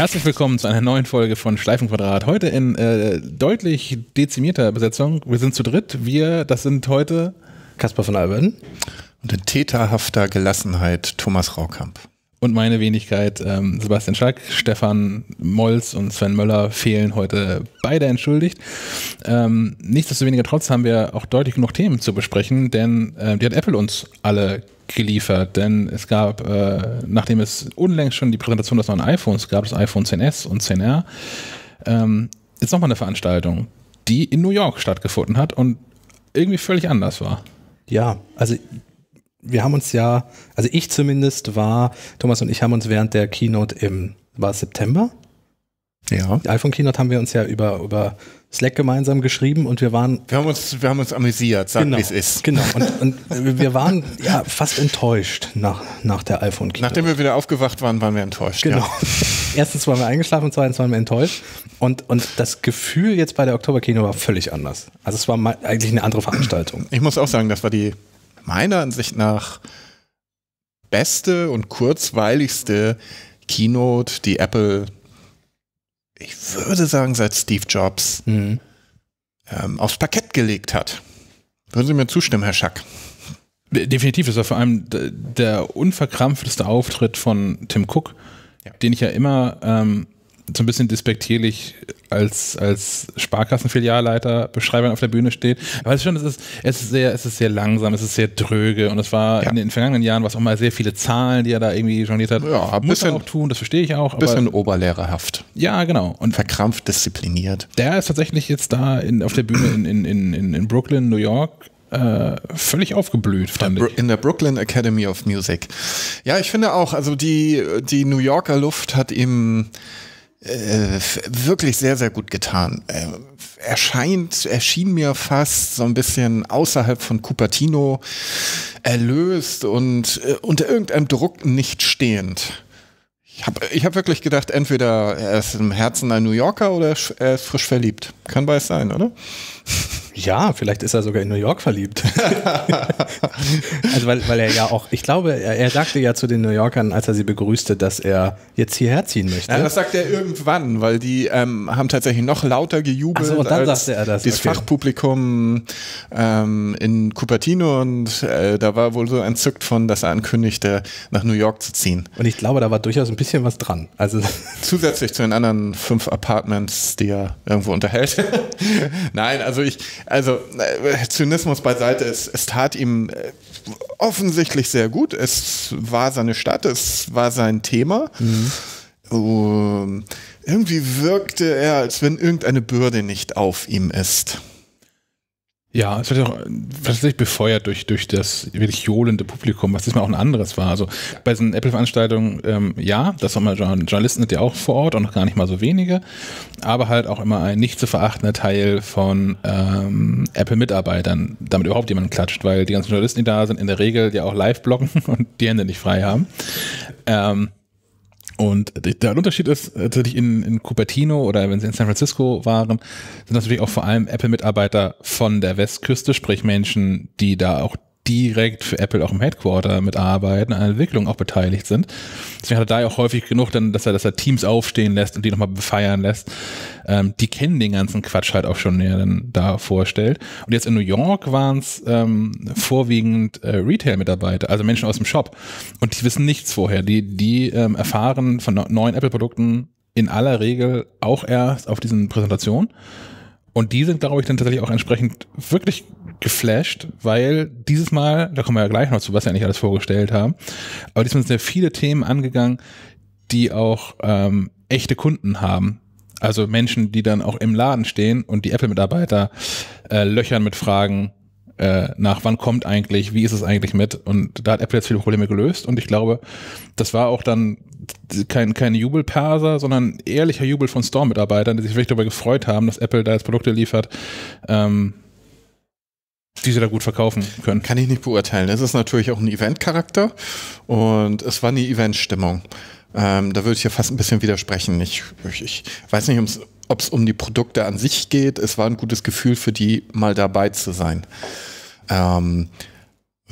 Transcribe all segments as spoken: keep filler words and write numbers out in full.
Herzlich willkommen zu einer neuen Folge von Schleifenquadrat. Heute in äh, deutlich dezimierter Besetzung. Wir sind zu dritt. Wir, das sind heute Caspar von Alberden und in täterhafter Gelassenheit Thomas Raukamp. Und meine Wenigkeit, ähm, Sebastian Schack, Stefan Molz und Sven Möller fehlen heute beide entschuldigt. Ähm, nichtsdestoweniger trotz haben wir auch deutlich genug Themen zu besprechen, denn äh, die hat Apple uns alle geliefert, denn es gab, äh, nachdem es unlängst schon die Präsentation des neuen iPhones gab, das iPhone X S und X R, ähm, ist nochmal eine Veranstaltung, die in New York stattgefunden hat und irgendwie völlig anders war. Ja, also wir haben uns ja, also ich zumindest war, Thomas und ich haben uns während der Keynote im, war es September? Ja. Die iPhone-Keynote haben wir uns ja über, über Slack gemeinsam geschrieben und wir waren... Wir haben uns, wir haben uns amüsiert, sag genau, wie es ist. Genau, und, und wir waren ja fast enttäuscht nach, nach der iPhone-Keynote. Nachdem wir wieder aufgewacht waren, waren wir enttäuscht. Genau. Ja. Erstens waren wir eingeschlafen und zweitens waren wir enttäuscht. Und, und das Gefühl jetzt bei der Oktober-Keynote war völlig anders. Also es war mal eigentlich eine andere Veranstaltung. Ich muss auch sagen, das war die meiner Ansicht nach beste und kurzweiligste Keynote, die Apple, ich würde sagen, seit Steve Jobs mhm. ähm, aufs Parkett gelegt hat. Würden Sie mir zustimmen, Herr Schack? Definitiv, das war vor allem der unverkrampfteste Auftritt von Tim Cook, ja. den ich ja immer ähm, so ein bisschen despektierlich als, als Sparkassenfilialleiter beschreibe, auf der Bühne steht. Aber es ist schon, es ist, es ist sehr, es ist sehr langsam, es ist sehr dröge und es war ja. in den vergangenen Jahren, was auch mal sehr viele Zahlen, die er da irgendwie jongliert hat. Ja, ein muss bisschen, er auch tun, das verstehe ich auch. Ein bisschen aber, oberlehrerhaft. Ja, genau. Und verkrampft, diszipliniert. Der ist tatsächlich jetzt da in, auf der Bühne in, in, in, in Brooklyn, New York, Äh, völlig aufgeblüht, fand ich. In der Brooklyn Academy of Music. Ja, ich finde auch, also die, die New Yorker Luft hat ihm äh, wirklich sehr, sehr gut getan. Äh, er scheint, er schien mir fast so ein bisschen außerhalb von Cupertino erlöst und äh, unter irgendeinem Druck nicht stehend. Ich habe ich hab wirklich gedacht, entweder er ist im Herzen ein New Yorker oder er ist frisch verliebt. Kann beides sein, oder? Ja, vielleicht ist er sogar in New York verliebt. Also weil, weil er ja auch, ich glaube, er, er sagte ja zu den New Yorkern, als er sie begrüßte, dass er jetzt hierher ziehen möchte. Ja, das sagt er irgendwann, weil die ähm, haben tatsächlich noch lauter gejubelt. Ach so, und dann als sagte er das. Dieses okay. Fachpublikum ähm, in Cupertino und äh, da war wohl so entzückt von, dass er ankündigte, nach New York zu ziehen. Und ich glaube, da war durchaus ein bisschen was dran. Also zusätzlich zu den anderen fünf Apartments, die er irgendwo unterhält. Nein, also ich Also äh, Zynismus beiseite, es, es tat ihm äh, offensichtlich sehr gut. Es war seine Stadt, es war sein Thema. Mhm. Uh, irgendwie wirkte er, als wenn irgendeine Bürde nicht auf ihm ist. Ja, es wird auch tatsächlich befeuert durch, durch das wirklich johlende Publikum, was diesmal auch ein anderes war. Also bei diesen Apple-Veranstaltungen, ähm, ja, das haben wir Journalisten sind ja auch vor Ort und noch gar nicht mal so wenige, aber halt auch immer ein nicht zu verachtender Teil von ähm, Apple-Mitarbeitern, damit überhaupt jemand klatscht, weil die ganzen Journalisten, die da sind, in der Regel ja auch live bloggen und die Hände nicht frei haben. Ähm, Und der Unterschied ist natürlich in, in Cupertino oder wenn sie in San Francisco waren, sind natürlich auch vor allem Apple-Mitarbeiter von der Westküste, sprich Menschen, die da auch direkt für Apple auch im Headquarter mitarbeiten, an der Entwicklung auch beteiligt sind. Deswegen hat er da ja auch häufig genug, dann, dass er, dass er Teams aufstehen lässt und die nochmal befeiern lässt. Ähm, die kennen den ganzen Quatsch halt auch schon, den er dann da vorstellt. Und jetzt in New York waren es ähm, vorwiegend äh, Retail-Mitarbeiter, also Menschen aus dem Shop. Und die wissen nichts vorher. Die, die ähm, erfahren von neuen Apple-Produkten in aller Regel auch erst auf diesen Präsentationen. Und die sind, glaube ich, dann tatsächlich auch entsprechend wirklich geflasht, weil dieses Mal, da kommen wir ja gleich noch zu, was wir eigentlich alles vorgestellt haben, aber diesmal sind sehr viele Themen angegangen, die auch ähm, echte Kunden haben. Also Menschen, die dann auch im Laden stehen und die Apple-Mitarbeiter äh, löchern mit Fragen äh, nach, wann kommt eigentlich, wie ist es eigentlich mit? Und da hat Apple jetzt viele Probleme gelöst und ich glaube, das war auch dann kein, kein Jubelperser, sondern ehrlicher Jubel von Store-Mitarbeitern, die sich wirklich darüber gefreut haben, dass Apple da jetzt Produkte liefert, ähm, die sie da gut verkaufen können. Kann ich nicht beurteilen. Es ist natürlich auch ein Event-Charakter und es war eine Event-Stimmung. Ähm, da würde ich ja fast ein bisschen widersprechen. Ich, ich, ich weiß nicht, ob es um die Produkte an sich geht. Es war ein gutes Gefühl für die, mal dabei zu sein. Ähm,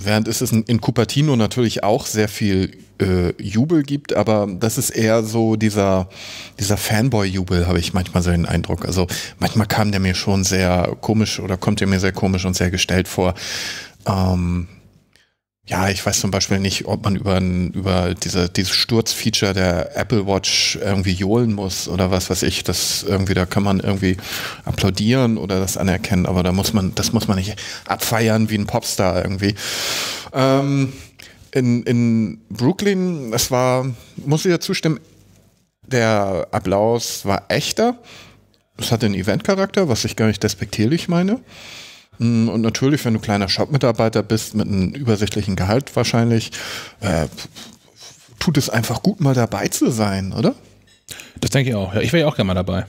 während es in, in Cupertino natürlich auch sehr viel äh, Jubel gibt, aber das ist eher so dieser, dieser Fanboy-Jubel, habe ich manchmal so den Eindruck. Also manchmal kam der mir schon sehr komisch oder kommt der mir sehr komisch und sehr gestellt vor. Ähm, Ja, ich weiß zum Beispiel nicht, ob man über, über diese, dieses Sturzfeature der Apple Watch irgendwie johlen muss oder was weiß ich. Das irgendwie, da kann man irgendwie applaudieren oder das anerkennen, aber da muss man, das muss man nicht abfeiern wie ein Popstar irgendwie. Ähm, in, in Brooklyn, es war, muss ich ja zustimmen, der Applaus war echter. Es hatte einen Eventcharakter, was ich gar nicht despektierlich meine. Und natürlich, wenn du kleiner Shop-Mitarbeiter bist, mit einem übersichtlichen Gehalt wahrscheinlich, äh, tut es einfach gut, mal dabei zu sein, oder? Das denke ich auch. Ja, ich wäre ja auch gerne mal dabei.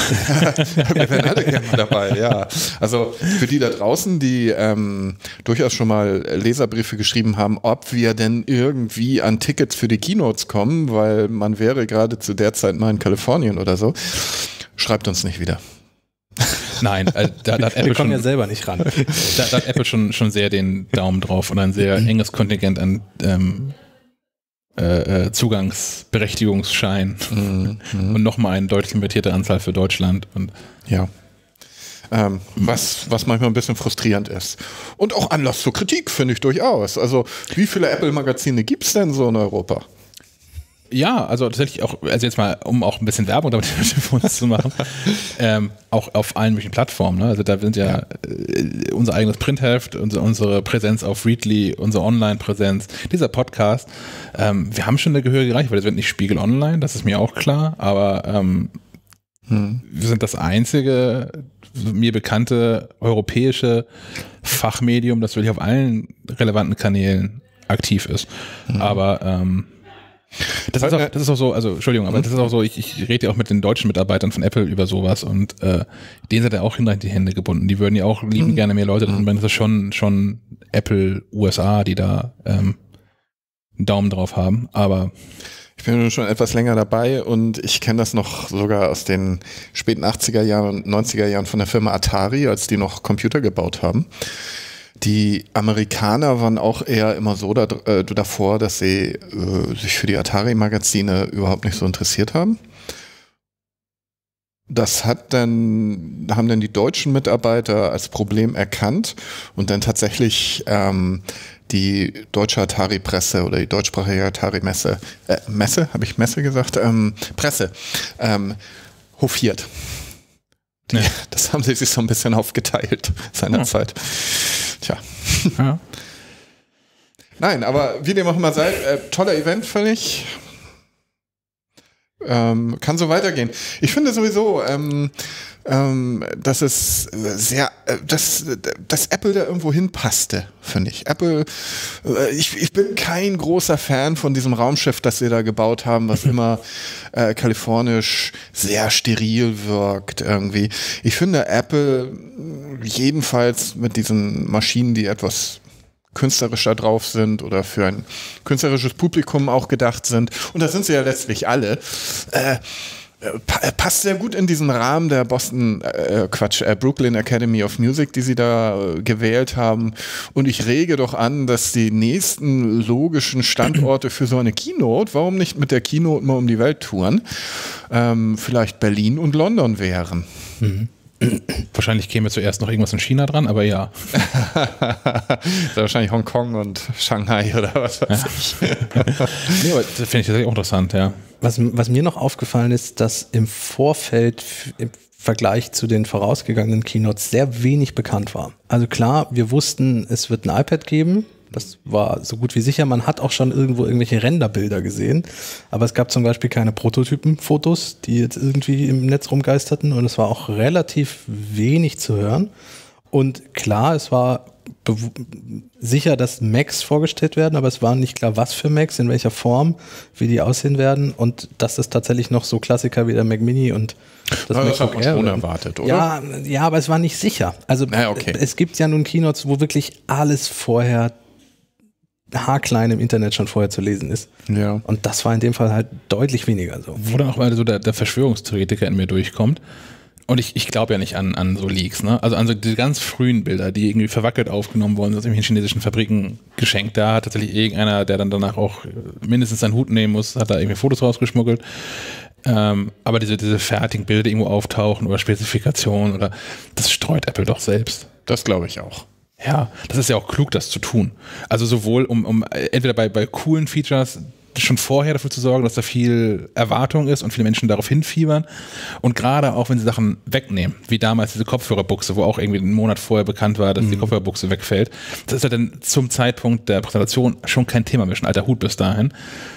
Wir wären alle gerne mal dabei, ja. Also für die da draußen, die ähm, durchaus schon mal Leserbriefe geschrieben haben, ob wir denn irgendwie an Tickets für die Keynotes kommen, weil man wäre gerade zu der Zeit mal in Kalifornien oder so, schreibt uns nicht wieder. Nein, also da, da hat Apple wir kommen schon, ja selber nicht ran. Da, da hat Apple schon, schon sehr den Daumen drauf und ein sehr enges Kontingent an ähm, äh, Zugangsberechtigungsschein mhm, mhm. und nochmal eine deutlich limitierte Anzahl für Deutschland. Und ja. Ähm, was, was manchmal ein bisschen frustrierend ist. Und auch Anlass zur Kritik, finde ich durchaus. Also, wie viele Apple-Magazine gibt es denn so in Europa? Ja, also tatsächlich auch, also jetzt mal, um auch ein bisschen Werbung damit für uns zu machen, ähm, auch auf allen möglichen Plattformen. Ne? Also da sind ja, ja. Äh, unser eigenes Printheft, unsere, unsere Präsenz auf Readly, unsere Online-Präsenz, dieser Podcast. Ähm, wir haben schon eine gehörige Reichweite, weil das wird nicht Spiegel Online, das ist mir auch klar, aber ähm, hm. wir sind das einzige mir bekannte europäische Fachmedium, das wirklich auf allen relevanten Kanälen aktiv ist. Hm. Aber ähm, Das ist, auch, das ist auch so, also Entschuldigung, aber das ist auch so, ich, ich rede ja auch mit den deutschen Mitarbeitern von Apple über sowas und äh, denen sind ja auch hinreichend die Hände gebunden. Die würden ja auch lieben gerne mehr Leute drin, das ist schon, schon Apple U S A, die da ähm, einen Daumen drauf haben, aber ich bin nun schon etwas länger dabei und ich kenne das noch sogar aus den späten achtziger Jahren und neunziger Jahren von der Firma Atari, als die noch Computer gebaut haben. Die Amerikaner waren auch eher immer so da, äh, davor, dass sie äh, sich für die Atari-Magazine überhaupt nicht so interessiert haben. Das hat dann, haben dann die deutschen Mitarbeiter als Problem erkannt und dann tatsächlich ähm, die deutsche Atari-Presse oder die deutschsprachige Atari-Messe, äh, Messe, habe ich Messe gesagt, ähm, Presse, ähm, hofiert. Die, ja. Das haben sie sich so ein bisschen aufgeteilt seinerzeit. Ja. Tja. Ja. Nein, aber wie dem auch immer sei, äh, toller Event, völlig. Ähm, kann so weitergehen. Ich finde sowieso, ähm, ähm, dass es sehr, äh, dass, dass Apple da irgendwo hinpasste, finde ich. Apple, äh, ich, ich bin kein großer Fan von diesem Raumschiff, das sie da gebaut haben, was immer äh, kalifornisch sehr steril wirkt irgendwie. Ich finde Apple jedenfalls mit diesen Maschinen, die etwas künstlerischer drauf sind oder für ein künstlerisches Publikum auch gedacht sind, und das sind sie ja letztlich alle, äh, pa- passt sehr gut in diesen Rahmen der Boston, äh, Quatsch, äh, Brooklyn Academy of Music, die sie da äh, gewählt haben, und ich rege doch an, dass die nächsten logischen Standorte für so eine Keynote, warum nicht mit der Keynote mal um die Welt touren, ähm, vielleicht Berlin und London wären. Mhm. Wahrscheinlich käme zuerst noch irgendwas in China dran, aber ja. Wahrscheinlich Hongkong und Shanghai oder was weiß ich. Nee, aber das finde ich tatsächlich auch interessant, ja. Was, was mir noch aufgefallen ist, dass im Vorfeld im Vergleich zu den vorausgegangenen Keynotes sehr wenig bekannt war. Also klar, wir wussten, es wird ein iPad geben. Das war so gut wie sicher. Man hat auch schon irgendwo irgendwelche Renderbilder gesehen. Aber es gab zum Beispiel keine Prototypenfotos, die jetzt irgendwie im Netz rumgeisterten. Und es war auch relativ wenig zu hören. Und klar, es war sicher, dass Macs vorgestellt werden, aber es war nicht klar, was für Macs, in welcher Form, wie die aussehen werden. Und dass es tatsächlich noch so Klassiker wie der Mac Mini und das, das hat man schon unerwartet, oder? Ja, ja, aber es war nicht sicher. Also naja, okay. Es gibt ja nun Keynotes, wo wirklich alles vorher haarklein im Internet schon vorher zu lesen ist. Ja. Und das war in dem Fall halt deutlich weniger so. Wo dann auch mal so der, der Verschwörungstheoretiker in mir durchkommt. und ich, ich glaube ja nicht an, an so Leaks, ne? Also an so die ganz frühen Bilder, die irgendwie verwackelt aufgenommen wurden, aus irgendwelchen chinesischen Fabriken geschenkt. Da hat tatsächlich irgendeiner, der dann danach auch mindestens seinen Hut nehmen muss, hat da irgendwie Fotos rausgeschmuggelt. Ähm, aber diese, diese fertigen Bilder irgendwo auftauchen oder Spezifikationen oder das streut Apple doch selbst. Das glaube ich auch. Ja, das ist ja auch klug, das zu tun. Also sowohl um, um entweder bei, bei coolen Features schon vorher dafür zu sorgen, dass da viel Erwartung ist und viele Menschen darauf hinfiebern und gerade auch, wenn sie Sachen wegnehmen, wie damals diese Kopfhörerbuchse, wo auch irgendwie einen Monat vorher bekannt war, dass mhm. die Kopfhörerbuchse wegfällt. Das ist ja dann zum Zeitpunkt der Präsentation schon kein Thema mehr, schon alter Hut bis dahin.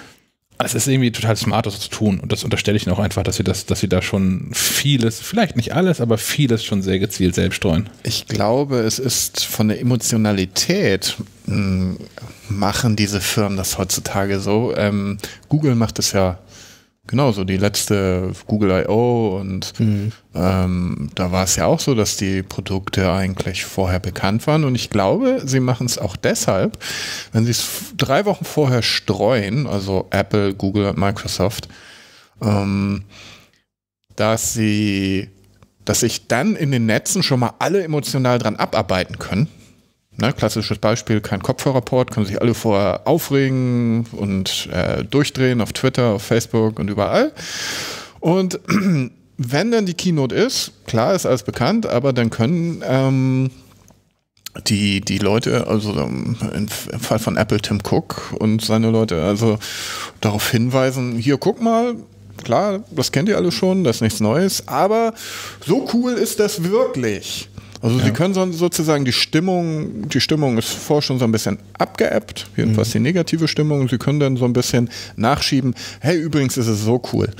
Es ist irgendwie total smart, das zu tun und das unterstelle ich ihnen auch einfach, dass sie das, dass sie da schon vieles, vielleicht nicht alles, aber vieles schon sehr gezielt selbst streuen. Ich glaube, es ist von der Emotionalität mh, machen diese Firmen das heutzutage so. Ähm, Google macht es ja genauso, die letzte Google I O und mhm. ähm, da war es ja auch so, dass die Produkte eigentlich vorher bekannt waren und ich glaube, sie machen es auch deshalb, wenn sie es drei Wochen vorher streuen, also Apple, Google und Microsoft, ähm, dass sie, dass sich dann in den Netzen schon mal alle emotional dran abarbeiten können. Ne, klassisches Beispiel, kein Kopfhörerport, können sich alle vorher aufregen und äh, durchdrehen auf Twitter, auf Facebook und überall. Und wenn dann die Keynote ist, klar ist alles bekannt, aber dann können ähm, die, die Leute, also im, im Fall von Apple Tim Cook und seine Leute, also darauf hinweisen, hier guck mal, klar, das kennt ihr alle schon, das ist nichts Neues, aber so cool ist das wirklich. Also ja. Sie können so, sozusagen die Stimmung, die Stimmung ist vorher schon so ein bisschen abgeebbt, jedenfalls mhm. die negative Stimmung. Sie können dann so ein bisschen nachschieben, hey, übrigens ist es so cool.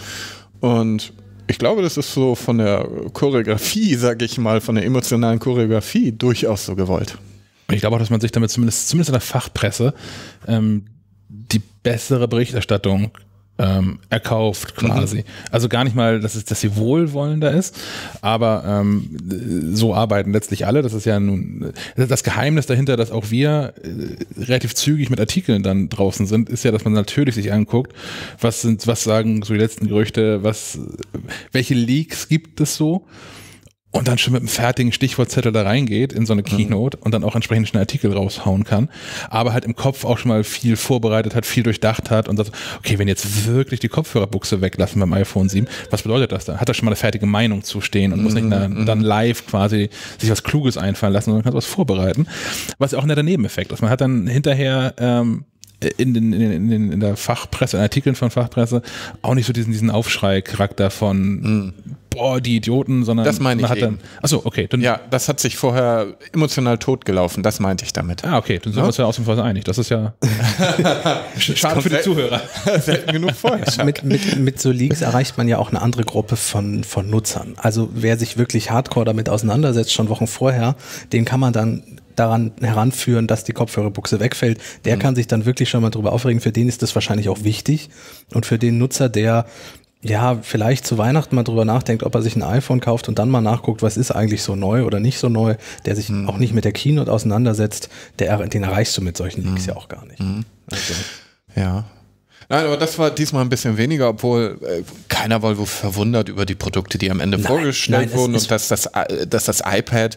Und ich glaube, das ist so von der Choreografie, sage ich mal, von der emotionalen Choreografie durchaus so gewollt. Und ich glaube auch, dass man sich damit zumindest, zumindest in der Fachpresse ähm, die bessere Berichterstattung Ähm, erkauft quasi. Mhm. Also gar nicht mal, dass, es, dass sie wohlwollender ist, aber ähm, so arbeiten letztlich alle. Das ist ja nun das Geheimnis dahinter, dass auch wir äh, relativ zügig mit Artikeln dann draußen sind, ist ja, dass man natürlich sich anguckt, was sind, was sagen so die letzten Gerüchte, was, welche Leaks gibt es so? Und dann schon mit einem fertigen Stichwortzettel da reingeht in so eine Keynote mhm. und dann auch entsprechend schnell Artikel raushauen kann, aber halt im Kopf auch schon mal viel vorbereitet hat, viel durchdacht hat und sagt, okay, wenn jetzt wirklich die Kopfhörerbuchse weglassen beim iPhone sieben, was bedeutet das dann? Hat er schon mal eine fertige Meinung zu stehen und mhm. muss nicht dann, dann live quasi sich was Kluges einfallen lassen, sondern kann was vorbereiten. Was ja auch ein netter Nebeneffekt ist. Man hat dann hinterher ähm, in, den, in, den, in der Fachpresse, in Artikeln von Fachpresse auch nicht so diesen, diesen Aufschrei-Charakter von mhm. boah, die Idioten, sondern das meine ich man hat dann, achso, okay. Dann, ja, das hat sich vorher emotional totgelaufen, das meinte ich damit. Ah, okay, dann sind ja? wir uns ja ausnahmsweise einig. Das ist ja schade für die Zuhörer. Selten genug vorher. mit, mit, mit so Leaks erreicht man ja auch eine andere Gruppe von, von Nutzern. Also wer sich wirklich hardcore damit auseinandersetzt, schon Wochen vorher, den kann man dann daran heranführen, dass die Kopfhörerbuchse wegfällt. Der mhm. kann sich dann wirklich schon mal drüber aufregen. Für den ist das wahrscheinlich auch wichtig. Und für den Nutzer, der ja, vielleicht zu Weihnachten mal drüber nachdenkt, ob er sich ein iPhone kauft und dann mal nachguckt, was ist eigentlich so neu oder nicht so neu, der sich mhm. auch nicht mit der Keynote auseinandersetzt, der, den erreichst du mit solchen Leaks mhm. ja auch gar nicht. Mhm. Also. Ja. Nein, aber das war diesmal ein bisschen weniger, obwohl äh, keiner war wohl verwundert über die Produkte, die am Ende nein, vorgestellt nein, wurden und dass das, dass das iPad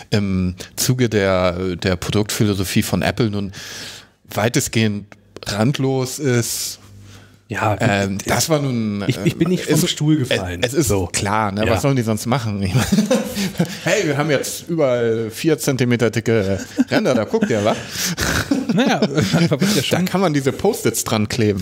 im Zuge der, der Produktphilosophie von Apple nun weitestgehend randlos ist. Ja, ähm, das war nun. Ich, ich bin nicht vom ist, Stuhl gefallen. Es, es ist so klar, ne? Ja. Was sollen die sonst machen? Ich mein, hey, wir haben jetzt überall vier Zentimeter dicke Ränder, da guckt ihr, was? Naja, ja schon. Da kann man diese Post-its dran kleben.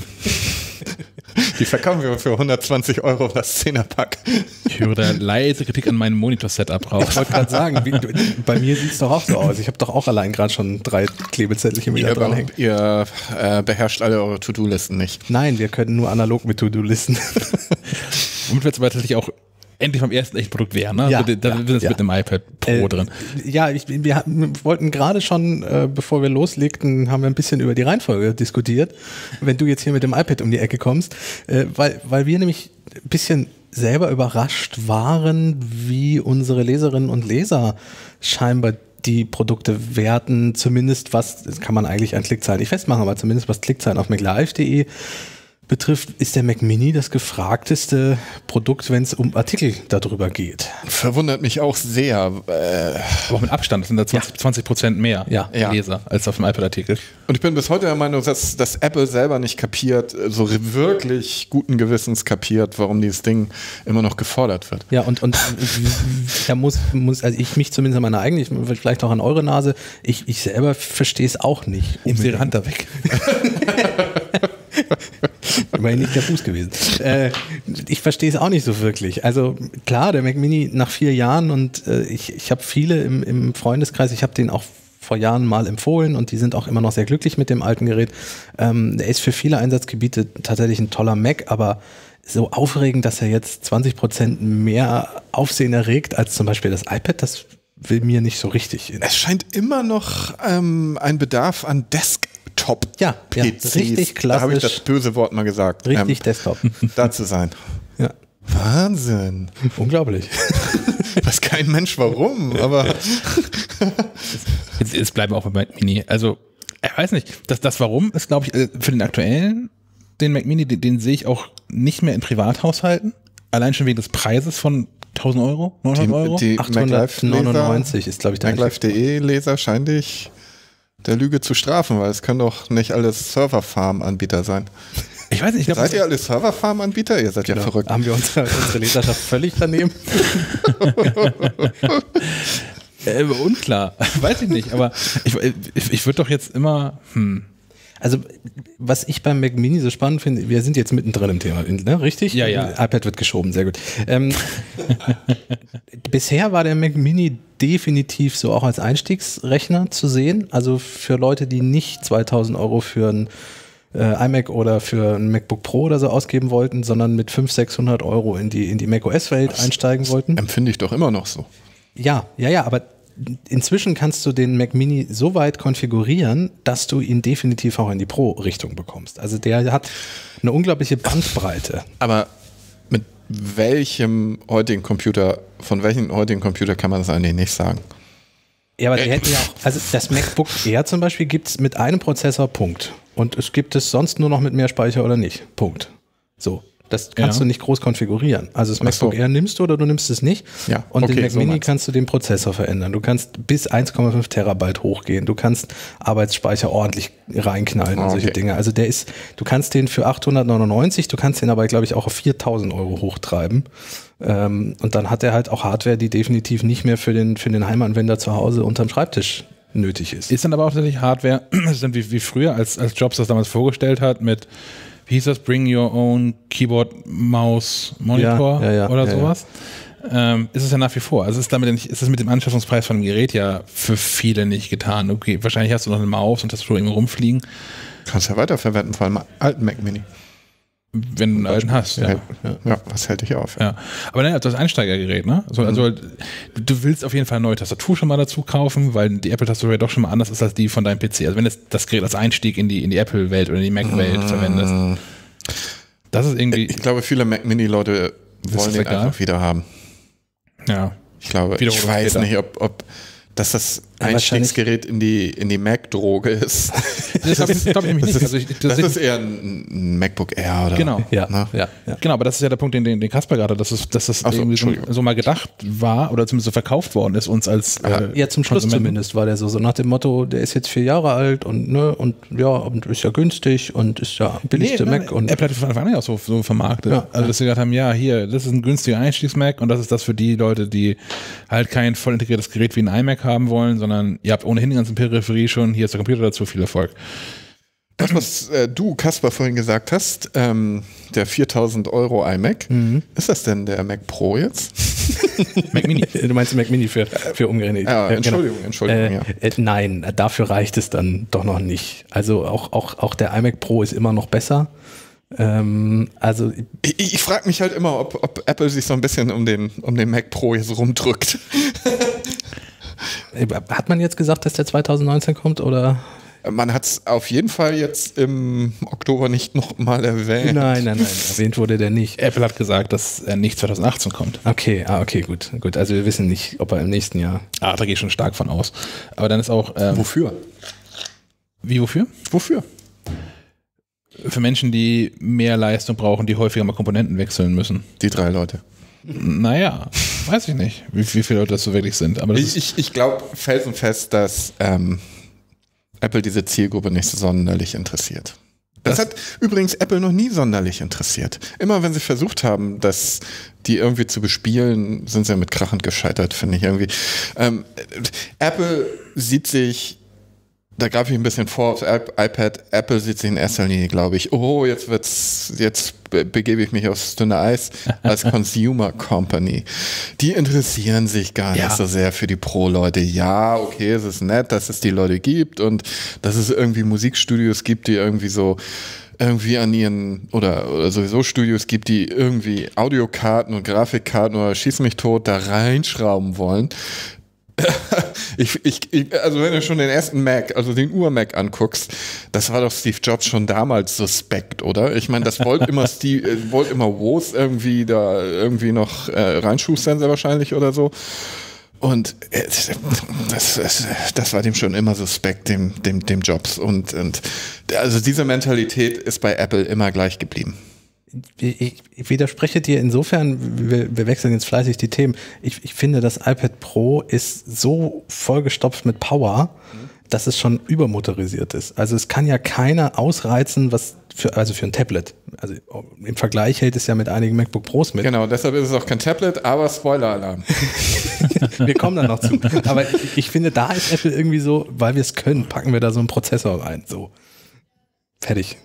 Die verkaufen wir für hundertzwanzig Euro das Zehnerpack. Ich höre da leise Kritik an meinem Monitor-Setup raus. Ich wollte gerade sagen, wie, bei mir sieht es doch auch so aus. Ich habe doch auch allein gerade schon drei Klebezettelchen wieder ihr dranhängen. Ihr äh, beherrscht alle eure To-Do-Listen nicht. Nein, wir können nur analog mit To-Do-Listen. Womit wir jetzt aber tatsächlich auch endlich beim ersten echten Produkt wären, ne? Ja, also, da ja, sind wir ja. mit dem iPad Pro äh, drin. Ja, ich, wir wollten gerade schon, äh, bevor wir loslegten, haben wir ein bisschen über die Reihenfolge diskutiert. Wenn du jetzt hier mit dem iPad um die Ecke kommst, äh, weil, weil wir nämlich ein bisschen selber überrascht waren, wie unsere Leserinnen und Leser scheinbar die Produkte werten, zumindest was, das kann man eigentlich an Klickzahlen nicht festmachen, aber zumindest was Klickzahlen auf MacLive punkt de betrifft, ist der Mac Mini das gefragteste Produkt, wenn es um Artikel darüber geht. Verwundert mich auch sehr. Äh, Aber auch mit Abstand, das sind da zwanzig Prozent mehr Ja. Leser als auf dem iPad-Artikel. Und ich bin bis heute der Meinung, dass, dass Apple selber nicht kapiert, so wirklich guten Gewissens kapiert, warum dieses Ding immer noch gefordert wird. Ja, und, und da muss, muss, also ich mich zumindest an meine eigene, ich, vielleicht auch an eure Nase, ich, ich selber verstehe es auch nicht. Nimm ihre Hand da weg. Immerhin nicht der Fuß gewesen. Äh, ich verstehe es auch nicht so wirklich. Also klar, der Mac Mini nach vier Jahren und äh, ich, ich habe viele im, im Freundeskreis, ich habe den auch vor Jahren mal empfohlen und die sind auch immer noch sehr glücklich mit dem alten Gerät. Ähm, der ist für viele Einsatzgebiete tatsächlich ein toller Mac, aber so aufregend, dass er jetzt zwanzig Prozent mehr Aufsehen erregt als zum Beispiel das iPad, das will mir nicht so richtig in. Es scheint immer noch ähm, ein Bedarf an Desktop. Ja, ja, P Cs. richtig Da habe ich klassisch. das böse Wort mal gesagt. Richtig ähm, Desktop. Da zu sein. Ja. Wahnsinn. Unglaublich. Weiß kein Mensch warum, aber Jetzt, jetzt bleiben wir auch beim Mac Mini. Also, ich weiß nicht, das, das Warum ist, glaube ich, für den aktuellen, den Mac Mini, den, den sehe ich auch nicht mehr in Privathaushalten. Allein schon wegen des Preises von tausend Euro, neunhundert Euro. die, die achthundertneunundneunzig ist, glaube ich, der MacLife punkt de Leser scheint dich der Lüge zu strafen, weil es können doch nicht alles Serverfarm-Anbieter sein. Ich weiß nicht, ich glaube, Seid ihr alle Serverfarm-Anbieter? Ihr seid ja Genau. verrückt. Haben wir unsere, unsere Leserschaft völlig daneben? äh, unklar. Weiß ich nicht, aber ich, ich, ich würde doch jetzt immer, hm. Also, was ich beim Mac Mini so spannend finde, wir sind jetzt mittendrin im Thema, ne? Richtig? Ja, ja. iPad wird geschoben, sehr gut. Ähm, bisher war der Mac Mini definitiv so auch als Einstiegsrechner zu sehen. Also für Leute, die nicht zweitausend Euro für ein äh, iMac oder für ein MacBook Pro oder so ausgeben wollten, sondern mit fünfhundert, sechshundert Euro in die, in die macOS-Welt einsteigen wollten. Empfinde ich doch immer noch so. Ja, ja, ja, aber inzwischen kannst du den Mac Mini so weit konfigurieren, dass du ihn definitiv auch in die Pro-Richtung bekommst. Also der hat eine unglaubliche Bandbreite. Aber mit welchem heutigen Computer, von welchem heutigen Computer kann man das eigentlich nicht sagen? Ja, aber die hätten ja auch, also das MacBook Air zum Beispiel gibt es mit einem Prozessor, Punkt. Und es gibt es sonst nur noch mit mehr Speicher oder nicht, Punkt. So. Das kannst Ja. du nicht groß konfigurieren. Also das Ach MacBook so. Air nimmst du oder du nimmst es nicht. Ja, Und okay, den Mac so Mini meinst du. kannst du den Prozessor verändern. Du kannst bis eins Komma fünf Terabyte hochgehen. Du kannst Arbeitsspeicher ordentlich reinknallen und Okay. solche Dinge. Also der ist, du kannst den für achthundertneunundneunzig, du kannst den aber, glaube ich, auch auf viertausend Euro hochtreiben. Ähm, und dann hat er halt auch Hardware, die definitiv nicht mehr für den, für den Heimanwender zu Hause unterm Schreibtisch nötig ist. Ist dann aber auch tatsächlich Hardware, das ist dann wie, wie früher, als, als Jobs das damals vorgestellt hat, mit, wie hieß das, Bring Your Own Keyboard, Maus, Monitor Ja, ja, ja, oder ja, sowas. Ähm, ist es ja nach wie vor. Also ist damit nicht, ist es mit dem Anschaffungspreis von dem Gerät ja für viele nicht getan. Okay, wahrscheinlich hast du noch eine Maus und Tastatur irgendwo rumfliegen, Kannst ja weiterverwenden, vor allem alten Mac Mini. wenn du einen alten hast. Ja. Ja, ja, was hält dich auf? Ja, aber naja, das Einsteigergerät, ne? Also, also du willst auf jeden Fall eine neue Tastatur schon mal dazu kaufen, weil die Apple-Tastatur ja doch schon mal anders ist als die von deinem P C. Also wenn du das Gerät als Einstieg in die, in die Apple-Welt oder in die Mac-Welt Mm. verwendest. Das ist irgendwie, Ich glaube, viele Mac Mini-Leute wollen es den egal? einfach wieder haben. ja. Ich glaube, Wiederholung ich weiß später. nicht, ob, ob dass das Ja, Einstiegsgerät in die, in die Mac-Droge ist. Das glaube ich, glaub ich nämlich nicht. Das, Also ich, ist, das das ist eher ein, ein MacBook Air oder? genau. Ja, Na? ja, ja. Genau, aber das ist ja der Punkt, den, den, den Kasper gerade, dass es, dass das Ach so, irgendwie so, Entschuldigung. so mal gedacht war oder zumindest so verkauft worden ist uns als äh, Ja, zum Schluss Konsumenten. zumindest war der so, so nach dem Motto, der ist jetzt vier Jahre alt und ne, und ja, und ist ja günstig und ist ja billigste Nee, Mac nein, und Apple hat von Anfang an ja auch so, so vermarktet. Ja, also, ja. dass sie gesagt haben, ja, hier, das ist ein günstiger Einstiegs-Mac und das ist das für die Leute, die halt kein voll integriertes Gerät wie ein iMac haben wollen, sondern ihr habt ohnehin die ganzen Peripherie schon, hier ist der Computer dazu, viel Erfolg. Das, was äh, du, Kasper, vorhin gesagt hast, ähm, der viertausend Euro iMac, Mhm. ist das denn der Mac Pro jetzt? Mac Mini. du meinst Mac Mini für, für umgerechnet. Ja, Äh, Entschuldigung, Entschuldigung, Äh, ja. äh, nein, dafür reicht es dann doch noch nicht. Also auch, auch, auch der iMac Pro ist immer noch besser. Ähm, also Ich, ich frage mich halt immer, ob, ob Apple sich so ein bisschen um den, um den Mac Pro jetzt rumdrückt. äh, hat man jetzt gesagt, dass der zwanzig neunzehn kommt oder? Man hat es auf jeden Fall jetzt im Oktober nicht nochmal erwähnt. Nein, nein, nein, erwähnt wurde der nicht. Apple hat gesagt, dass er nicht zwanzig achtzehn kommt. Okay, ah, okay, gut, gut. Also wir wissen nicht, ob er im nächsten Jahr. Ah, da gehe ich schon stark von aus. Aber dann ist auch, ähm, Wofür? wie, wofür? Wofür? für Menschen, die mehr Leistung brauchen, die häufiger mal Komponenten wechseln müssen. Die drei Leute. Naja, weiß ich nicht, wie, wie viele Leute das so wirklich sind. Aber das ich ich, ich glaube felsenfest, dass ähm, Apple diese Zielgruppe nicht so sonderlich interessiert. Das, das hat übrigens Apple noch nie sonderlich interessiert. Immer wenn sie versucht haben, das die irgendwie zu bespielen, sind sie mit krachend gescheitert, finde ich irgendwie. Ähm, Apple sieht sich, da greife ich ein bisschen vor aufs iPad, Apple sieht sich in erster Linie, glaube ich, oh, jetzt wird's, jetzt begebe ich mich aufs dünne Eis als Consumer Company. Die interessieren sich gar ja. nicht so sehr für die Pro-Leute. Ja, okay, es ist nett, dass es die Leute gibt und dass es irgendwie Musikstudios gibt, die irgendwie so irgendwie an ihren, oder, oder sowieso Studios gibt, die irgendwie Audiokarten und Grafikkarten oder schieß mich tot da reinschrauben wollen. Ich, ich, ich, also wenn du schon den ersten Mac, also den Ur-Mac anguckst, das war doch Steve Jobs schon damals suspekt, oder? Ich meine, das wollte immer Steve, äh, wollte immer Woz irgendwie da irgendwie noch äh, reinschustern sehr wahrscheinlich oder so. Und äh, das, das, das war dem schon immer suspekt, dem, dem, dem Jobs. Und, und also diese Mentalität ist bei Apple immer gleich geblieben. Ich, ich widerspreche dir insofern, wir, wir wechseln jetzt fleißig die Themen. Ich, ich finde, das iPad Pro ist so vollgestopft mit Power, mhm. dass es schon übermotorisiert ist. Also es kann ja keiner ausreizen, was für, also für ein Tablet. Also im Vergleich hält es ja mit einigen MacBook Pros mit. Genau, deshalb ist es auch kein Tablet, aber Spoiler-Alarm. Wir kommen dann noch zu. Aber ich, ich finde, da ist Apple irgendwie so, weil wir es können, packen wir da so einen Prozessor rein. So. Fertig.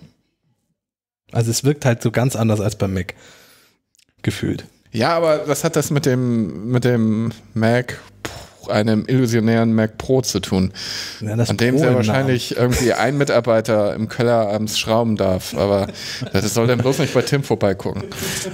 Also es wirkt halt so ganz anders als beim Mac. Gefühlt. Ja, aber was hat das mit dem, mit dem Mac, einem illusionären Mac Pro zu tun? Ja, an dem sehr wahrscheinlich irgendwie ein Mitarbeiter im Keller abends schrauben darf. Aber das soll dann bloß nicht bei Tim vorbeigucken.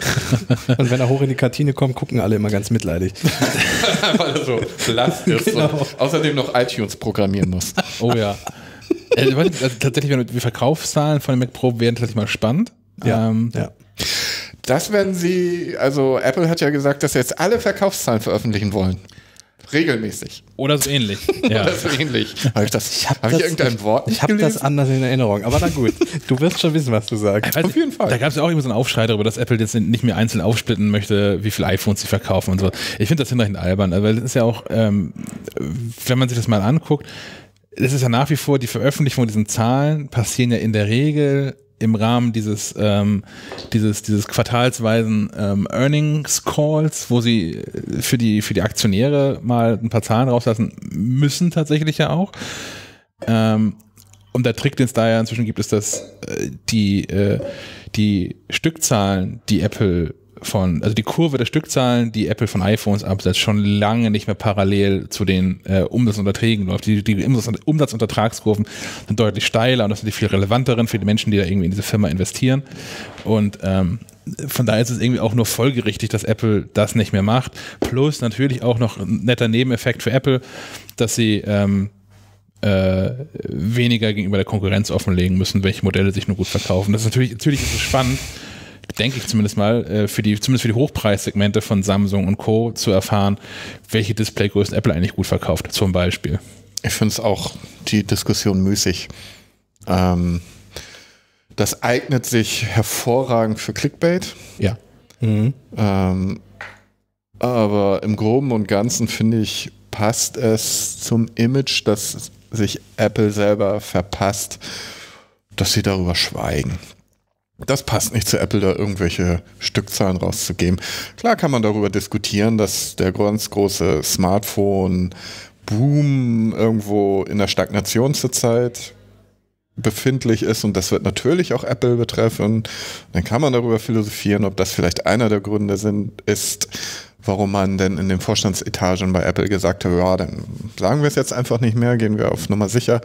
Und wenn er hoch in die Kantine kommt, gucken alle immer ganz mitleidig. Weil er so blass ist genau. Und außerdem noch iTunes programmieren muss. Oh ja. Also, tatsächlich, wenn die Verkaufszahlen von dem Mac Pro wären tatsächlich mal spannend. Ja, ähm, ja. Das werden sie, also Apple hat ja gesagt, dass sie jetzt alle Verkaufszahlen veröffentlichen wollen. Regelmäßig. Oder so ähnlich. Ja. Oder so ähnlich. Habe ich das, ich hab hab das, ich irgendein Wort Ich habe das anders in Erinnerung, aber na gut. Du wirst schon wissen, was du sagst. Weiß, auf jeden Fall. Da gab es ja auch immer so einen Aufschrei darüber, dass Apple jetzt nicht mehr einzeln aufsplitten möchte, wie viele iPhones sie verkaufen und so. Ich finde das hinreichend albern, weil das ist ja auch, ähm, wenn man sich das mal anguckt, es ist ja nach wie vor, die Veröffentlichung von diesen Zahlen passieren ja in der Regel im Rahmen dieses, ähm, dieses, dieses quartalsweisen ähm, Earnings Calls, wo sie für die, für die Aktionäre mal ein paar Zahlen rauslassen müssen, tatsächlich ja auch. Ähm, und der Trick, den es da ja inzwischen gibt, ist, dass äh, die, äh, die Stückzahlen, die Apple von, also die Kurve der Stückzahlen, die Apple von iPhones absetzt, schon lange nicht mehr parallel zu den äh, Umsatzunterträgen läuft. Die, die Umsatz- Umsatzuntertragskurven sind deutlich steiler und das sind die viel relevanteren für die Menschen, die da irgendwie in diese Firma investieren. Und ähm, von daher ist es irgendwie auch nur folgerichtig, dass Apple das nicht mehr macht. Plus natürlich auch noch ein netter Nebeneffekt für Apple, dass sie ähm, äh, weniger gegenüber der Konkurrenz offenlegen müssen, welche Modelle sich nur gut verkaufen. Das ist natürlich, natürlich ist es spannend, denke ich zumindest mal, für die, zumindest für die Hochpreissegmente von Samsung und Co. zu erfahren, welche Displaygrößen Apple eigentlich gut verkauft, zum Beispiel. Ich finde es auch die Diskussion müßig. Ähm, das eignet sich hervorragend für Clickbait. Ja. Mhm. Ähm, aber im Groben und Ganzen, finde ich, passt es zum Image, das sich Apple selber verpasst, dass sie darüber schweigen. Das passt nicht zu Apple, da irgendwelche Stückzahlen rauszugeben. Klar kann man darüber diskutieren, dass der ganz große Smartphone-Boom irgendwo in der Stagnation zurzeit befindlich ist und das wird natürlich auch Apple betreffen. Dann kann man darüber philosophieren, ob das vielleicht einer der Gründe sind, ist, warum man denn in den Vorstandsetagen bei Apple gesagt hat, ja, dann sagen wir es jetzt einfach nicht mehr, gehen wir auf Nummer sicher.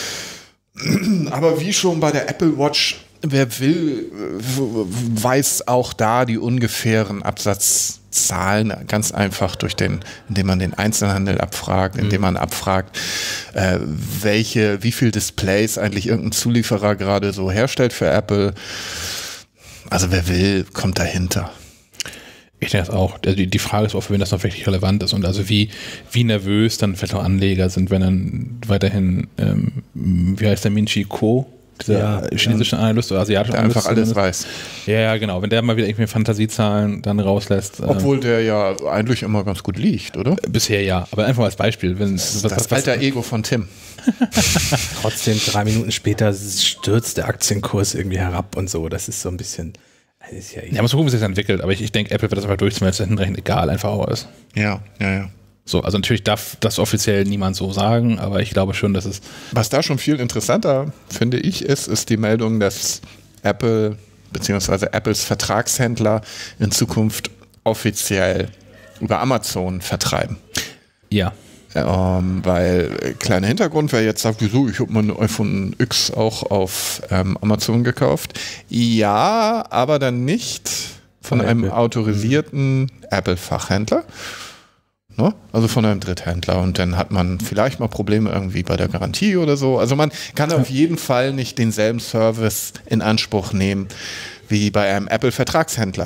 Aber wie schon bei der Apple Watch, wer will, weiß auch da die ungefähren Absatzzahlen ganz einfach durch den, indem man den Einzelhandel abfragt, indem man abfragt, äh, welche, wie viel Displays eigentlich irgendein Zulieferer gerade so herstellt für Apple. Also wer will, kommt dahinter. Ich denke das auch. Die, die Frage ist auch, für wen das noch wirklich relevant ist und also wie, wie nervös dann vielleicht auch Anleger sind, wenn dann weiterhin, ähm, wie heißt der, Min Chi Kuo, dieser Ja, chinesische ja. Analyst oder asiatische Der Analyst. einfach alles zumindest. weiß. Ja, ja, genau. Wenn der mal wieder irgendwie Fantasiezahlen dann rauslässt. äh, Obwohl der ja eigentlich immer ganz gut liegt, oder? Bisher ja, aber einfach als Beispiel. Wenn, was, Das was, was, alter Ego von Tim. Trotzdem, drei Minuten später stürzt der Aktienkurs irgendwie herab und so. Das ist so ein bisschen. Das ist ja, ja, muss gucken, wie sich das entwickelt, aber ich, ich denke, Apple wird das einfach durchziehen, weil es hinreichend egal einfach auch ist. Ja, ja, ja. So, also natürlich darf das offiziell niemand so sagen, aber ich glaube schon, dass es. Was da schon viel interessanter, finde ich, ist, ist die Meldung, dass Apple bzw. Apples Vertragshändler in Zukunft offiziell über Amazon vertreiben. Ja. Ähm, weil, äh, kleiner Hintergrund, wer jetzt sagt, wieso, ich habe mein iPhone X auch auf ähm, Amazon gekauft. Ja, aber dann nicht von Von einem Apple. autorisierten Apple-Fachhändler. Ne? Also von einem Dritthändler. Und dann hat man vielleicht mal Probleme irgendwie bei der Garantie oder so. Also man kann auf jeden Fall nicht denselben Service in Anspruch nehmen wie bei einem Apple-Vertragshändler.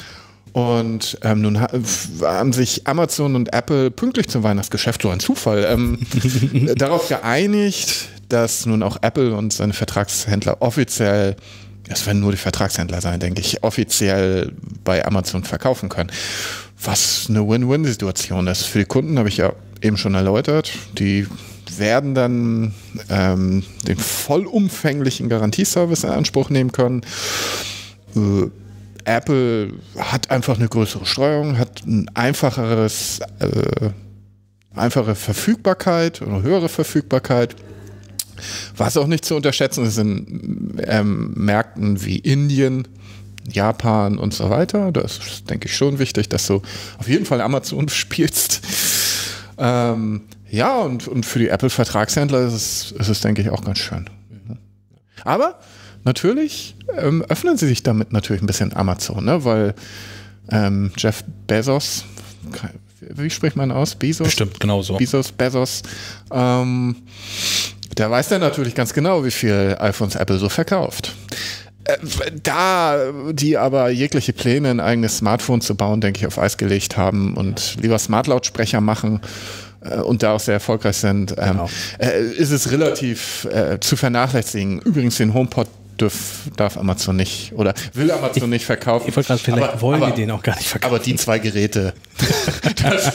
Und ähm, nun ha haben sich Amazon und Apple pünktlich zum Weihnachtsgeschäft, so ein Zufall, ähm, darauf geeinigt, dass nun auch Apple und seine Vertragshändler offiziell, es werden nur die Vertragshändler sein, denke ich, offiziell bei Amazon verkaufen können. Was eine Win-Win-Situation ist. Für die Kunden habe ich ja eben schon erläutert, die werden dann ähm, den vollumfänglichen Garantieservice in Anspruch nehmen können. Äh, Apple hat einfach eine größere Streuung, hat ein einfacheres, äh, einfache Verfügbarkeit oder höhere Verfügbarkeit. Was auch nicht zu unterschätzen ist in ähm, Märkten wie Indien, Japan und so weiter. Das ist, denke ich, schon wichtig, dass du auf jeden Fall Amazon spielst. Ähm, ja, und, und für die Apple-Vertragshändler ist es, ist es, denke ich, auch ganz schön. Aber natürlich ähm, öffnen sie sich damit natürlich ein bisschen Amazon, ne? Weil ähm, Jeff Bezos, wie spricht man aus? Bezos? Bestimmt, genau so. Bezos, Bezos, ähm, der weiß dann natürlich ganz genau, wie viel iPhones Apple so verkauft. Äh, da die aber jegliche Pläne, ein eigenes Smartphone zu bauen, denke ich, auf Eis gelegt haben und lieber Smart-Lautsprecher machen äh, und da auch sehr erfolgreich sind, ähm, Genau. äh, ist es relativ äh, zu vernachlässigen. Übrigens den HomePod dürf, darf Amazon nicht oder will Amazon nicht verkaufen. Ich wollte gerade, vielleicht aber, wollen aber, die den auch gar nicht verkaufen. aber die zwei Geräte, das,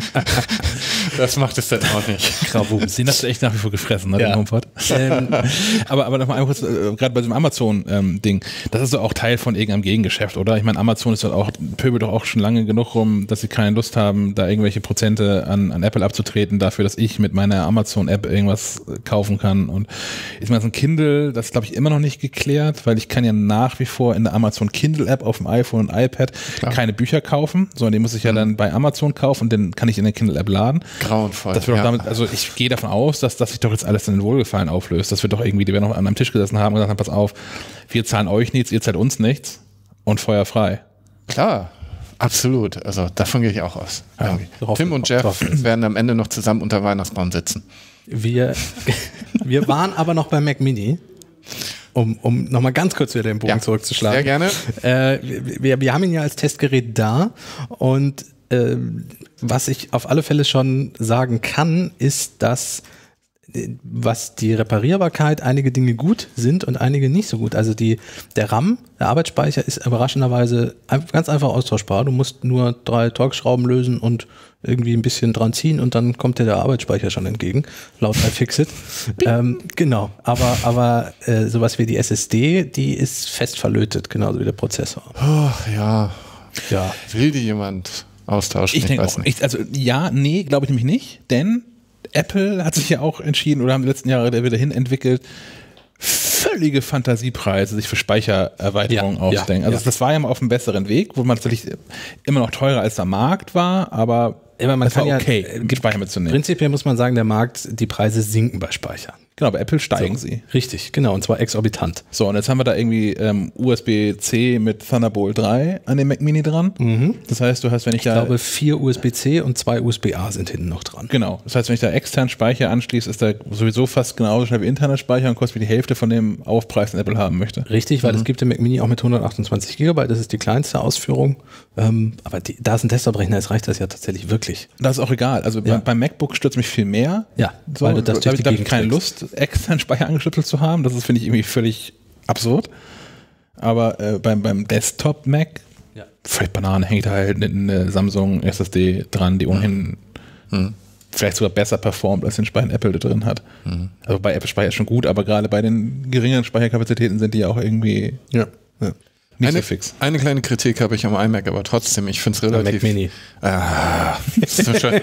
das macht es dann auch nicht. Gravum. Den hast du echt nach wie vor gefressen, ne, Ja. den HomePod. Ähm, aber, aber noch mal kurz, äh, gerade bei diesem Amazon-Ding, das ist doch auch Teil von irgendeinem Gegengeschäft, oder? Ich meine, Amazon ist doch auch, pöbelt doch auch schon lange genug rum, dass sie keine Lust haben, da irgendwelche Prozente an, an Apple abzutreten, dafür, dass ich mit meiner Amazon-App irgendwas kaufen kann. Und ich meine, so ein Kindle, das glaube ich immer noch nicht geklärt, weil ich kann ja nach wie vor in der Amazon Kindle-App auf dem iPhone und iPad Klar. keine Bücher kaufen, sondern die muss ich ja dann bei Amazon kaufen und dann kann ich in der Kindle-App laden. Grauenvoll. Das wird ja. doch damit, also ich gehe davon aus, dass, dass sich doch jetzt alles in den Wohlgefallen auflöst. Das wird doch irgendwie, die werden noch an einem Tisch gesessen haben und gesagt haben, pass auf, wir zahlen euch nichts, ihr zahlt uns nichts und Feuer frei. Klar, absolut. Also davon gehe ich auch aus. Ja, Irgendwie. Tim und Jeff hoffen. werden am Ende noch zusammen unter Weihnachtsbaum sitzen. wir, wir waren aber noch beim Mac Mini, um, um nochmal ganz kurz wieder den Bogen Ja, zurückzuschlagen. sehr gerne. Äh, wir, wir haben ihn ja als Testgerät da und äh, was ich auf alle Fälle schon sagen kann, ist, dass äh, was die Reparierbarkeit einige Dinge gut sind und einige nicht so gut. Also die, der RAM, der Arbeitsspeicher ist überraschenderweise ein- ganz einfach austauschbar. Du musst nur drei Torx-Schrauben lösen und irgendwie ein bisschen dran ziehen und dann kommt dir der Arbeitsspeicher schon entgegen, laut iFixit. ähm, genau, aber, aber äh, sowas wie die S S D, die ist fest verlötet, genauso wie der Prozessor. Oh, ja. Ja, Will die jemand austauschen? Ich denke weiß auch, ich, also ja, nee, glaube ich nämlich nicht, denn Apple hat sich ja auch entschieden oder haben die letzten Jahre wieder hin entwickelt, völlige Fantasiepreise sich für Speichererweiterungen Ja, ausdenken. ja, also ja. das war ja mal auf einem besseren Weg, wo man tatsächlich immer noch teurer als der Markt war, aber aber man es war kann ja, okay, äh, Speicher mitzunehmen. prinzipiell muss man sagen, der Markt, die Preise sinken bei Speichern. Genau, bei Apple steigen sie. Richtig, genau, und zwar exorbitant. So, und jetzt haben wir da irgendwie ähm, U S B-C mit Thunderbolt drei an dem Mac Mini dran. Das heißt, du hast, wenn ich, Ich da... glaube, vier U S B-C und zwei U S B-A sind hinten noch dran. Genau. Das heißt, wenn ich da externen Speicher anschließe, ist der sowieso fast genauso schnell wie interner Speicher und kostet mir die Hälfte von dem Aufpreis, den Apple haben möchte. Richtig, weil es gibt den Mac Mini auch mit hundertachtundzwanzig Gigabyte, das ist die kleinste Ausführung. Ähm, aber die, da es ein Desktop-Rechner ist, reicht das ja tatsächlich wirklich. Das ist auch egal. Also Ja. bei, beim MacBook stürzt mich viel mehr. Ja, so, weil du das da durch habe die ich, da hab ich Gegend keine trägst. Lust, externen Speicher angeschlüsselt zu haben. Das ist, finde ich, irgendwie völlig absurd. Aber äh, beim, beim Desktop-Mac, ja. völlig Banane, hängt da halt eine Samsung S S D dran, die ohnehin mhm. vielleicht sogar besser performt, als den Speicher Apple da drin hat. Mhm. Also bei Apple Speicher ist schon gut, aber gerade bei den geringeren Speicherkapazitäten sind die ja auch irgendwie ja. Ja. nicht eine, so fix. Eine kleine Kritik habe ich am iMac, aber trotzdem, ich finde es relativ... Mac Mini. Ah, so schön.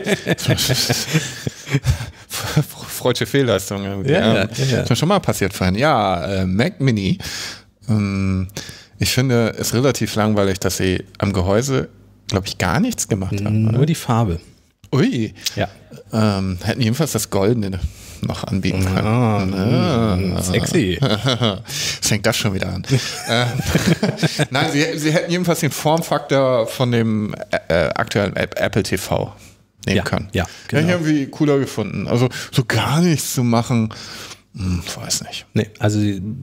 Freudsche Fehlleistung irgendwie. Ja, ja, ja. ja. Ist mir schon mal passiert vorhin. Ja, äh, Mac Mini. Ähm, ich finde es relativ langweilig, dass sie am Gehäuse, glaube ich, gar nichts gemacht haben. Nur oder? die Farbe. Ui. Ja. Ähm, hätten jedenfalls das Goldene noch anbieten können. Ah, ah. Sexy. Fängt das schon wieder an. ähm, Nein, sie, sie hätten jedenfalls den Formfaktor von dem äh, aktuellen Apple T V nehmen ja, können. Ja, genau. Hätte ich genau. irgendwie cooler gefunden. Also so gar nichts zu machen, hm, weiß nicht. Nee, also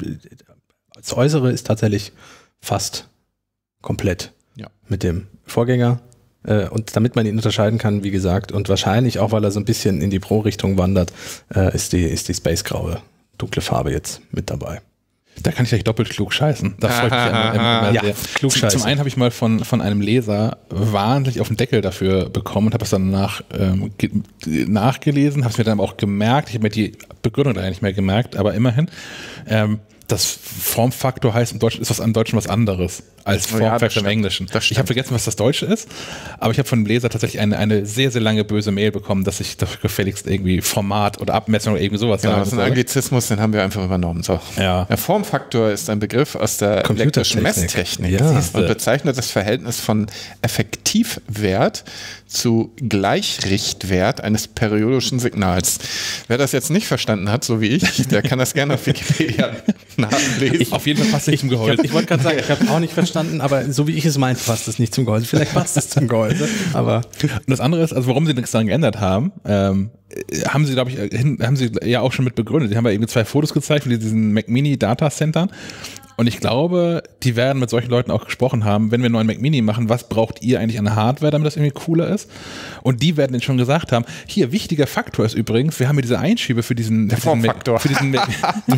das Äußere ist tatsächlich fast komplett ja. mit dem Vorgänger. Und damit man ihn unterscheiden kann, wie gesagt, und wahrscheinlich auch, weil er so ein bisschen in die Pro-Richtung wandert, ist die, ist die Space-graue dunkle Farbe jetzt mit dabei. Da kann ich gleich doppelt klug scheißen. Da freue ich mich immer, immer, immer ja, sehr. klug zum, zum einen habe ich mal von, von einem Leser wahnsinnig auf den Deckel dafür bekommen und habe es dann nach, ähm, nachgelesen, habe es mir dann aber auch gemerkt. Ich habe mir die Begründung leider nicht mehr gemerkt, aber immerhin. Ähm, das Formfaktor heißt im Deutschen, ist was im Deutschen was anderes als Formfaktor ja, im Englischen. Ich habe vergessen, was das Deutsche ist, aber ich habe von dem Leser tatsächlich eine, eine sehr, sehr lange böse Mail bekommen, dass ich dafür gefälligst irgendwie Format oder Abmessung oder irgendwie sowas genau, genau, das ist ein Anglizismus, den haben wir einfach übernommen. So. Ja. Der Formfaktor ist ein Begriff aus der elektrischen Messtechnik ja. und bezeichnet das Verhältnis von Effektivwert zu Gleichrichtwert eines periodischen Signals. Wer das jetzt nicht verstanden hat, so wie ich, der kann das gerne auf Wikipedia nachlesen. Ich, auf jeden Fall passt es nicht zum Gehäuse. Ich, ich wollte gerade sagen, ich habe auch nicht verstanden, aber so wie ich es meinte, passt es nicht zum Gehäuse. Vielleicht passt es zum Gehäuse, aber... Und das andere ist, also warum sie nichts daran geändert haben, ähm, haben sie, glaube ich, hin, haben sie ja auch schon mit begründet. Sie haben ja eben zwei Fotos gezeigt von diesen Mac Mini Data Centern. Und ich glaube, die werden mit solchen Leuten auch gesprochen haben, wenn wir einen neuen Mac Mini machen, was braucht ihr eigentlich an Hardware, damit das irgendwie cooler ist? Und die werden denen schon gesagt haben, hier, wichtiger Faktor ist übrigens, wir haben hier diese Einschiebe für diesen, Der für diesen Formfaktor. Mac, für diesen Mac.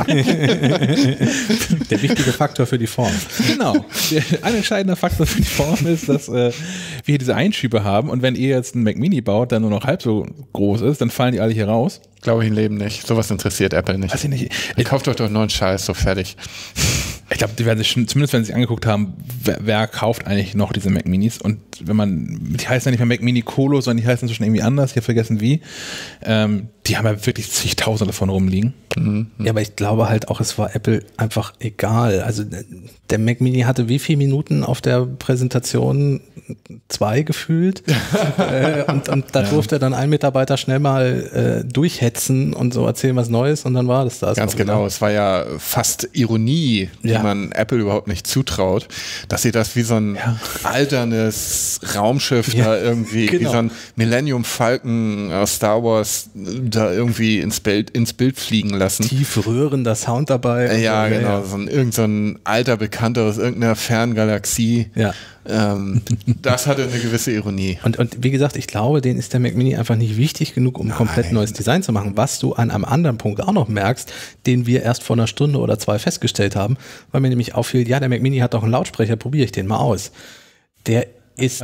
Der wichtige Faktor für die Form. Genau. Der, ein entscheidender Faktor für die Form ist, dass äh, wir hier diese Einschiebe haben und wenn ihr jetzt einen Mac Mini baut, der nur noch halb so groß ist, dann fallen die alle hier raus. Glaube ich im Leben nicht. Sowas interessiert Apple nicht. Weiß ich nicht. Ihr kauft euch doch einen neuen Scheiß, so fertig. Ich glaube, die werden sich schon, zumindest wenn sie sich angeguckt haben, wer, wer kauft eigentlich noch diese Mac Minis und wenn man, die heißen ja nicht mehr Mac Mini Colo, sondern die heißen inzwischen irgendwie anders, ich habe vergessen wie, ähm, die haben ja wirklich zigtausende davon rumliegen. Mhm. Ja, aber ich glaube halt auch, es war Apple einfach egal. Also der Mac Mini hatte wie viele Minuten auf der Präsentation? Zwei gefühlt. äh, und, und da ja. durfte dann ein Mitarbeiter schnell mal äh, durchhetzen und so erzählen was Neues und dann war das das. Ganz genau, wieder. Es war ja fast Ironie, die ja. man Apple überhaupt nicht zutraut, dass sie das wie so ein ja. alternes Raumschiff ja. da irgendwie, genau. wie so ein Millennium Falcon aus Star Wars da irgendwie ins Bild, ins Bild fliegen lassen. Tief rührender Sound dabei. Ja, so, genau, ja. so ein, irgend so ein alter Bekannter aus irgendeiner fernen Galaxie. Ja. Ähm, das hatte eine gewisse Ironie. Und, und wie gesagt, ich glaube, denen ist der Mac Mini einfach nicht wichtig genug, um Nein. komplett neues Design zu machen. Was du an einem anderen Punkt auch noch merkst, den wir erst vor einer Stunde oder zwei festgestellt haben, weil mir nämlich auffiel, ja, der Mac Mini hat doch einen Lautsprecher, probiere ich den mal aus. Der ist...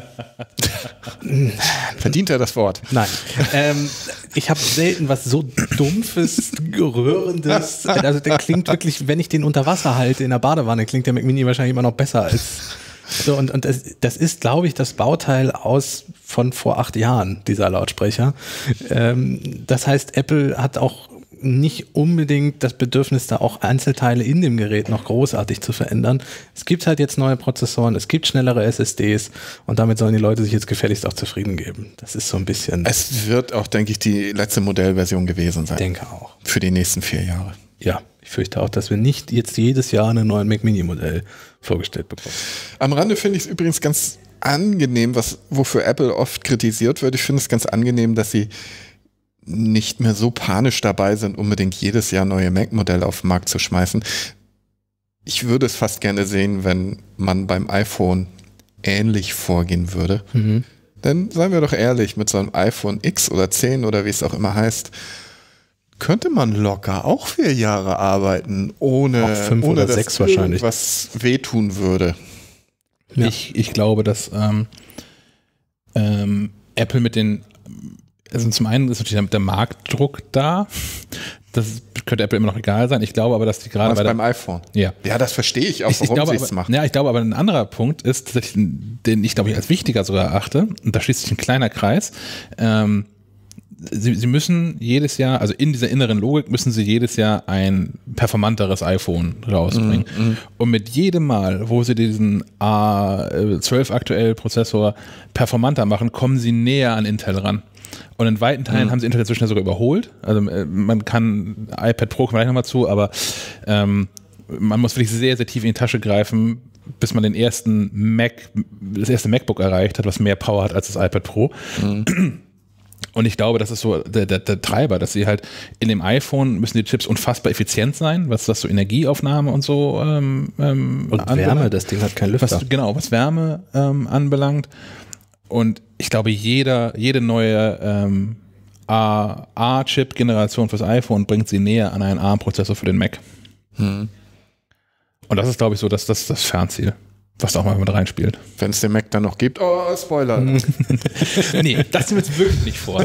Verdient er das Wort? Nein. Ähm, ich habe selten was so Dumpfes, Rührendes. Also der klingt wirklich, wenn ich den unter Wasser halte in der Badewanne, klingt der Mac Mini wahrscheinlich immer noch besser als... So, und, und das, das ist, glaube ich, das Bauteil aus von vor acht Jahren, dieser Lautsprecher. Ähm, das heißt, Apple hat auch nicht unbedingt das Bedürfnis, da auch Einzelteile in dem Gerät noch großartig zu verändern. Es gibt halt jetzt neue Prozessoren, es gibt schnellere S S Ds und damit sollen die Leute sich jetzt gefälligst auch zufrieden geben. Das ist so ein bisschen... Es wird auch, denke ich, die letzte Modellversion gewesen sein. Ich denke auch. Für die nächsten vier Jahre. Ja, ich fürchte auch, dass wir nicht jetzt jedes Jahr einen neuen Mac Mini Modell vorgestellt bekommen. Am Rande finde ich es übrigens ganz angenehm, was, wofür Apple oft kritisiert wird. Ich finde es ganz angenehm, dass sie nicht mehr so panisch dabei sind, unbedingt jedes Jahr neue Mac-Modelle auf den Markt zu schmeißen. Ich würde es fast gerne sehen, wenn man beim iPhone ähnlich vorgehen würde. Mhm. Denn seien wir doch ehrlich, mit so einem iPhone X oder zehn oder wie es auch immer heißt, könnte man locker auch vier Jahre arbeiten, ohne, auch fünf ohne oder dass sechs wahrscheinlich. was wehtun würde. Ja. Ich, ich glaube, dass ähm, ähm, Apple mit den, also zum einen ist natürlich der Marktdruck da, das könnte Apple immer noch egal sein, ich glaube aber, dass die gerade bei beim iPhone. Ja. Ja, das verstehe ich auch, warum ich, ich glaube, sie es machen. Ja, ich glaube aber ein anderer Punkt ist, den ich glaube ich als wichtiger sogar erachte, und da schließt sich ein kleiner Kreis, ähm, Sie, sie müssen jedes Jahr, also in dieser inneren Logik müssen sie jedes Jahr ein performanteres iPhone rausbringen. Mm, mm. Und mit jedem Mal, wo sie diesen A zwölf aktuell Prozessor performanter machen, kommen sie näher an Intel ran. Und in weiten Teilen mm. haben sie Intel inzwischen sogar überholt. Also man kann, iPad Pro kommt gleich nochmal zu, aber ähm, man muss wirklich sehr, sehr tief in die Tasche greifen, bis man den ersten Mac, das erste MacBook erreicht hat, was mehr Power hat als das iPad Pro. Mm. Und ich glaube, das ist so der, der, der Treiber, dass sie halt in dem iPhone müssen die Chips unfassbar effizient sein, was das so Energieaufnahme und so ähm, und anbelangt. Wärme, das Ding hat keinen Lüfter. Was, genau, was Wärme ähm, anbelangt. Und ich glaube, jeder, jede neue ähm, A-Chip-Generation fürs iPhone bringt sie näher an einen A R M-Prozessor für den Mac. Hm. Und das ist, glaube ich, so das, das, das Fernziel, was da auch mal mit reinspielt. Wenn es den Mac dann noch gibt. Oh, Spoiler. Nee, das nehmen wir jetzt wirklich nicht vor.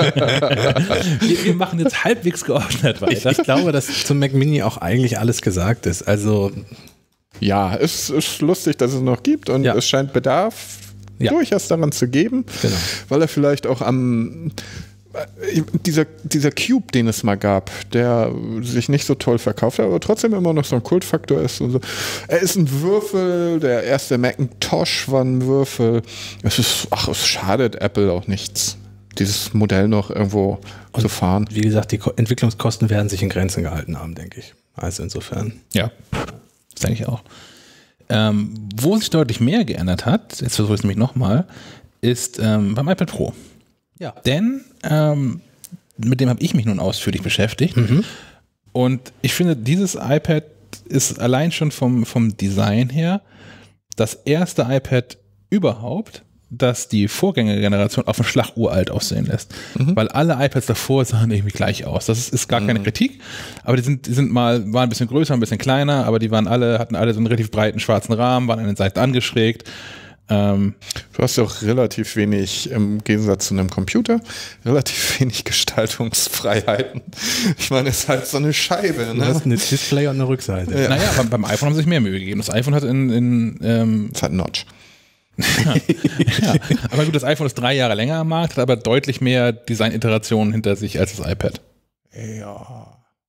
wir, wir machen jetzt halbwegs geordnet weiter. Ich, ich glaube, dass zum Mac Mini auch eigentlich alles gesagt ist. Also ja, es ist lustig, dass es noch gibt und ja. es scheint Bedarf ja. durchaus daran zu geben, genau. weil er vielleicht auch am Dieser, dieser Cube, den es mal gab, der sich nicht so toll verkauft hat, aber trotzdem immer noch so ein Kultfaktor ist. Und so. Er ist ein Würfel, der erste Macintosh war ein Würfel. Es ist, ach, es schadet Apple auch nichts, dieses Modell noch irgendwo und zu fahren. Wie gesagt, die Ko- Entwicklungskosten werden sich in Grenzen gehalten haben, denke ich. Also insofern. Ja, das denke ich auch. Ähm, wo sich deutlich mehr geändert hat, jetzt versuche ich es nämlich nochmal, ist ähm, beim iPad Pro. Ja. Denn ähm, mit dem habe ich mich nun ausführlich beschäftigt. Mhm. Und ich finde, dieses iPad ist allein schon vom, vom Design her das erste iPad überhaupt, das die Vorgängergeneration auf den Schlag uralt aussehen lässt. Mhm. Weil alle iPads davor sahen irgendwie gleich aus. Das ist, ist gar keine mhm. Kritik, aber die sind, die sind mal, waren ein bisschen größer, ein bisschen kleiner, aber die waren alle, hatten alle so einen relativ breiten schwarzen Rahmen, waren an den Seiten angeschrägt. Du hast ja auch relativ wenig, im Gegensatz zu einem Computer, relativ wenig Gestaltungsfreiheiten. Ich meine, es ist halt so eine Scheibe. Ne? Du hast ein Display und eine Rückseite. Ja. Naja, beim, beim iPhone haben sie sich mehr Mühe gegeben. Das iPhone hat in... in ähm es hat einen Notch. ja. ja, aber gut, das iPhone ist drei Jahre länger am Markt, hat aber deutlich mehr Design-Iterationen hinter sich als das iPad. Ja...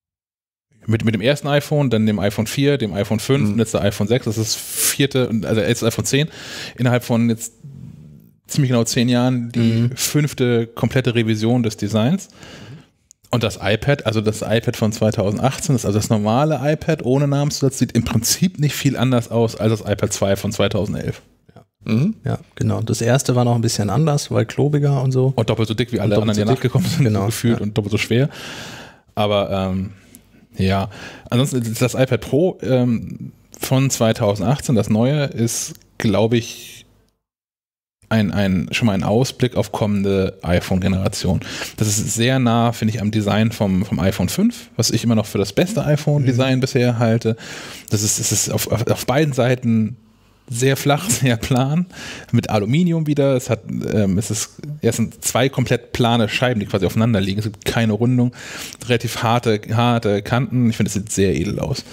Mit, mit dem ersten iPhone, dann dem iPhone vier, dem iPhone fünf mhm. und jetzt der iPhone sechs, das ist das vierte, also jetzt iPhone zehn, innerhalb von jetzt ziemlich genau zehn Jahren die mhm. fünfte komplette Revision des Designs. Und das iPad, also das iPad von zweitausendachtzehn, das, also das normale iPad ohne Namenszusatz, sieht im Prinzip nicht viel anders aus als das iPad zwei von zweitausendelf. Ja. Mhm. Ja, genau. Das erste war noch ein bisschen anders, weil klobiger und so. Und doppelt so dick wie alle anderen, die nachgekommen sind, genau. gefühlt ja. und doppelt so schwer. Aber ähm, ja, ansonsten ist das iPad Pro ähm, von zweitausendachtzehn, das neue, ist, glaube ich, ein, ein, schon mal ein Ausblick auf kommende iPhone-Generation. Das ist sehr nah, finde ich, am Design vom, vom iPhone fünf, was ich immer noch für das beste iPhone-Design mhm. bisher halte. Das ist, es ist auf, auf, auf beiden Seiten sehr flach, sehr plan, mit Aluminium wieder. Es hat, ähm, es ist, ja, es sind zwei komplett plane Scheiben, die quasi aufeinander liegen. Es gibt keine Rundung, relativ harte, harte Kanten. Ich finde, es sieht sehr edel aus.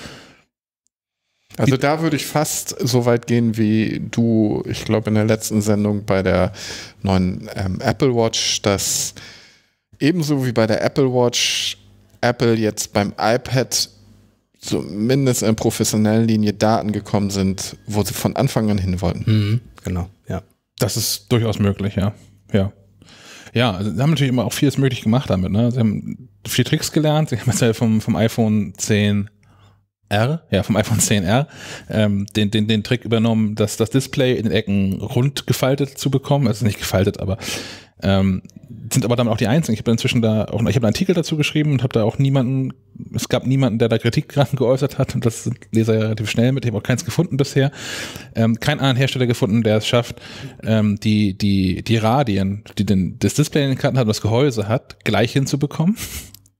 Also da würde ich fast so weit gehen wie du, ich glaube in der letzten Sendung bei der neuen ähm, Apple Watch, dass ebenso wie bei der Apple Watch Apple jetzt beim iPad zumindest in professionellen Linie Daten gekommen sind, wo sie von Anfang an hin wollten. Mhm, genau, ja. Das ist durchaus möglich, ja. Ja, ja, also sie haben natürlich immer auch vieles möglich gemacht damit. Ne? Sie haben viele Tricks gelernt. Sie haben jetzt ja vom, vom iPhone zehn R, ja, vom iPhone zehn R, ähm, den, den, den Trick übernommen, dass das Display in den Ecken rund gefaltet zu bekommen. Also nicht gefaltet, aber ähm, sind aber damit auch die Einzigen. Ich habe inzwischen da auch, ich habe einen Artikel dazu geschrieben und habe da auch niemanden, es gab niemanden, der da Kritik dran geäußert hat, und das sind Leser ja relativ schnell mit. Ich habe auch keins gefunden bisher. Ähm, keinen anderen Hersteller gefunden, der es schafft, ähm, die, die, die Radien, die den, das Display in den Kanten hat und das Gehäuse hat, gleich hinzubekommen.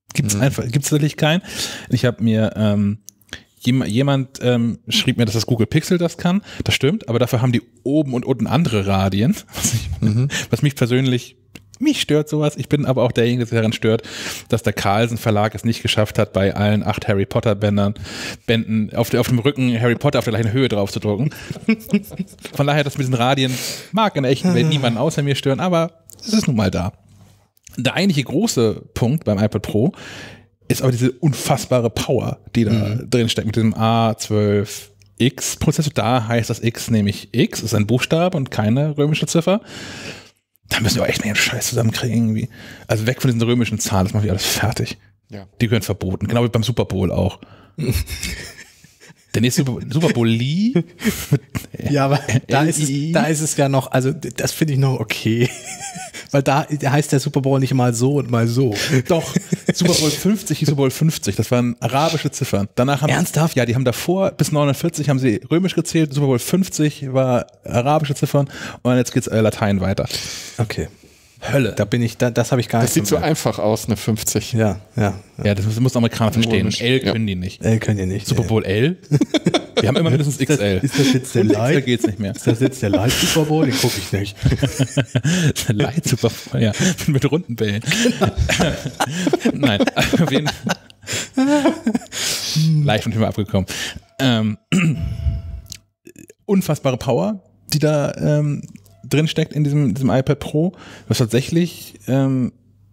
Gibt's Mhm. einfach, gibt's natürlich keinen. Ich habe mir ähm, jemand, jemand ähm, schrieb mir, dass das Google Pixel das kann. Das stimmt, aber dafür haben die oben und unten andere Radien, was, ich, Mhm. was mich persönlich mich stört sowas. Ich bin aber auch derjenige, der daran stört, dass der Carlsen Verlag es nicht geschafft hat, bei allen acht Harry Potter Bändern, Bänden auf, auf dem Rücken Harry Potter auf der gleichen Höhe drauf zu drucken. Von daher, das mit diesen Radien mag in der echten Welt niemanden außer mir stören, aber es ist nun mal da. Der eigentliche große Punkt beim iPad Pro ist aber diese unfassbare Power, die da mhm. drin steckt mit diesem A zwölf X Prozessor. Da heißt das X nämlich X, ist ein Buchstabe und keine römische Ziffer. Da müssen wir auch echt mal den Scheiß zusammenkriegen irgendwie. Also weg von diesen römischen Zahlen, das machen wir alles fertig. Ja. Die gehören verboten, genau wie beim Super Bowl auch. Der nächste Super Bowl Lee. Ja, aber da ist, es, da ist es ja noch, also das finde ich noch okay. Weil da heißt der Super Bowl nicht mal so und mal so. Doch, Super Bowl fünfzig, Super Bowl fünfzig, das waren arabische Ziffern. Danach haben Ernsthaft? Ja, die haben davor bis neunundvierzig haben sie römisch gezählt, Super Bowl fünfzig war arabische Ziffern und jetzt geht's äh, Latein weiter. Okay. Hölle. Da bin ich, da, das habe ich gar Das nicht. sieht so gemerkt. einfach aus, eine fünfzig. Ja, ja. Ja, das muss Amerikaner verstehen. Römisch, L ja. können die nicht. L können die nicht. Super Bowl L? Wir haben immer mindestens X L. Ist das jetzt der Und X L Light? geht's nicht mehr. Ist das jetzt der Light Super Bowl? Den gucke ich nicht. Light Super Bowl, ja. Mit runden Bällen. Nein, auf jeden Fall. Leicht von Thema abgekommen. Ähm, unfassbare Power, die da ähm, drin steckt in diesem, diesem iPad Pro, was tatsächlich ähm,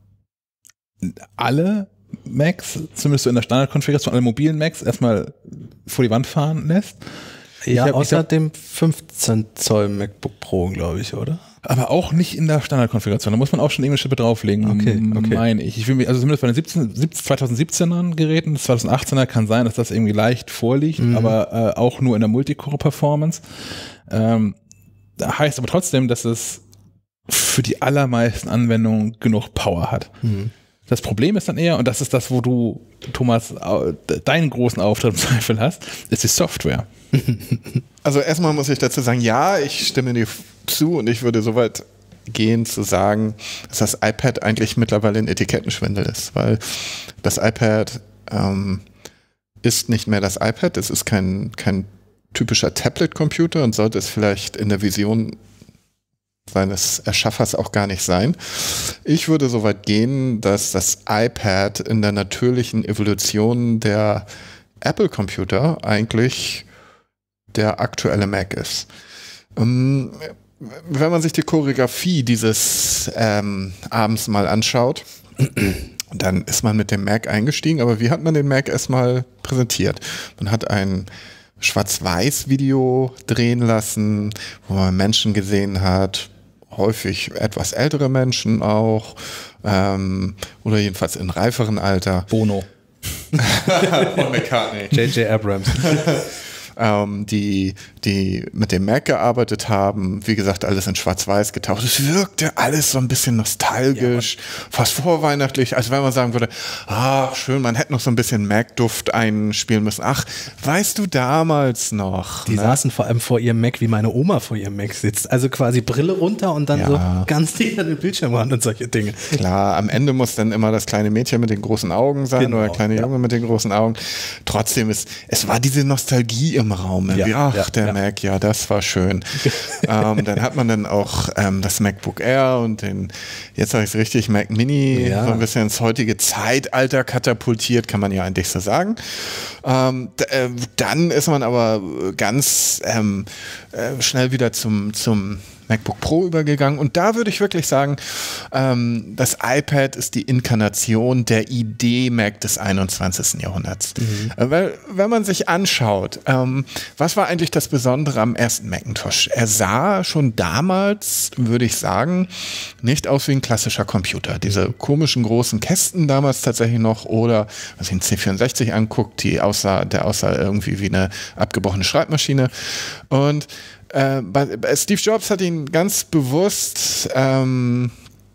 alle Macs, zumindest so in der Standardkonfiguration, alle mobilen Macs erstmal vor die Wand fahren lässt. Ja, Ich hab- außer ich hab- dem fünfzehn Zoll MacBook Pro, glaube ich, oder? Aber auch nicht in der Standardkonfiguration. Da muss man auch schon irgendeine Schippe drauflegen, Okay, okay. meine ich. Ich will mich, also zumindest bei den siebzehn, zweitausendsiebzehnern Geräten, das zweitausendachtzehner kann sein, dass das irgendwie leicht vorliegt, Mhm. aber äh, auch nur in der Multicore-Performance. Ähm, heißt aber trotzdem, dass es für die allermeisten Anwendungen genug Power hat. Mhm. Das Problem ist dann eher, und das ist das, wo du, Thomas, au- deinen großen Auftritt im Zweifel hast, ist die Software. Also erstmal muss ich dazu sagen, ja, ich stimme dir zu und ich würde so weit gehen zu sagen, dass das iPad eigentlich mittlerweile ein Etikettenschwindel ist, weil das iPad ähm, ist nicht mehr das iPad, es ist kein, kein typischer Tablet-Computer und sollte es vielleicht in der Vision seines Erschaffers auch gar nicht sein. Ich würde so weit gehen, dass das iPad in der natürlichen Evolution der Apple-Computer eigentlich der aktuelle Mac ist. Ähm, wenn man sich die Choreografie dieses ähm, Abends mal anschaut, dann ist man mit dem Mac eingestiegen, aber wie hat man den Mac erstmal präsentiert? Man hat ein Schwarz-Weiß-Video drehen lassen, wo man Menschen gesehen hat, häufig etwas ältere Menschen auch, ähm, oder jedenfalls in reiferen Alter. Bono. Paul McCartney. J J Abrams. ähm, die, die mit dem Mac gearbeitet haben. Wie gesagt, alles in Schwarz-Weiß getaucht. Es wirkte alles so ein bisschen nostalgisch, fast vorweihnachtlich, als wenn man sagen würde, ah, schön, man hätte noch so ein bisschen Mac-Duft einspielen müssen. Ach, weißt du damals noch? Die ne? saßen vor allem vor ihrem Mac, wie meine Oma vor ihrem Mac sitzt. Also quasi Brille runter und dann Ja. so ganz dicht an den Bildschirm ran und solche Dinge. Klar, am Ende muss dann immer das kleine Mädchen mit den großen Augen sein Genau, oder der kleine ja. Junge mit den großen Augen. Trotzdem ist, es war diese Nostalgie im Raum. Ja, Wie, ach, ja, der ja. Mac, ja, das war schön. ähm, dann hat man dann auch ähm, das MacBook Air und den, jetzt sage ich es richtig, Mac Mini Ja. so ein bisschen ins heutige Zeitalter katapultiert, kann man ja eigentlich so sagen. Ähm, d- äh, dann ist man aber ganz ähm, äh, schnell wieder zum, zum MacBook Pro übergegangen und da würde ich wirklich sagen, ähm, das iPad ist die Inkarnation der Idee Mac des einundzwanzigsten Jahrhunderts. Mhm. Äh, weil, wenn man sich anschaut, ähm, was war eigentlich das Besondere am ersten Macintosh? Er sah schon damals, würde ich sagen, nicht aus wie ein klassischer Computer. Diese komischen großen Kästen damals tatsächlich noch oder, was ich den C vierundsechzig anguckt, die aussah, der aussah irgendwie wie eine abgebrochene Schreibmaschine und Äh, bei, bei Steve Jobs hat ihn ganz bewusst ähm,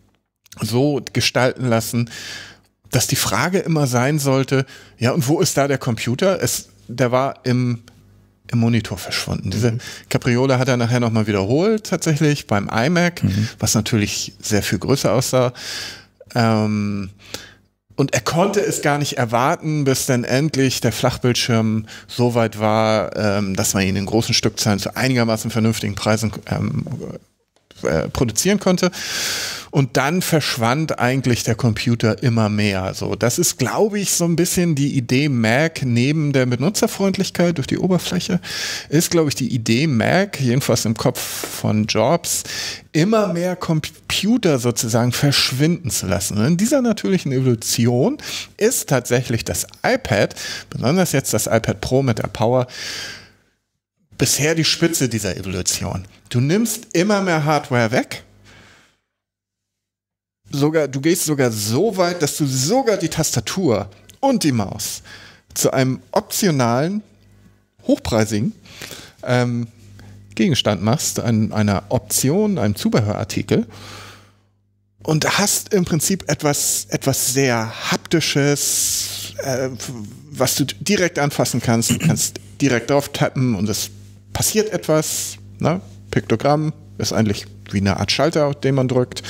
so gestalten lassen, dass die Frage immer sein sollte, ja, und wo ist da der Computer? Es, der war im, im Monitor verschwunden. Diese Capriole hat er nachher nochmal wiederholt, tatsächlich beim iMac, Mhm. was natürlich sehr viel größer aussah. Ähm, und er konnte es gar nicht erwarten, bis dann endlich der Flachbildschirm so weit war, ähm, dass man ihn in großen Stückzahlen zu einigermaßen vernünftigen Preisen ähm, äh, produzieren konnte. Und dann verschwand eigentlich der Computer immer mehr. So, das ist, glaube ich, so ein bisschen die Idee Mac neben der Benutzerfreundlichkeit durch die Oberfläche, ist, glaube ich, die Idee Mac, jedenfalls im Kopf von Jobs, immer mehr Computer sozusagen verschwinden zu lassen. Und in dieser natürlichen Evolution ist tatsächlich das iPad, besonders jetzt das iPad Pro mit der Power, bisher die Spitze dieser Evolution. Du nimmst immer mehr Hardware weg. Sogar, du gehst sogar so weit, dass du sogar die Tastatur und die Maus zu einem optionalen, hochpreisigen ähm, Gegenstand machst, ein, einer Option, einem Zubehörartikel, und hast im Prinzip etwas, etwas sehr Haptisches, äh, was du direkt anfassen kannst. Du kannst direkt drauf tappen und es passiert etwas. Ne? Piktogramm ist eigentlich wie eine Art Schalter, auf den man drückt.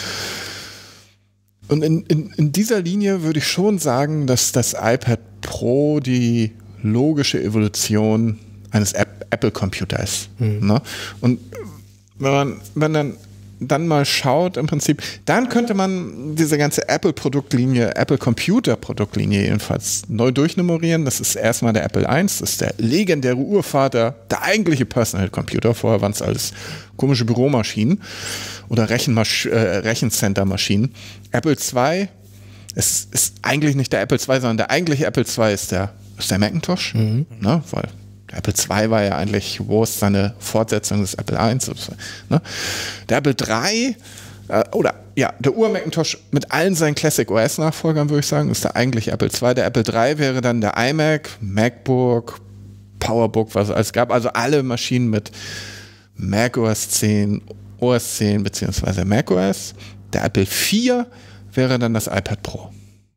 Und in, in, in dieser Linie würde ich schon sagen, dass das iPad Pro die logische Evolution eines Apple-Computer ist. Mhm. Ne? Und wenn man, wenn dann, dann mal schaut, im Prinzip, dann könnte man diese ganze Apple-Produktlinie, Apple-Computer-Produktlinie jedenfalls neu durchnummerieren. Das ist erstmal der Apple eins, das ist der legendäre Urvater, der eigentliche Personal-Computer. Vorher waren es alles komische Büromaschinen oder Rechenmasch- äh, Rechencenter-Maschinen. Apple zwei ist, ist eigentlich nicht der Apple zwei, sondern der eigentliche Apple zwei ist der, ist der Macintosh, mhm. ne? Weil der Apple zwei war ja eigentlich, wo ist seine Fortsetzung des Apple eins? Oder so, ne? Der Apple drei, äh, oder ja, der Ur-Macintosh mit allen seinen Classic O S-Nachfolgern, würde ich sagen, ist der eigentliche Apple zwei. Der Apple drei wäre dann der iMac, MacBook, PowerBook, was es alles gab. Also alle Maschinen mit Mac O S zehn, O S zehn beziehungsweise macOS. Der Apple vier wäre dann das iPad Pro.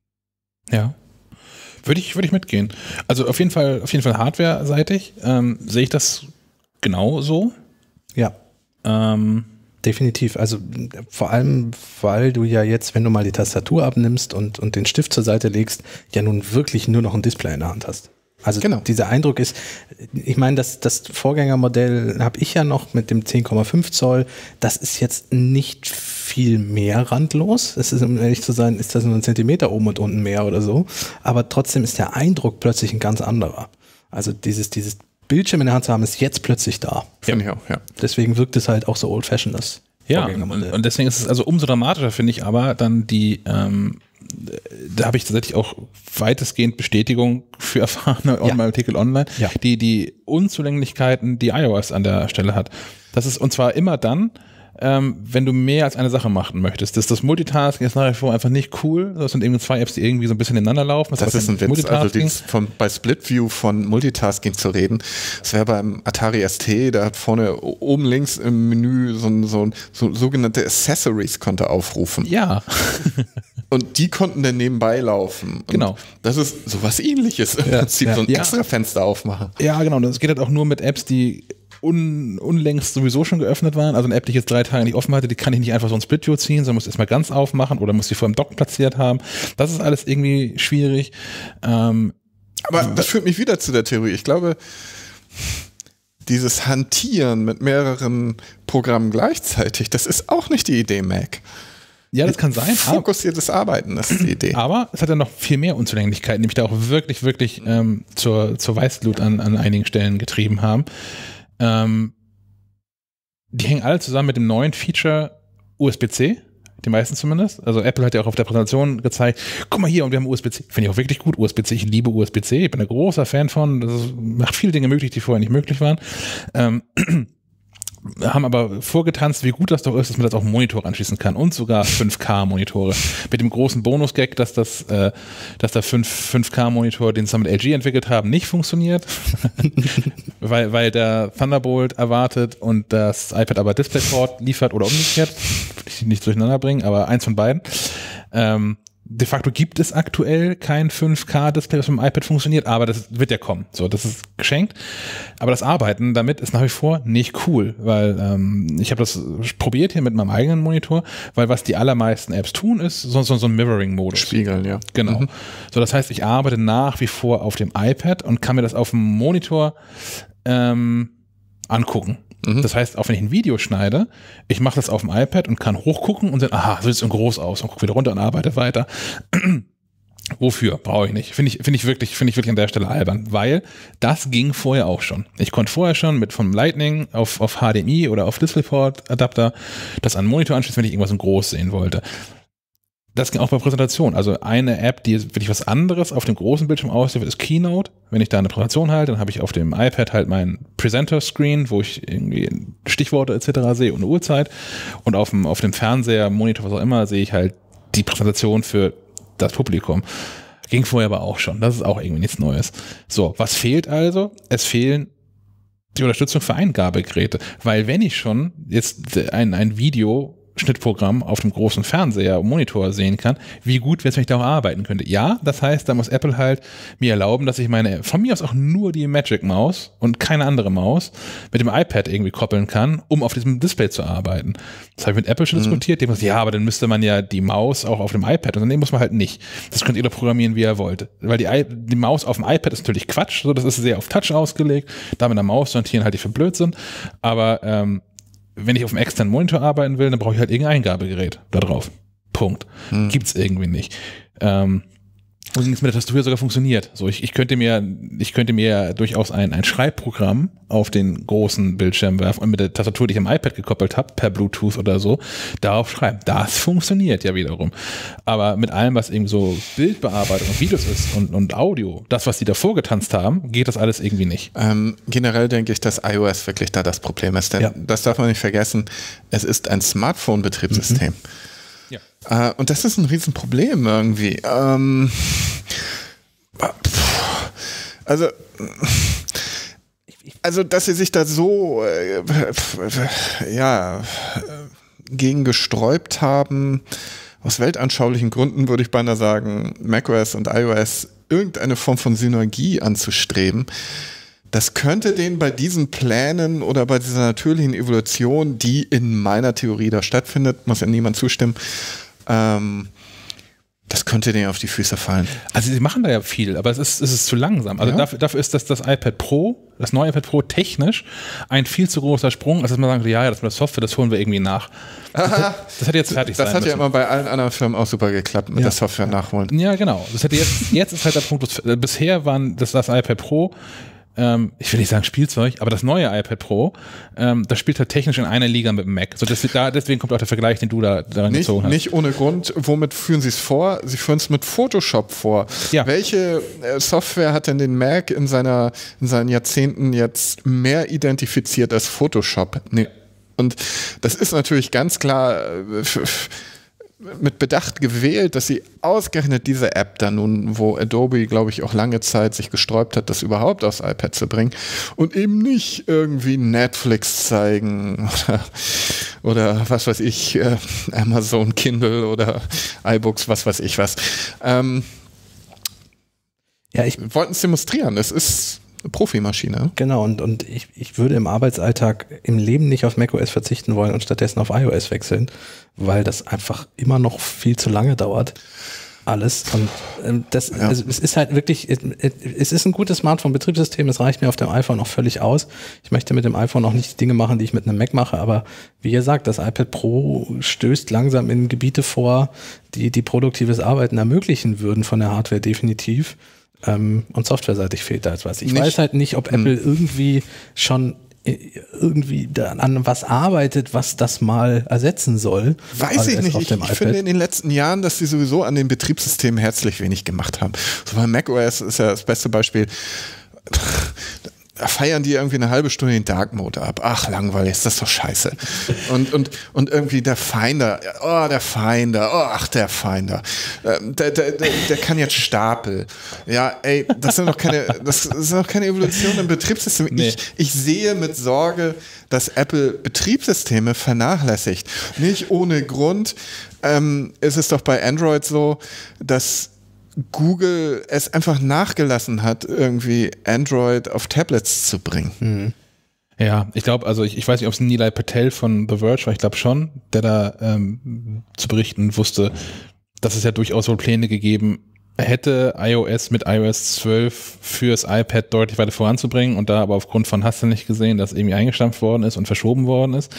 Ja. Würde ich, würde ich mitgehen. Also auf jeden Fall, auf jeden Fall hardware-seitig ähm, sehe ich das genau so. Ja. Ähm, Definitiv. Also vor allem, weil du ja jetzt, wenn du mal die Tastatur abnimmst und, und den Stift zur Seite legst, ja nun wirklich nur noch ein Display in der Hand hast. Also genau. Dieser Eindruck ist, ich meine, das, das Vorgängermodell habe ich ja noch mit dem zehn Komma fünf Zoll, das ist jetzt nicht viel mehr randlos. Es ist, um ehrlich zu sein, ist das nur ein Zentimeter oben und unten mehr oder so. Aber trotzdem ist der Eindruck plötzlich ein ganz anderer. Also dieses, dieses Bildschirm in der Hand zu haben, ist jetzt plötzlich da. Finde ich auch, ja. Deswegen wirkt es halt auch so old-fashioned, das ja, und, und deswegen ist es also umso dramatischer, finde ich, aber dann die, ähm, da habe ich tatsächlich auch weitestgehend Bestätigung für erfahrene ja. Artikel online, ja. die die Unzulänglichkeiten, die iOS an der Stelle hat. Das ist, und zwar immer dann, ähm, wenn du mehr als eine Sache machen möchtest. Das, das Multitasking ist nach wie vor einfach nicht cool. Das sind eben zwei Apps, die irgendwie so ein bisschen ineinander laufen. Das, das ist ein Witz, also die, von, bei Split View von Multitasking zu reden. Das wäre beim Atari S T, da hat vorne oben links im Menü so, so, so sogenannte Accessories konnte aufrufen. Ja. Und die konnten dann nebenbei laufen. Und genau. Das ist sowas Ähnliches im ja, Prinzip, ja, so ein ja. extra Fenster aufmachen. Ja, genau. Das geht halt auch nur mit Apps, die un, unlängst sowieso schon geöffnet waren. Also eine App, die ich jetzt drei Tage nicht offen hatte, die kann ich nicht einfach so ein Split-View ziehen, sondern muss erstmal ganz aufmachen oder muss die vor dem Dock platziert haben. Das ist alles irgendwie schwierig. Ähm, Aber das führt mich wieder zu der Theorie. Ich glaube, dieses Hantieren mit mehreren Programmen gleichzeitig, das ist auch nicht die Idee Mac. Ja, das kann sein. Fokussiertes Arbeiten, das ist die Idee. Aber es hat ja noch viel mehr Unzulänglichkeiten, die mich da auch wirklich, wirklich ähm, zur, zur Weißglut an, an einigen Stellen getrieben haben. Ähm, die hängen alle zusammen mit dem neuen Feature U S B C, die meisten zumindest. Also Apple hat ja auch auf der Präsentation gezeigt, guck mal hier, und wir haben U S B C. Finde ich auch wirklich gut, U S B C. Ich liebe U S B C, ich bin ein großer Fan von. Das macht viele Dinge möglich, die vorher nicht möglich waren. Ähm, haben aber vorgetanzt, wie gut das doch ist, dass man das auch einen Monitor anschließen kann und sogar fünf K Monitore. Mit dem großen Bonus-Gag, dass das, äh, dass der fünf K Monitor, den sie mit L G entwickelt haben, nicht funktioniert, weil, weil der Thunderbolt erwartet und das iPad aber DisplayPort liefert oder umgekehrt. Will ich nicht durcheinander bringen, aber eins von beiden. Ähm, de facto gibt es aktuell kein fünf K-Display, das mit dem iPad funktioniert, aber das wird ja kommen. So, das ist geschenkt. Aber das Arbeiten damit ist nach wie vor nicht cool, weil ähm, ich habe das probiert hier mit meinem eigenen Monitor, weil was die allermeisten Apps tun, ist so, so, so ein Mirroring-Modus. Spiegeln, ja. Genau. Mhm. So, das heißt, ich arbeite nach wie vor auf dem iPad und kann mir das auf dem Monitor ähm, angucken. Das heißt, auch wenn ich ein Video schneide, ich mache das auf dem iPad und kann hochgucken und dann, aha, so sieht es so groß aus und gucke wieder runter und arbeite weiter. Wofür? Brauche ich nicht. Finde ich, finde ich wirklich, finde ich wirklich an der Stelle albern, weil das ging vorher auch schon. Ich konnte vorher schon mit vom Lightning auf, auf H D M I oder auf DisplayPort-Adapter das an den Monitor anschließen, wenn ich irgendwas in groß sehen wollte. Das ging auch bei Präsentationen. Also eine App, die wirklich was anderes auf dem großen Bildschirm ausliefert, ist Keynote. Wenn ich da eine Präsentation halte, dann habe ich auf dem iPad halt meinen Presenter-Screen, wo ich irgendwie Stichworte et cetera sehe und eine Uhrzeit. Und auf dem, auf dem Fernseher, Monitor, was auch immer, sehe ich halt die Präsentation für das Publikum. Ging vorher aber auch schon. Das ist auch irgendwie nichts Neues. So, was fehlt also? Es fehlen die Unterstützung für Eingabegeräte. Weil wenn ich schon jetzt ein, ein Video Schnittprogramm auf dem großen Fernseher, Monitor sehen kann, wie gut wäre es, wenn ich da auch arbeiten könnte. Ja, das heißt, da muss Apple halt mir erlauben, dass ich meine, von mir aus auch nur die Magic Maus und keine andere Maus mit dem iPad irgendwie koppeln kann, um auf diesem Display zu arbeiten. Das habe ich mit Apple schon mhm. diskutiert. Die haben gesagt, ja, aber dann müsste man ja die Maus auch auf dem iPad, und dann muss man halt nicht. Das könnt ihr doch programmieren, wie ihr wollt. Weil die, I- die Maus auf dem iPad ist natürlich Quatsch, so, das ist sehr auf Touch ausgelegt. Da mit der Maus sortieren halte ich für Blödsinn. Aber ähm, wenn ich auf einem externen Monitor arbeiten will, dann brauche ich halt irgendein Eingabegerät da drauf. Punkt. Hm. Gibt's irgendwie nicht. Ähm, und es mit der Tastatur sogar funktioniert. So, ich, ich könnte mir, ich könnte mir durchaus ein, ein Schreibprogramm auf den großen Bildschirm werfen und mit der Tastatur, die ich am iPad gekoppelt habe, per Bluetooth oder so, darauf schreiben. Das funktioniert ja wiederum. Aber mit allem, was eben so Bildbearbeitung und Videos ist und, und Audio, das, was die davor getanzt haben, geht das alles irgendwie nicht. Ähm, generell denke ich, dass iOS wirklich da das Problem ist. Denn ja. das darf man nicht vergessen, es ist ein Smartphone-Betriebssystem. Mhm. Ja. Äh, und das ist ein Riesenproblem irgendwie. Ähm, also, also, dass sie sich da so äh, ja, gegen gesträubt haben, aus weltanschaulichen Gründen würde ich beinahe sagen, macOS und iOS irgendeine Form von Synergie anzustreben. Das könnte denen bei diesen Plänen oder bei dieser natürlichen Evolution, die in meiner Theorie da stattfindet, muss ja niemand zustimmen, ähm, das könnte denen auf die Füße fallen. Also sie machen da ja viel, aber es ist, es ist zu langsam. Also ja. dafür, dafür ist das, das iPad Pro, das neue iPad Pro technisch ein viel zu großer Sprung, als dass man sagen, ja, ja, das mit der Software, das holen wir irgendwie nach. Das, hat, das hätte jetzt fertig das sein hat müssen. Ja immer bei allen anderen Firmen auch super geklappt mit ja. der Software nachholen. Ja, genau. Das hätte jetzt, jetzt ist halt der Punkt, bisher waren das, das iPad Pro, ähm, ich will nicht sagen Spielzeug, aber das neue iPad Pro, ähm, das spielt halt technisch in einer Liga mit dem Mac. So, deswegen, da, deswegen kommt auch der Vergleich, den du da daran nicht, gezogen hast. Nicht ohne Grund. Womit führen sie es vor? Sie führen es mit Photoshop vor. Ja. Welche äh, Software hat denn den Mac in, seiner, in seinen Jahrzehnten jetzt mehr identifiziert als Photoshop? Nee. Und das ist natürlich ganz klar äh, f- f- mit Bedacht gewählt, dass sie ausgerechnet diese App da nun, wo Adobe, glaube ich, auch lange Zeit sich gesträubt hat, das überhaupt aufs iPad zu bringen und eben nicht irgendwie Netflix zeigen oder, oder was weiß ich, äh, Amazon Kindle oder iBooks, was weiß ich was. Ähm, ja, ich wollten es demonstrieren. Es ist eine Profimaschine. Genau, und, und ich, ich würde im Arbeitsalltag im Leben nicht auf macOS verzichten wollen und stattdessen auf iOS wechseln, weil das einfach immer noch viel zu lange dauert. Alles. Und ähm, das, ja. also es ist halt wirklich, es, es ist ein gutes Smartphone-Betriebssystem, es reicht mir auf dem iPhone auch völlig aus. Ich möchte mit dem iPhone auch nicht Dinge machen, die ich mit einem Mac mache, aber wie ihr sagt, das iPad Pro stößt langsam in Gebiete vor, die, die produktives Arbeiten ermöglichen würden von der Hardware definitiv. Ähm, und softwareseitig fehlt da jetzt was. Ich nicht. weiß halt nicht, ob hm. Apple irgendwie schon irgendwie an was arbeitet, was das mal ersetzen soll. Weiß ich nicht. Ich, ich finde in den letzten Jahren, dass sie sowieso an den Betriebssystemen herzlich wenig gemacht haben. So bei macOS ist ja das beste Beispiel. Da feiern die irgendwie eine halbe Stunde den Dark Mode ab. Ach, langweilig, ist das doch scheiße. Und, und, und irgendwie der Finder, oh, der Finder, oh, ach, der Finder. Ähm, der, der, der, der kann jetzt Stapel. Ja, ey, das sind doch keine, das ist doch keine Evolution im Betriebssystem. Nee. Ich, ich sehe mit Sorge, dass Apple Betriebssysteme vernachlässigt. Nicht ohne Grund ähm, ist es doch bei Android so, dass Google es einfach nachgelassen hat, irgendwie Android auf Tablets zu bringen. Mhm. Ja, ich glaube, also ich, ich weiß nicht, ob es Nilay Patel von The Verge war, ich glaube schon, der da ähm, zu berichten wusste, dass es ja durchaus wohl Pläne gegeben hätte, iOS mit iOS zwölf fürs iPad deutlich weiter voranzubringen und da aber aufgrund von hast du nicht gesehen, dass irgendwie eingestampft worden ist und verschoben worden ist.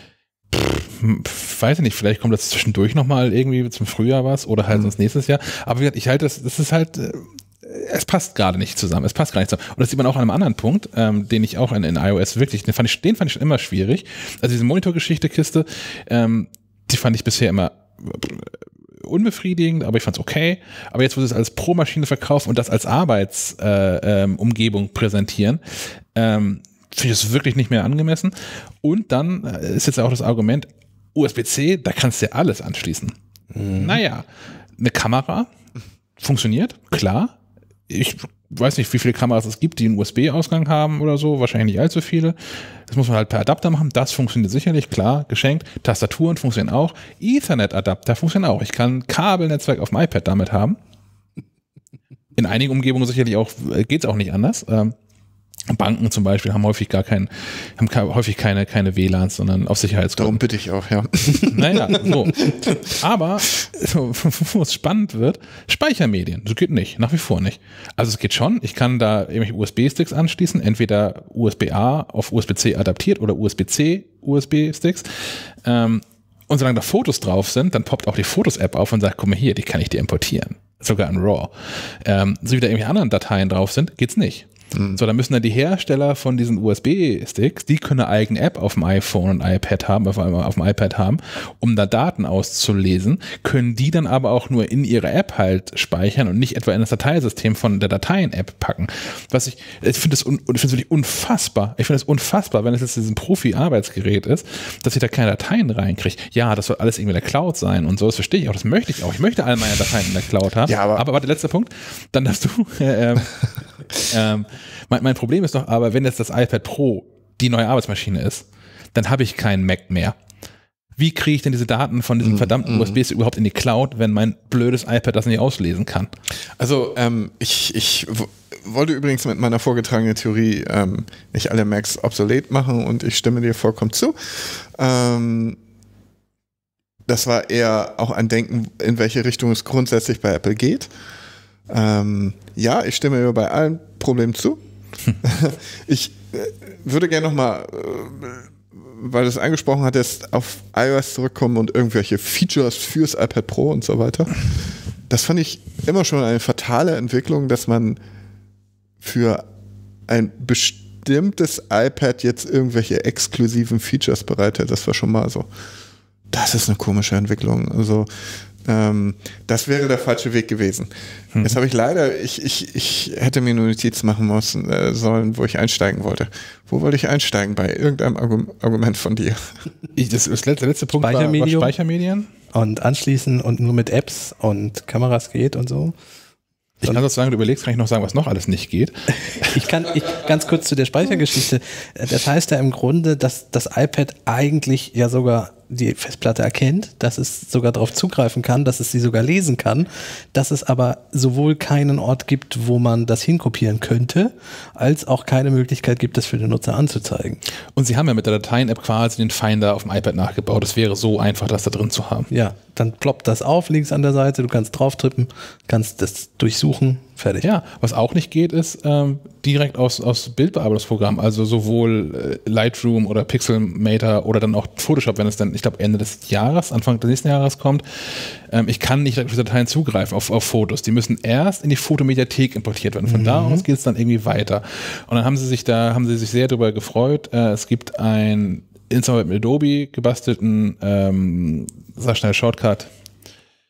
Pff, weiß ich nicht, vielleicht kommt das zwischendurch nochmal irgendwie zum Frühjahr was oder halt mhm. sonst nächstes Jahr. Aber wie gesagt, ich halte das, das ist halt, äh, es passt gerade nicht zusammen. Es passt gar nicht zusammen. Und das sieht man auch an einem anderen Punkt, ähm, den ich auch in, in iOS wirklich, den fand ich, den fand ich schon immer schwierig. Also diese Monitorgeschichte-Kiste, ähm, die fand ich bisher immer unbefriedigend, aber ich fand's okay. Aber jetzt, wo sie es als Pro-Maschine verkaufen und das als Arbeitsumgebung äh, ähm, präsentieren, ähm, finde ich das wirklich nicht mehr angemessen. Und dann ist jetzt auch das Argument, U S B C, da kannst du ja alles anschließen. Mhm. Naja, eine Kamera funktioniert, klar. Ich weiß nicht, wie viele Kameras es gibt, die einen U S B-Ausgang haben oder so, wahrscheinlich nicht allzu viele. Das muss man halt per Adapter machen, das funktioniert sicherlich, klar, geschenkt. Tastaturen funktionieren auch, Ethernet-Adapter funktionieren auch. Ich kann Kabelnetzwerk auf dem iPad damit haben. In einigen Umgebungen sicherlich auch, geht es auch nicht anders. Ähm, Banken zum Beispiel haben häufig gar kein, haben häufig keine, keine W L A Ns, sondern auf Sicherheitsgründen. Darum bitte ich auch, ja. Naja, so. Aber, so, wo es spannend wird, Speichermedien. Das geht nicht, nach wie vor nicht. Also es geht schon, ich kann da irgendwelche U S B-Sticks anschließen, entweder U S B A auf U S B C adaptiert oder U S B C U S B-Sticks. Ähm, und solange da Fotos drauf sind, dann poppt auch die Fotos-App auf und sagt, guck mal hier, die kann ich dir importieren. Sogar in RAW. Ähm, so wie da irgendwelche anderen Dateien drauf sind, geht's nicht. So, dann müssen dann die Hersteller von diesen U S B-Sticks, die können eine eigene App auf dem iPhone und iPad haben, auf, auf dem iPad haben, um da Daten auszulesen, können die dann aber auch nur in ihre App halt speichern und nicht etwa in das Dateisystem von der Dateien-App packen. Was ich, ich finde das un, ich finde wirklich unfassbar. Ich finde das unfassbar, wenn es jetzt ein Profi-Arbeitsgerät ist, dass ich da keine Dateien reinkriege. Ja, das soll alles irgendwie in der Cloud sein und so, das verstehe ich auch, das möchte ich auch. Ich möchte all meine Dateien in der Cloud haben. Ja, aber, aber warte, letzter Punkt, dann darfst du, äh, ähm, ähm, mein, mein Problem ist doch aber, wenn jetzt das iPad Pro die neue Arbeitsmaschine ist, dann habe ich keinen Mac mehr. Wie kriege ich denn diese Daten von diesen verdammten mm, mm. U S Bs überhaupt in die Cloud, wenn mein blödes iPad das nicht auslesen kann? Also ähm, ich, ich w- wollte übrigens mit meiner vorgetragenen Theorie ähm, nicht alle Macs obsolet machen und ich stimme dir vollkommen zu. Ähm, das war eher auch ein Denken, in welche Richtung es grundsätzlich bei Apple geht. Ähm, ja, ich stimme mir bei allen Problemen zu. Hm. Ich äh, würde gerne nochmal, äh, weil du es angesprochen hattest, auf iOS zurückkommen und irgendwelche Features fürs iPad Pro und so weiter. Das fand ich immer schon eine fatale Entwicklung, dass man für ein bestimmtes iPad jetzt irgendwelche exklusiven Features bereitet. Das war schon mal so. Das ist eine komische Entwicklung. Also Ähm, das wäre der falsche Weg gewesen. Hm. Jetzt habe ich leider, ich, ich, ich hätte mir eine Notiz machen müssen, äh, sollen, wo ich einsteigen wollte. Wo wollte ich einsteigen? Bei irgendeinem Argum- Argument von dir. Ich, das, das letzte, letzte Punkt war, war Speichermedien. Und anschließen und nur mit Apps und Kameras geht und so. Ich kann sozusagen, du überlegst, kann ich noch sagen, was noch alles nicht geht. Ich kann ich, ganz kurz zu der Speichergeschichte. Das heißt ja im Grunde, dass das iPad eigentlich ja sogar die Festplatte erkennt, dass es sogar darauf zugreifen kann, dass es sie sogar lesen kann, dass es aber sowohl keinen Ort gibt, wo man das hinkopieren könnte, als auch keine Möglichkeit gibt, das für den Nutzer anzuzeigen. Und sie haben ja mit der Dateien-App quasi den Finder auf dem iPad nachgebaut. Es wäre so einfach, das da drin zu haben. Ja, dann ploppt das auf links an der Seite, du kannst drauf tippen, kannst das durchsuchen, fertig. Ja, was auch nicht geht, ist ähm, direkt aus, aus Bildbearbeitungsprogramm, also sowohl äh, Lightroom oder Pixelmator oder dann auch Photoshop, wenn es dann, ich glaube, Ende des Jahres, Anfang des nächsten Jahres kommt. Ähm, ich kann nicht direkt auf die Dateien zugreifen, auf, auf Fotos. Die müssen erst in die Fotomediathek importiert werden. Von mhm. da aus geht es dann irgendwie weiter. Und dann haben sie sich da, haben sie sich sehr darüber gefreut. Äh, es gibt ein insgesamt mit Adobe gebastelten, ähm, sag schnell, Shortcut,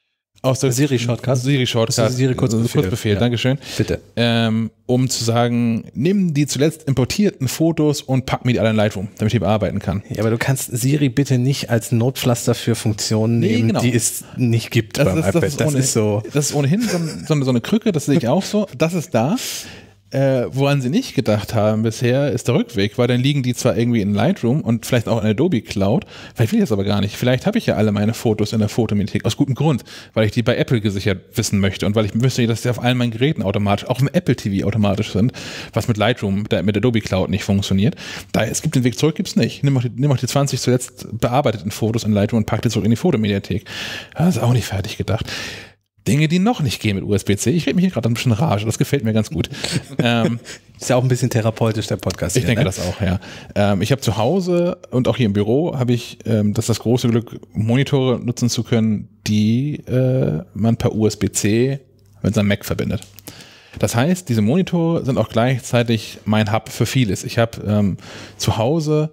aus der Siri-Shortcut. Siri-Shortcut. Siri-Kurzbefehl. Kurzbefehl, Ja. Dankeschön. Bitte. Ähm, um zu sagen, nimm die zuletzt importierten Fotos und pack mir die alle in Lightroom, damit ich die bearbeiten kann. Ja, aber du kannst Siri bitte nicht als Notpflaster für Funktionen Nee, nehmen, genau. die es nicht gibt Das, beim ist, das, iPad. ist, Das ohnehin, ist so. das ist ohnehin so, so, eine, so eine Krücke, das sehe ich auch so. Das ist da. Äh, woran sie nicht gedacht haben bisher, ist der Rückweg, weil dann liegen die zwar irgendwie in Lightroom und vielleicht auch in Adobe Cloud, vielleicht will ich das aber gar nicht. Vielleicht habe ich ja alle meine Fotos in der Fotomediathek, aus gutem Grund, weil ich die bei Apple gesichert wissen möchte und weil ich wüsste, dass die auf allen meinen Geräten automatisch, auch im Apple T V automatisch sind, was mit Lightroom, mit, der, mit Adobe Cloud nicht funktioniert. Daher, es gibt den Weg zurück, gibt's nicht. Nimm auch, die, nimm auch die zwanzig zuletzt bearbeiteten Fotos in Lightroom und pack die zurück in die Fotomediathek. Das ist auch nicht fertig gedacht. Dinge, die noch nicht gehen mit U S B C. Ich rede mich hier gerade ein bisschen Rage, das gefällt mir ganz gut. ähm, Ist ja auch ein bisschen therapeutisch, der Podcast. ich hier, denke ne? das auch, ja. Ähm, ich habe zu Hause und auch hier im Büro habe ich ähm, das, das große Glück, Monitore nutzen zu können, die äh, man per U S B C mit seinem Mac verbindet. Das heißt, diese Monitore sind auch gleichzeitig mein Hub für vieles. Ich habe ähm, zu Hause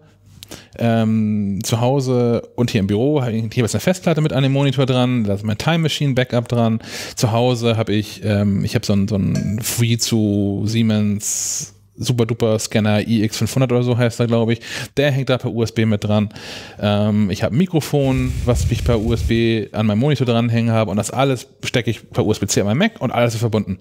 Ähm, zu Hause und hier im Büro habe ich hier ist eine Festplatte mit an dem Monitor dran, da ist mein Time Machine Backup dran. Zu Hause habe ich, ähm, ich habe so einen so einen Fujitsu Siemens Super Duper Scanner i X fünfhundert oder so heißt er, glaube ich. Der hängt da per U S B mit dran. Ähm, ich habe ein Mikrofon, was ich per U S B an meinem Monitor dranhängen habe und das alles stecke ich per U S B C an meinem Mac und alles ist verbunden.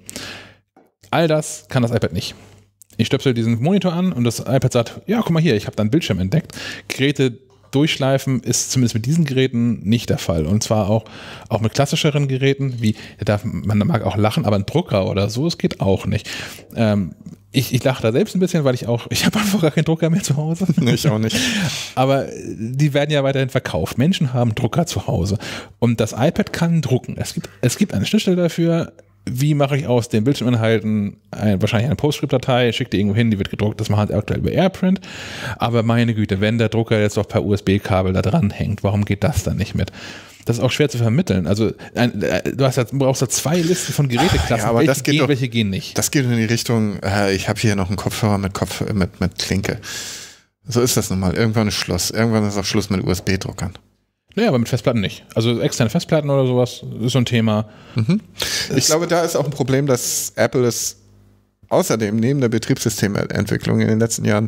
All das kann das iPad nicht. Ich stöpsel diesen Monitor an und das iPad sagt, ja, guck mal hier, ich habe da einen Bildschirm entdeckt. Geräte durchschleifen ist zumindest mit diesen Geräten nicht der Fall. Und zwar auch, auch mit klassischeren Geräten, wie, darf, man mag auch lachen, aber ein Drucker oder so, es geht auch nicht. Ähm, ich, ich lache da selbst ein bisschen, weil ich auch, ich habe einfach gar keinen Drucker mehr zu Hause. Ich auch nicht. Aber die werden ja weiterhin verkauft. Menschen haben Drucker zu Hause. Und das iPad kann drucken. Es gibt, es gibt eine Schnittstelle dafür. Wie mache ich aus den Bildschirminhalten ein, wahrscheinlich eine PostScript-Datei, schicke die irgendwo hin, die wird gedruckt, das machen sie aktuell über AirPrint. Aber meine Güte, wenn der Drucker jetzt doch per U S B-Kabel da dran hängt, warum geht das dann nicht mit? Das ist auch schwer zu vermitteln. Also ein, du hast ja, brauchst ja zwei Listen von Geräteklassen, ja, aber welche, das geht gehen, doch, welche gehen nicht. Das geht in die Richtung, äh, ich habe hier noch einen Kopfhörer mit, Kopf, mit, mit Klinke. So ist das nun mal. Irgendwann ist Schluss. Irgendwann ist auch Schluss mit U S B-Druckern. Naja, aber mit Festplatten nicht. Also externe Festplatten oder sowas ist so ein Thema. Mhm. Ich glaube, da ist auch ein Problem, dass Apple es außerdem neben der Betriebssystementwicklung in den letzten Jahren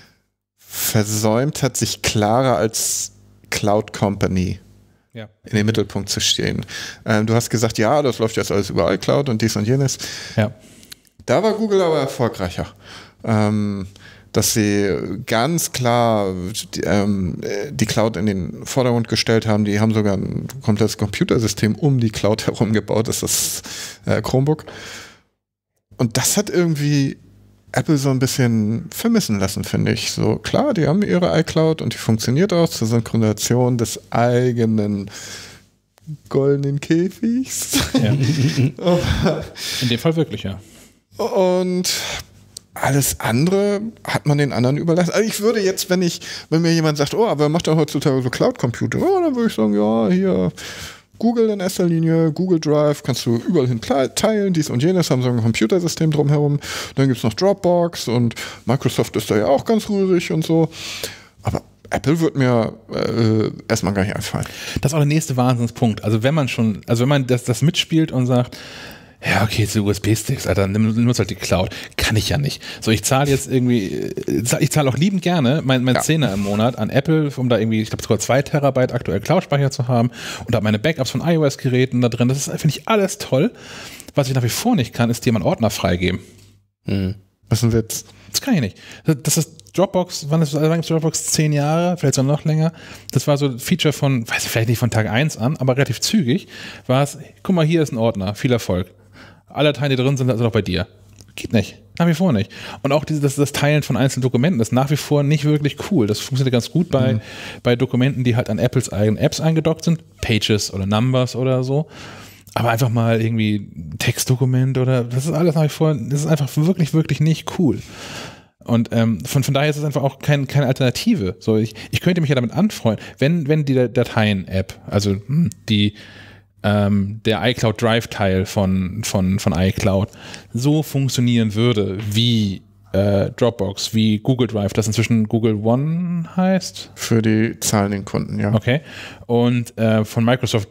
versäumt hat, sich klarer als Cloud Company ja. in den Mittelpunkt zu stehen. Ähm, du hast gesagt, ja, das läuft jetzt alles über iCloud und dies und jenes. Ja. Da war Google aber erfolgreicher. Ähm, dass sie ganz klar die, ähm, die Cloud in den Vordergrund gestellt haben. Die haben sogar ein komplettes Computersystem um die Cloud herum gebaut, das ist das äh, Chromebook. Und das hat irgendwie Apple so ein bisschen vermissen lassen, finde ich. So klar, die haben ihre iCloud und die funktioniert auch zur Synchronisation des eigenen goldenen Käfigs. Ja. In dem Fall wirklich, ja. Und alles andere hat man den anderen überlassen. Also ich würde jetzt, wenn ich, wenn mir jemand sagt, oh, aber macht doch heutzutage so Cloud-Computer, oh, dann würde ich sagen, ja, hier Google in erster Linie, Google Drive, kannst du überall hin teilen, dies und jenes, haben so ein Computersystem drumherum. Dann gibt es noch Dropbox und Microsoft ist da ja auch ganz rührig und so. Aber Apple wird mir äh, erstmal gar nicht einfallen. Das ist auch der nächste Wahnsinnspunkt. Also wenn man schon, also wenn man das, das mitspielt und sagt, ja, okay, jetzt die U S B-Sticks, Alter, nimm, nimm halt die Cloud. Kann ich ja nicht. So, ich zahle jetzt irgendwie, ich zahle auch liebend gerne mein, mein ja. Zehner im Monat an Apple, um da irgendwie, ich glaube sogar zwei Terabyte aktuell Cloud-Speicher zu haben und habe meine Backups von iOS-Geräten da drin. Das ist, finde ich, alles toll. Was ich nach wie vor nicht kann, ist dir mal einen Ordner freigeben. Hm. Was ist ein Witz? Das kann ich nicht. Das ist Dropbox, wann ist Dropbox? Zehn Jahre, vielleicht sogar noch länger. Das war so ein Feature von, weiß ich, vielleicht nicht von Tag eins an, aber relativ zügig war es, guck mal, hier ist ein Ordner, viel Erfolg. Alle Dateien, die drin sind, sind auch bei dir. Geht nicht. Nach wie vor nicht. Und auch dieses, das, das Teilen von einzelnen Dokumenten ist nach wie vor nicht wirklich cool. Das funktioniert ganz gut bei, mhm. bei Dokumenten, die halt an Apples eigenen Apps eingedockt sind. Pages oder Numbers oder so. Aber einfach mal irgendwie Textdokument oder das ist alles nach wie vor, das ist einfach wirklich, wirklich nicht cool. Und ähm, von, von daher ist es einfach auch kein, keine Alternative. So, ich, ich könnte mich ja damit anfreunden, wenn, wenn die Dateien-App, also die Ähm, der iCloud Drive-Teil von, von, von iCloud so funktionieren würde wie äh, Dropbox, wie Google Drive, das inzwischen Google One heißt. Für die zahlenden Kunden, ja. Okay. Und äh, von Microsoft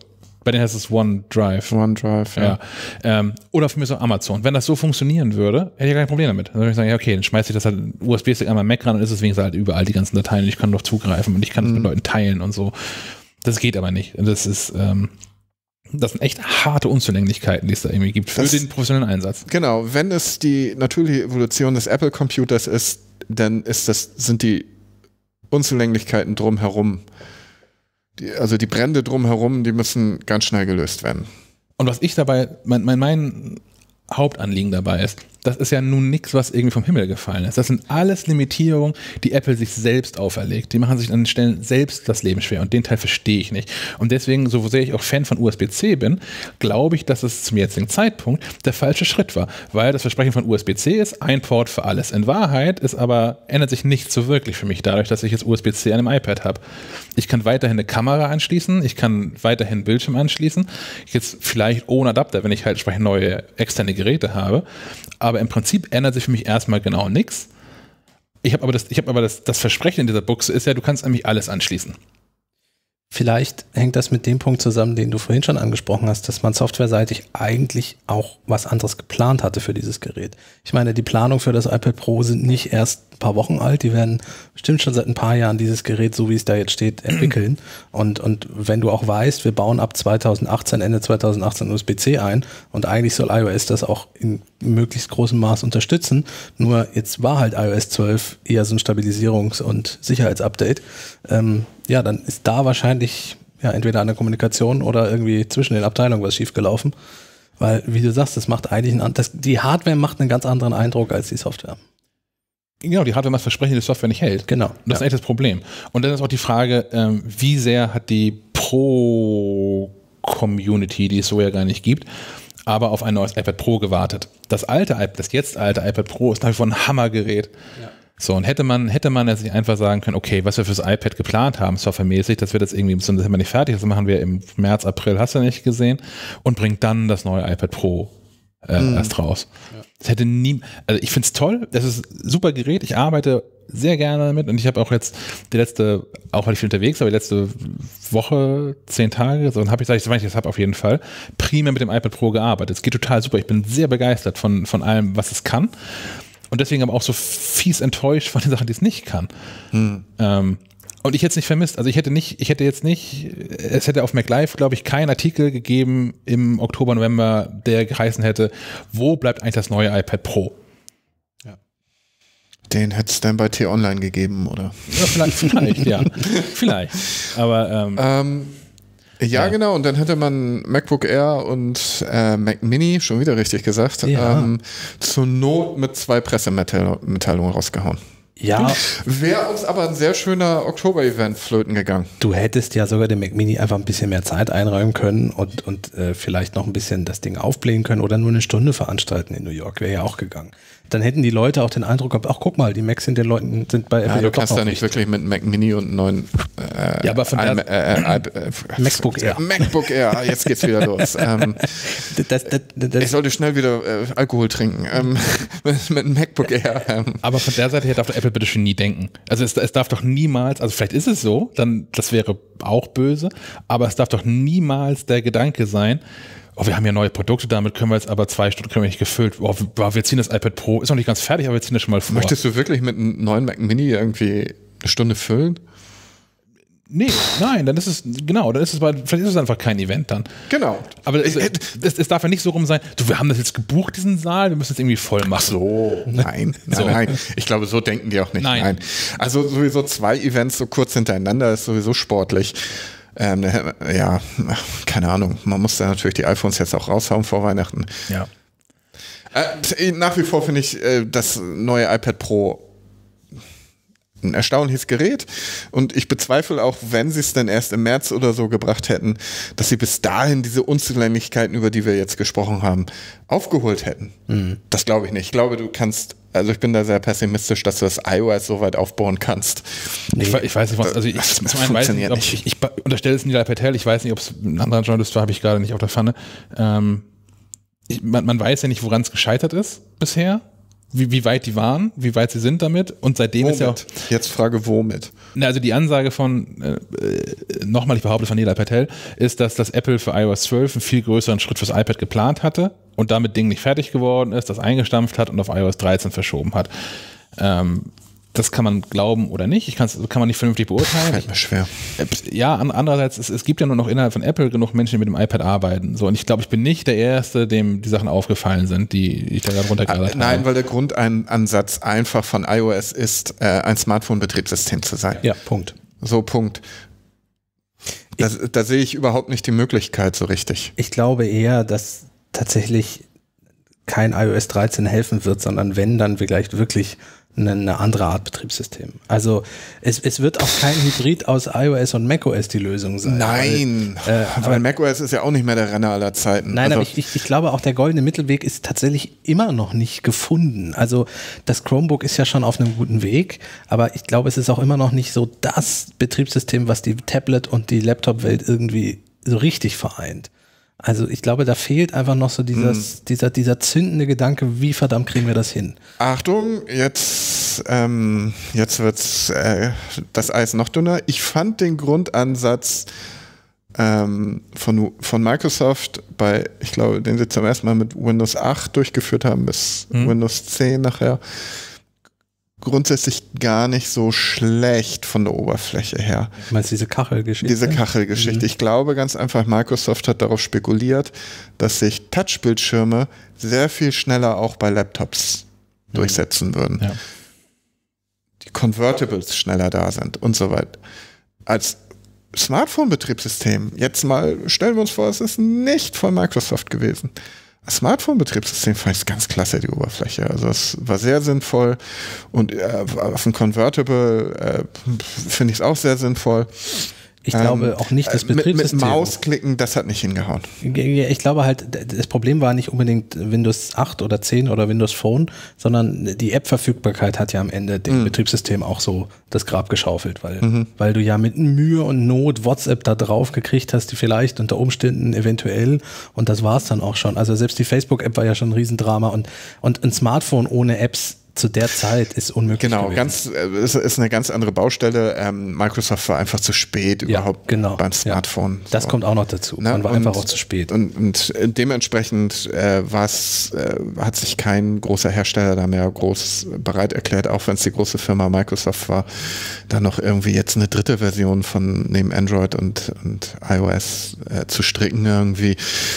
Bei denen heißt es OneDrive. OneDrive, ja. ja. Ähm, oder für mich so Amazon. Wenn das so funktionieren würde, hätte ich kein Problem damit. Dann würde ich sagen, ja, okay, dann schmeiße ich das halt U S B-Stick einmal Mac ran und ist es wenigstens halt überall die ganzen Dateien und ich kann noch zugreifen und ich kann es mhm. mit Leuten teilen und so. Das geht aber nicht. Das ist, ähm, das sind echt harte Unzulänglichkeiten, die es da irgendwie gibt für das, den professionellen Einsatz. Genau, wenn es die natürliche Evolution des Apple-Computers ist, dann ist das, sind die Unzulänglichkeiten drumherum, die, also die Brände drumherum, die müssen ganz schnell gelöst werden. Und was ich dabei, mein, mein, mein Hauptanliegen dabei ist, das ist ja nun nichts, was irgendwie vom Himmel gefallen ist. Das sind alles Limitierungen, die Apple sich selbst auferlegt. Die machen sich an den Stellen selbst das Leben schwer und den Teil verstehe ich nicht. Und deswegen, so sehr ich auch Fan von U S B C bin, glaube ich, dass es zum jetzigen Zeitpunkt der falsche Schritt war, weil das Versprechen von U S B C ist ein Port für alles. In Wahrheit ist aber, ändert sich nichts so wirklich für mich dadurch, dass ich jetzt U S B C an einem iPad habe. Ich kann weiterhin eine Kamera anschließen, ich kann weiterhin einen Bildschirm anschließen, jetzt vielleicht ohne Adapter, wenn ich halt entsprechend neue externe Geräte habe. Aber im Prinzip ändert sich für mich erstmal genau nichts. Ich habe aber, das, ich hab aber das, das Versprechen in dieser Buchse ist ja, du kannst eigentlich alles anschließen. Vielleicht hängt das mit dem Punkt zusammen, den du vorhin schon angesprochen hast, dass man softwareseitig eigentlich auch was anderes geplant hatte für dieses Gerät. Ich meine, die Planung für das iPad Pro sind nicht erst ein paar Wochen alt, die werden bestimmt schon seit ein paar Jahren dieses Gerät, so wie es da jetzt steht, entwickeln. Und, und wenn du auch weißt, wir bauen ab zweitausendachtzehn, Ende zweitausendachtzehn U S B C ein und eigentlich soll iOS das auch in möglichst großem Maß unterstützen, nur jetzt war halt iOS zwölf eher so ein Stabilisierungs- und Sicherheitsupdate. Ähm, ja, dann ist da wahrscheinlich ja entweder an der Kommunikation oder irgendwie zwischen den Abteilungen was schiefgelaufen. Weil, wie du sagst, das macht eigentlich einen, das, die Hardware macht einen ganz anderen Eindruck als die Software. Genau, die Hardware macht Versprechen, die Software nicht hält. Genau. Und das ja. ist echt das Problem. Und dann ist auch die Frage, ähm, wie sehr hat die Pro-Community, die es so ja gar nicht gibt, aber auf ein neues iPad Pro gewartet. Das alte iPad, das jetzt alte iPad Pro ist nach wie vor ein Hammergerät. Ja. So, und hätte man, hätte man jetzt nicht einfach sagen können, okay, was wir fürs iPad geplant haben, softwaremäßig, das wird jetzt irgendwie, das sind wir nicht fertig, das machen wir im März, April, hast du nicht gesehen, und bringt dann das neue iPad Pro äh, mhm. erst raus. Ja. Das hätte nie, also ich finde es toll, das ist ein super Gerät, ich arbeite sehr gerne damit und ich habe auch jetzt die letzte, auch weil ich viel unterwegs war, die letzte Woche, zehn Tage, so, dann habe ich gesagt, ich das habe auf jeden Fall primär mit dem iPad Pro gearbeitet. Es geht total super, ich bin sehr begeistert von, von allem, was es kann. Und deswegen aber auch so fies enttäuscht von den Sachen, die es nicht kann. Hm. Ähm, und ich hätte es nicht vermisst. Also ich hätte nicht, ich hätte jetzt nicht, es hätte auf MacLive, glaube ich, keinen Artikel gegeben im Oktober, November, der geheißen hätte, wo bleibt eigentlich das neue iPad Pro? Ja. Den hätte es dann bei T-Online gegeben, oder? Ja, vielleicht, vielleicht, ja. Vielleicht. Aber ähm, ähm Ja, ja, genau. Und dann hätte man MacBook Air und äh, Mac Mini, schon wieder richtig gesagt, ja. ähm, zur Not mit zwei Pressemitteilungen rausgehauen. Ja. Wäre uns aber ein sehr schöner Oktober-Event flöten gegangen. Du hättest ja sogar dem Mac Mini einfach ein bisschen mehr Zeit einräumen können und, und äh, vielleicht noch ein bisschen das Ding aufblähen können oder nur eine Stunde veranstalten in New York. Wäre ja auch gegangen. Dann hätten die Leute auch den Eindruck gehabt, ach guck mal, die Macs sind den Leuten, sind bei Apple. Ja, du kannst da nicht wirklich mit Mac Mini und neuen äh, ja, aber von äh, äh, äh, MacBook Air. MacBook Air, jetzt geht's wieder los. ähm, das, das, das, ich sollte schnell wieder äh, Alkohol trinken. Ähm, mit, mit MacBook Air. Ähm. Aber von der Seite her darf Apple bitte schon nie denken. Also es, es darf doch niemals, also vielleicht ist es so, dann das wäre auch böse, aber es darf doch niemals der Gedanke sein, oh, wir haben ja neue Produkte, damit können wir jetzt aber zwei Stunden können wir nicht gefüllt. Oh, wir ziehen das iPad Pro, ist noch nicht ganz fertig, aber wir ziehen das schon mal vor. Möchtest du wirklich mit einem neuen Mac Mini irgendwie eine Stunde füllen? Nee, nein, dann ist es, genau, dann ist es, vielleicht ist es einfach kein Event dann. Genau. Aber es, es, es darf ja nicht so rum sein, du, wir haben das jetzt gebucht, diesen Saal, wir müssen es irgendwie voll machen. Ach so, nein, nein, so. nein. Ich glaube, so denken die auch nicht. Nein. nein. Also sowieso zwei Events so kurz hintereinander ist sowieso sportlich. Ähm, ja, keine Ahnung. Man muss da natürlich die iPhones jetzt auch raushauen vor Weihnachten. Ja. Äh, nach wie vor finde ich äh, das neue iPad Pro ein erstaunliches Gerät und ich bezweifle auch, wenn sie es dann erst im März oder so gebracht hätten, dass sie bis dahin diese Unzulänglichkeiten, über die wir jetzt gesprochen haben, aufgeholt hätten. Mhm. Das glaube ich nicht. Ich glaube, du kannst, also ich bin da sehr pessimistisch, dass du das iOS so weit aufbauen kannst. Nee, ich, ich weiß nicht, was, also ich, das, das das funktioniert weiß nicht, ob, ich, ich unterstelle es Nilay Patel, ich weiß nicht, ob es ein anderer Journalist war, habe ich gerade nicht auf der Pfanne. Ähm, ich, man, man weiß ja nicht, woran es gescheitert ist bisher. wie, wie weit die waren, wie weit sie sind damit. Und seitdem womit? ist ja auch. Jetzt Frage, womit? Na, also die Ansage von, äh, nochmal, ich behaupte von Nilay Patel, ist, dass das Apple für i O S zwölf einen viel größeren Schritt fürs iPad geplant hatte und damit Ding nicht fertig geworden ist, das eingestampft hat und auf i O S dreizehn verschoben hat. Ähm, Das kann man glauben oder nicht. Ich kann's, kann man nicht vernünftig beurteilen. Fällt mir schwer. Ja, andererseits, es, es gibt ja nur noch innerhalb von Apple genug Menschen, die mit dem iPad arbeiten. So, und ich glaube, ich bin nicht der Erste, dem die Sachen aufgefallen sind, die ich da gerade runtergeladen habe. Nein, weil der Grundansatz einfach von iOS ist, äh, ein Smartphone-Betriebssystem zu sein. Ja, Punkt. So, Punkt. Da, da sehe ich überhaupt nicht die Möglichkeit so richtig. Ich glaube eher, dass tatsächlich kein i O S dreizehn helfen wird, sondern wenn, dann vielleicht wirklich eine, eine andere Art Betriebssystem. Also es, es wird auch kein Hybrid aus iOS und macOS die Lösung sein. Nein, weil, äh, weil macOS ist ja auch nicht mehr der Renner aller Zeiten. Nein, also, aber ich, ich, ich glaube auch der goldene Mittelweg ist tatsächlich immer noch nicht gefunden. Also das Chromebook ist ja schon auf einem guten Weg, aber ich glaube, es ist auch immer noch nicht so das Betriebssystem, was die Tablet- und die Laptop-Welt irgendwie so richtig vereint. Also ich glaube, da fehlt einfach noch so dieses, mm. dieser, dieser zündende Gedanke, wie verdammt kriegen wir das hin? Achtung, jetzt, ähm, jetzt wird's äh, das Eis noch dünner. Ich fand den Grundansatz ähm, von, von Microsoft bei, ich glaube, den sie zum ersten Mal mit Windows acht durchgeführt haben, bis mm. Windows zehn nachher, grundsätzlich gar nicht so schlecht von der Oberfläche her. Du meinst diese Kachelgeschichte? Diese Kachelgeschichte. Mhm. Ich glaube ganz einfach, Microsoft hat darauf spekuliert, dass sich Touchbildschirme sehr viel schneller auch bei Laptops mhm. durchsetzen würden. Ja. Die Convertibles schneller da sind und so weiter. Als Smartphone-Betriebssystem, jetzt mal stellen wir uns vor, es ist nicht von Microsoft gewesen. Das Smartphone-Betriebssystem fand ich ganz klasse, die Oberfläche. Also es war sehr sinnvoll und äh, auf ein Convertible äh, finde ich es auch sehr sinnvoll. Ich glaube ähm, auch nicht das Betriebssystem. Mit, mit Mausklicken, das hat nicht hingehauen. Ich glaube halt, das Problem war nicht unbedingt Windows acht oder zehn oder Windows Phone, sondern die App-Verfügbarkeit hat ja am Ende dem mhm. Betriebssystem auch so das Grab geschaufelt, weil, mhm. weil du ja mit Mühe und Not WhatsApp da drauf gekriegt hast, die vielleicht unter Umständen eventuell, und das war es dann auch schon. Also selbst die Facebook-App war ja schon ein Riesendrama und, und ein Smartphone ohne Apps zu der Zeit ist unmöglich Genau, gewesen. ganz, es ist eine ganz andere Baustelle. Ähm, Microsoft war einfach zu spät ja, überhaupt genau. beim Smartphone. Ja, das so. kommt auch noch dazu. Man Na, war und, einfach auch zu spät. Und, und dementsprechend äh, war's, äh, hat sich kein großer Hersteller da mehr groß bereit erklärt, auch wenn es die große Firma Microsoft war, da noch irgendwie jetzt eine dritte Version von neben Android und, und iOS äh, zu stricken irgendwie.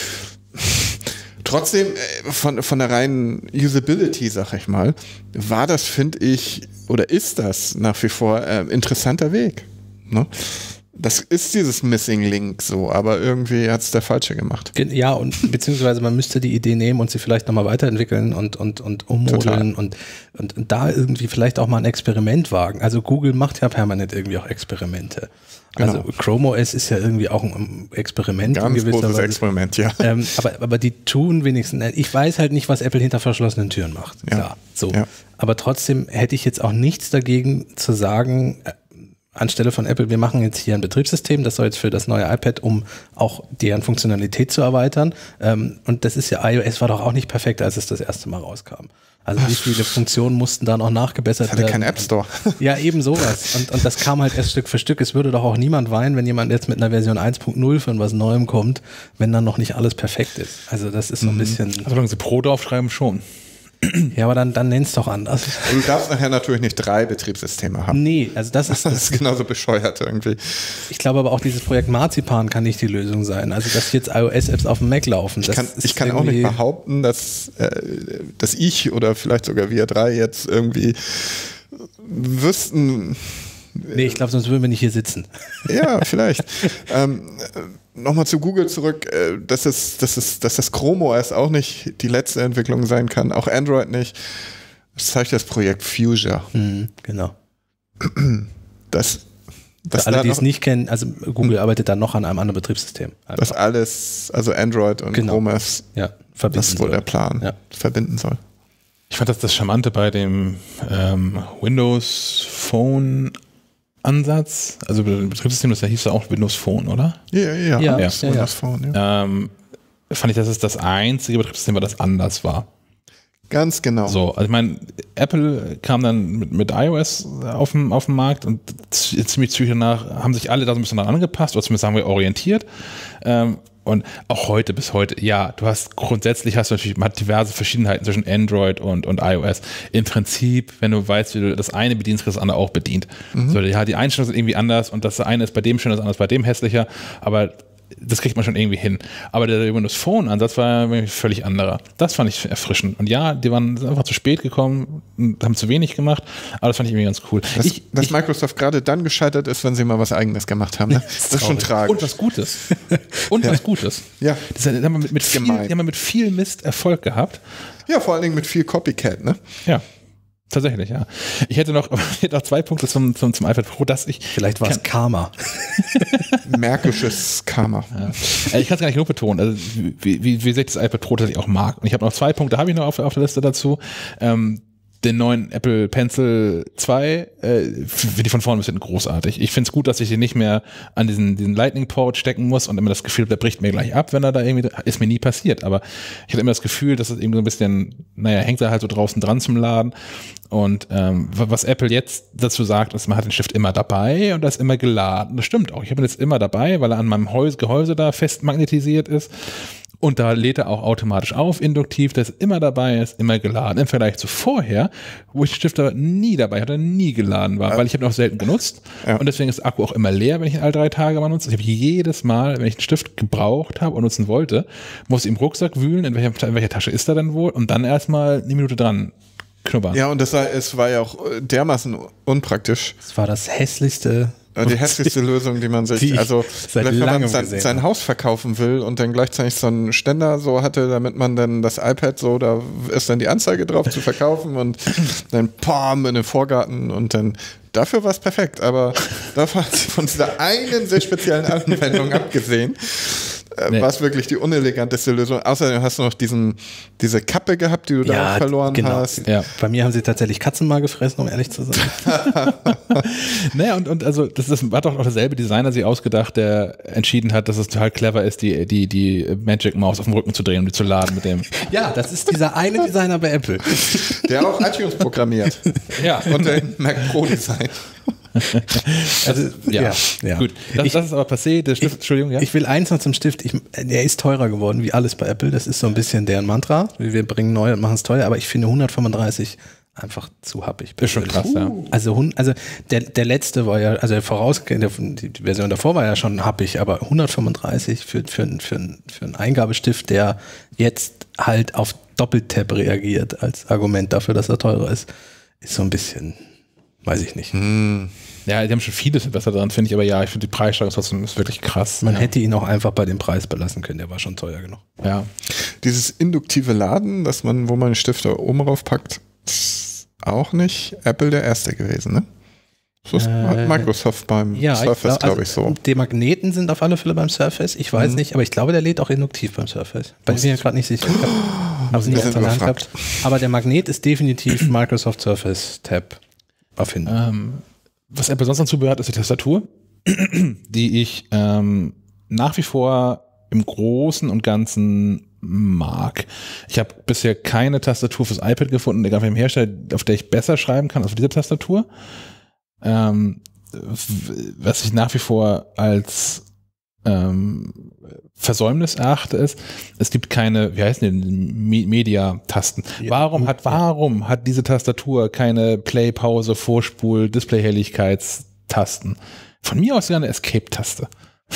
Trotzdem, von, von der reinen Usability, sag ich mal, war das, finde ich, oder ist das nach wie vor äh, interessanter Weg. Ne? Das ist dieses Missing Link so, aber irgendwie hat es der Falsche gemacht. Ja, und beziehungsweise man müsste die Idee nehmen und sie vielleicht nochmal weiterentwickeln und, und, und ummodeln und, und, und da irgendwie vielleicht auch mal ein Experiment wagen. Also Google macht ja permanent irgendwie auch Experimente. Also genau. Chrome O S ist ja irgendwie auch ein Experiment. Ganz in großes Weise. Experiment, ja. Ähm, aber, aber die tun wenigstens, ich weiß halt nicht, was Apple hinter verschlossenen Türen macht. Ja. Klar, so. Ja. Aber trotzdem hätte ich jetzt auch nichts dagegen zu sagen, äh, anstelle von Apple, wir machen jetzt hier ein Betriebssystem, das soll jetzt für das neue iPad, um auch deren Funktionalität zu erweitern. Ähm, und das ist ja, iOS war doch auch nicht perfekt, als es das erste Mal rauskam. Also wie viele Funktionen mussten da noch nachgebessert werden? Es hatte keinen App Store. Ja, eben sowas. Und, und das kam halt erst Stück für Stück. Es würde doch auch niemand weinen, wenn jemand jetzt mit einer Version eins Punkt null von was Neuem kommt, wenn dann noch nicht alles perfekt ist. Also das ist so ein mhm. bisschen... Also wenn sie Pro draufschreiben, schon. Ja, aber dann, dann nenn's doch anders. Du darfst nachher natürlich nicht drei Betriebssysteme haben. Nee, also das ist... Das ist genauso bescheuert irgendwie. Ich glaube aber auch, dieses Projekt Marzipan kann nicht die Lösung sein. Also, dass jetzt iOS-Apps auf dem Mac laufen. Ich kann, ich kann auch nicht behaupten, dass, äh, dass ich oder vielleicht sogar wir drei jetzt irgendwie wüssten... Nee, ich glaube, sonst würden wir nicht hier sitzen. Ja, vielleicht. ähm, Nochmal zu Google zurück, äh, dass, es, dass, es, dass das Chrome O S auch nicht die letzte Entwicklung sein kann, auch Android nicht. Das zeigt das Projekt Fuchsia. Mhm, genau. Das, das Für alle, die es nicht kennen, also Google arbeitet dann noch an einem anderen Betriebssystem. Einfach. Das alles, also Android und genau. Chrome O S, ja, das ist wohl der Plan, ja. verbinden soll. Ich fand das das Charmante bei dem ähm, Windows Phone Ansatz, also Betriebssystem, das hieß ja auch Windows Phone, oder? Ja, ja, ja. ja. ja. Windows Phone, ja. Ähm, fand ich, dass es das einzige Betriebssystem war, das anders war. Ganz genau. So, also ich meine, Apple kam dann mit, mit iOS auf den, auf den Markt und ziemlich zügig danach haben sich alle da so ein bisschen dran angepasst, oder zumindest sagen wir orientiert. Ähm, und auch heute, bis heute, ja, du hast grundsätzlich hast du natürlich man hat diverse Verschiedenheiten zwischen Android und, und iOS. Im Prinzip, wenn du weißt, wie du das eine bedienst, kriegst das andere auch bedient. Mhm. So, ja, die Einstellungen sind irgendwie anders und das eine ist bei dem schön, das andere ist bei dem hässlicher, aber das kriegt man schon irgendwie hin. Aber der Windows Phone-Ansatz war völlig anderer. Das fand ich erfrischend. Und ja, die waren einfach zu spät gekommen, haben zu wenig gemacht, aber das fand ich irgendwie ganz cool. Dass, ich, dass ich, Microsoft gerade dann gescheitert ist, wenn sie mal was Eigenes gemacht haben. Ne? Das ist schon tragisch. Und was Gutes. Und ja. was Gutes. Ja. Das, die haben wir mit, mit viel, die haben wir mit viel Mist Erfolg gehabt. Ja, vor allen Dingen mit viel Copycat, ne? Ja. Tatsächlich, ja. Ich hätte noch, ich hätte noch zwei Punkte zum, zum, zum iPad Pro, dass ich... Vielleicht war es Karma. Märkisches Karma. Ja. Ich kann es gar nicht genug betonen, also wie, wie, wie sehr ich das iPad Pro tatsächlich auch mag. Und ich habe noch zwei Punkte, habe ich noch auf, auf der Liste dazu. Ähm, den neuen Apple Pencil zwei, äh, finde ich von vorne bis hinten großartig. Ich finde es gut, dass ich den nicht mehr an diesen, diesen Lightning-Port stecken muss und immer das Gefühl, der bricht mir gleich ab, wenn er da irgendwie, ist mir nie passiert, aber ich hatte immer das Gefühl, dass es irgendwie so ein bisschen, naja, hängt er halt so draußen dran zum Laden. Und ähm, was Apple jetzt dazu sagt, ist, man hat den Stift immer dabei und er ist immer geladen. Das stimmt auch. Ich habe ihn jetzt immer dabei, weil er an meinem Gehäuse, Gehäuse da fest magnetisiert ist. Und da lädt er auch automatisch auf, induktiv, der ist immer dabei, ist immer geladen. Im Vergleich zu vorher, wo ich den Stift aber nie dabei hatte, nie geladen war, ja. weil ich habe ihn auch selten genutzt. Ja. Und deswegen ist der Akku auch immer leer, wenn ich ihn alle drei Tage mal nutze. Ich habe jedes Mal, wenn ich einen Stift gebraucht habe und nutzen wollte, muss ich im Rucksack wühlen, in welcher, in welcher Tasche ist er denn wohl, und dann erstmal eine Minute dran knubbern. Ja, und das war, es war ja auch dermaßen unpraktisch. Es war das hässlichste... Die hässlichste Lösung, die man sich, die also seit wenn man sein, gesehen, sein Haus verkaufen will und dann gleichzeitig so einen Ständer so hatte, damit man dann das iPad so, da ist dann die Anzeige drauf zu verkaufen und dann pam in den Vorgarten und dann, dafür war es perfekt, aber davon von dieser einen sehr speziellen Anwendung abgesehen, nee. war es wirklich die uneleganteste Lösung. Außerdem hast du noch diesen, diese Kappe gehabt, die du ja, da auch verloren genau. hast. Ja. Bei mir haben sie tatsächlich Katzen mal gefressen, um ehrlich zu sein. Naja, und, und also das, das hat doch auch derselbe Designer sich ausgedacht, der entschieden hat, dass es total clever ist, die, die, die Magic Maus auf dem Rücken zu drehen und die zu laden mit dem. Ja, das ist dieser eine Designer bei Apple. Der auch iTunes programmiert. Ja. Und den Mac Pro designt. Also, ja. ja, ja. Gut. Das, ich, das ist aber passé. Der Stift, ich, Entschuldigung, ja. Ich will eins noch zum Stift. Ich, der ist teurer geworden, wie alles bei Apple. Das ist so ein bisschen deren Mantra. Wir bringen neu und machen es teuer, aber ich finde hundertfünfunddreißig einfach zu happig. Ist schon krass, ja. Also, also der, der letzte war ja, also der vorausgehende, die Version davor war ja schon happig, aber hundertfünfunddreißig für, für, für, für einen Eingabestift, der jetzt halt auf Doppeltap reagiert als Argument dafür, dass er teurer ist, ist so ein bisschen, weiß ich nicht. Hm. Ja, die haben schon vieles besser dran, finde ich, aber ja, ich finde die Preissteigerung trotzdem ist wirklich krass. Man ja. hätte ihn auch einfach bei dem Preis belassen können, der war schon teuer genug. Ja. Dieses induktive Laden, dass man, wo man den Stift da oben rauf packt, ist auch nicht Apple der erste gewesen, ne? So ist äh, Microsoft beim ja, Surface, glaube ich, also so. Die Magneten sind auf alle Fälle beim Surface, ich weiß mhm. nicht, aber ich glaube, der lädt auch induktiv beim Surface. Bei mir bin ich gerade nicht sicher. Ich habe es nicht in der Hand gehabt. Aber der Magnet ist definitiv Microsoft Surface Tab erfinden. Ähm, was Apple sonst noch zubehört, ist die Tastatur, die ich ähm, nach wie vor im Großen und Ganzen mag. Ich habe bisher keine Tastatur fürs iPad gefunden, egal von dem Hersteller, auf der ich besser schreiben kann als auf dieser Tastatur. Ähm, was ich nach wie vor als ähm, Versäumnis erachte, ist, es gibt keine, wie heißen die, Me- Media-Tasten. Ja. Warum hat, warum hat diese Tastatur keine Play, Pause, Vorspul, Display-Helligkeitstasten? Von mir aus ja eine Escape-Taste.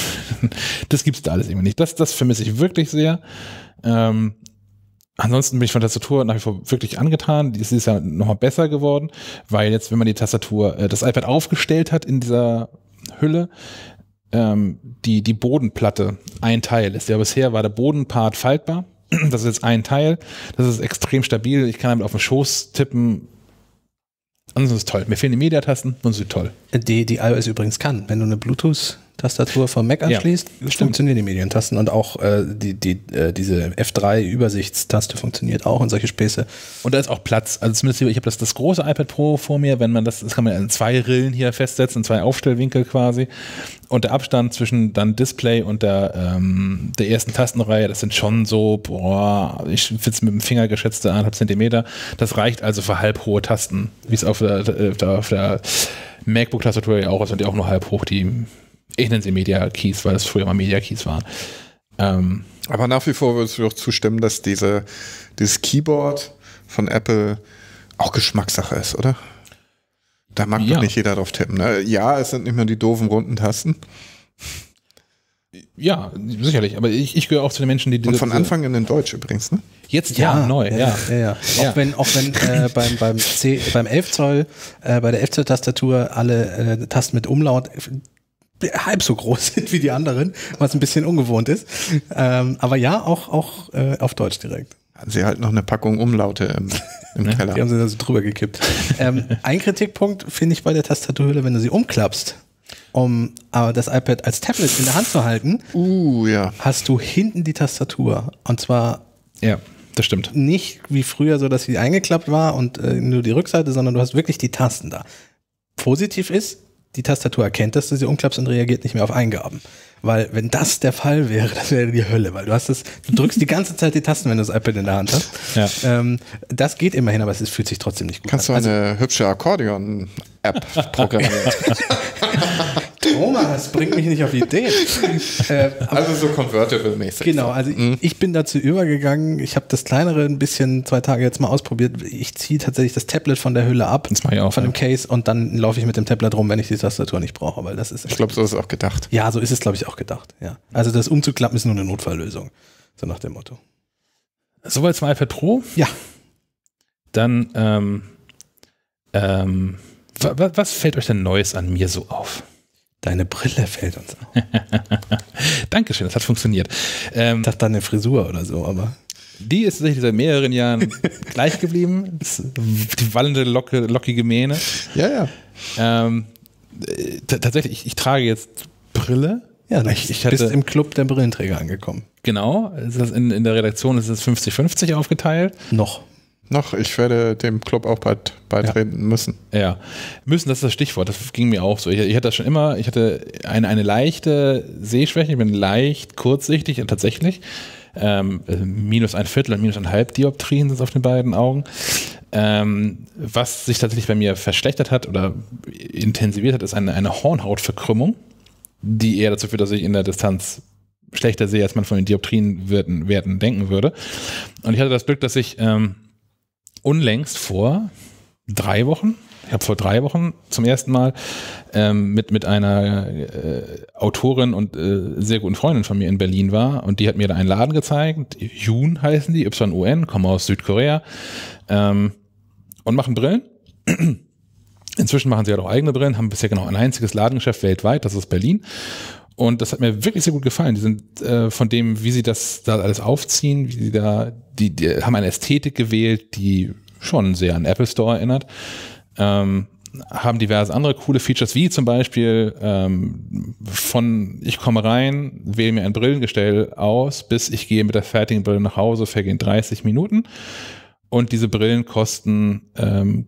Das gibt's da alles irgendwie nicht. Das, das vermisse ich wirklich sehr. Ähm, ansonsten bin ich von der Tastatur nach wie vor wirklich angetan. Die ist, die ist ja nochmal besser geworden, weil jetzt, wenn man die Tastatur, äh, das iPad aufgestellt hat in dieser Hülle, ähm, die, die Bodenplatte ein Teil ist. Ja, bisher war der Bodenpart faltbar. Das ist jetzt ein Teil. Das ist extrem stabil. Ich kann damit auf den Schoß tippen. Ansonsten ist es toll. Mir fehlen die Mediatasten und sie toll. Die, die iOS übrigens kann. Wenn du eine Bluetooth Tastatur vom Mac anschließt, ja, funktionieren die Medientasten und auch äh, die, die, äh, diese F drei Übersichtstaste funktioniert auch und solche Späße. Und da ist auch Platz. Also zumindest, ich habe das, das große iPad Pro vor mir, wenn man das, das kann man in zwei Rillen hier festsetzen, zwei Aufstellwinkel quasi. Und der Abstand zwischen dann Display und der, ähm, der ersten Tastenreihe, das sind schon so, boah, ich finde es mit dem Finger geschätzte eineinhalb Zentimeter. Das reicht also für halb hohe Tasten, wie es auf der, der, auf der MacBook-Tastatur ja auch ist, und die auch nur halb hoch, die, ich nenne sie Media-Keys, weil das früher mal Media-Keys waren. Ähm, Aber nach wie vor würdest du doch zustimmen, dass diese, dieses Keyboard von Apple auch Geschmackssache ist, oder? Da mag ja. doch nicht jeder drauf tippen. Ne? Ja, es sind nicht mehr die doofen runden Tasten. Ja, sicherlich. Aber ich, ich gehöre auch zu den Menschen, die diese... Und von Anfang an in Deutsch übrigens, ne? Jetzt ja, ja neu, ja. ja. ja, ja. ja. Auch wenn, auch wenn äh, beim, beim, C, beim elf Zoll, äh, bei der elf Zoll Tastatur alle äh, Tasten mit Umlaut halb so groß sind wie die anderen, was ein bisschen ungewohnt ist. Ähm, aber ja, auch, auch äh, auf Deutsch direkt. Haben sie halt noch eine Packung Umlaute im, im ja, Keller. Die haben sie da so drüber gekippt. ähm, ein Kritikpunkt finde ich bei der Tastaturhülle, wenn du sie umklappst, um aber das iPad als Tablet in der Hand zu halten, uh, ja. hast du hinten die Tastatur. Und zwar ja, das stimmt. Nicht wie früher so, dass sie eingeklappt war und äh, nur die Rückseite, sondern du hast wirklich die Tasten da. Positiv ist, die Tastatur erkennt, dass du sie umklappst und reagiert nicht mehr auf Eingaben. Weil wenn das der Fall wäre, das wäre die Hölle, weil du hast das, du drückst die ganze Zeit die Tasten, wenn du das iPad in der Hand hast. Ja. Ähm, das geht immerhin, aber es ist, fühlt sich trotzdem nicht gut Kannst an. du eine also, hübsche Akkordeon-App programmieren? Thomas, bringt mich nicht auf Ideen. äh, also so Convertible-mäßig. Genau, also mhm. ich, ich bin dazu übergegangen, ich habe das kleinere ein bisschen zwei Tage jetzt mal ausprobiert. Ich ziehe tatsächlich das Tablet von der Hülle ab, das mache ich auch, von ja. dem Case, und dann laufe ich mit dem Tablet rum, wenn ich die Tastatur nicht brauche, weil das ist... Ich glaube, so ist es auch gedacht. Ja, so ist es, glaube ich, auch gedacht. Ja. Also das umzuklappen ist nur eine Notfalllösung, so nach dem Motto. Soweit zum iPad Pro? Ja. Dann, ähm, ähm, was, was fällt euch denn Neues an mir so auf? Deine Brille fällt uns auf. Dankeschön, das hat funktioniert. Ähm, ich dachte, deine Frisur oder so, aber... Die ist tatsächlich seit mehreren Jahren gleich geblieben. Die wallende, locke, lockige Mähne. Ja, ja. Ähm, tatsächlich, ich, ich trage jetzt Brille. Ja, du ich, ich hatte, bist im Club der Brillenträger angekommen. Genau. In, in der Redaktion ist es fünfzig fünfzig aufgeteilt. Noch. Noch, ich werde dem Club auch bald beitreten ja. müssen. Ja, müssen, das ist das Stichwort, das ging mir auch so. Ich, ich hatte das schon immer, ich hatte eine, eine leichte Sehschwäche, ich bin leicht kurzsichtig und tatsächlich ähm, minus ein Viertel und minus ein halb Dioptrien sind es auf den beiden Augen. Ähm, was sich tatsächlich bei mir verschlechtert hat oder intensiviert hat, ist eine, eine Hornhautverkrümmung, die eher dazu führt, dass ich in der Distanz schlechter sehe, als man von den Dioptrienwerten Werten denken würde. Und ich hatte das Glück, dass ich ähm, unlängst vor drei Wochen, ich habe vor drei Wochen zum ersten Mal ähm, mit, mit einer äh, Autorin und äh, sehr guten Freundin von mir in Berlin war, und die hat mir da einen Laden gezeigt, Yun heißen die, Y U N, kommen aus Südkorea ähm, und machen Brillen. Inzwischen machen sie ja halt auch eigene Brillen, haben bisher genau ein einziges Ladengeschäft weltweit, das ist Berlin. Und das hat mir wirklich sehr gut gefallen. Die sind äh, von dem, wie sie das da alles aufziehen, wie sie da, die, die haben eine Ästhetik gewählt, die schon sehr an Apple Store erinnert. Ähm, haben diverse andere coole Features, wie zum Beispiel ähm, von ich komme rein, wähle mir ein Brillengestell aus, bis ich gehe mit der fertigen Brille nach Hause, vergehen dreißig Minuten. Und diese Brillen kosten ähm,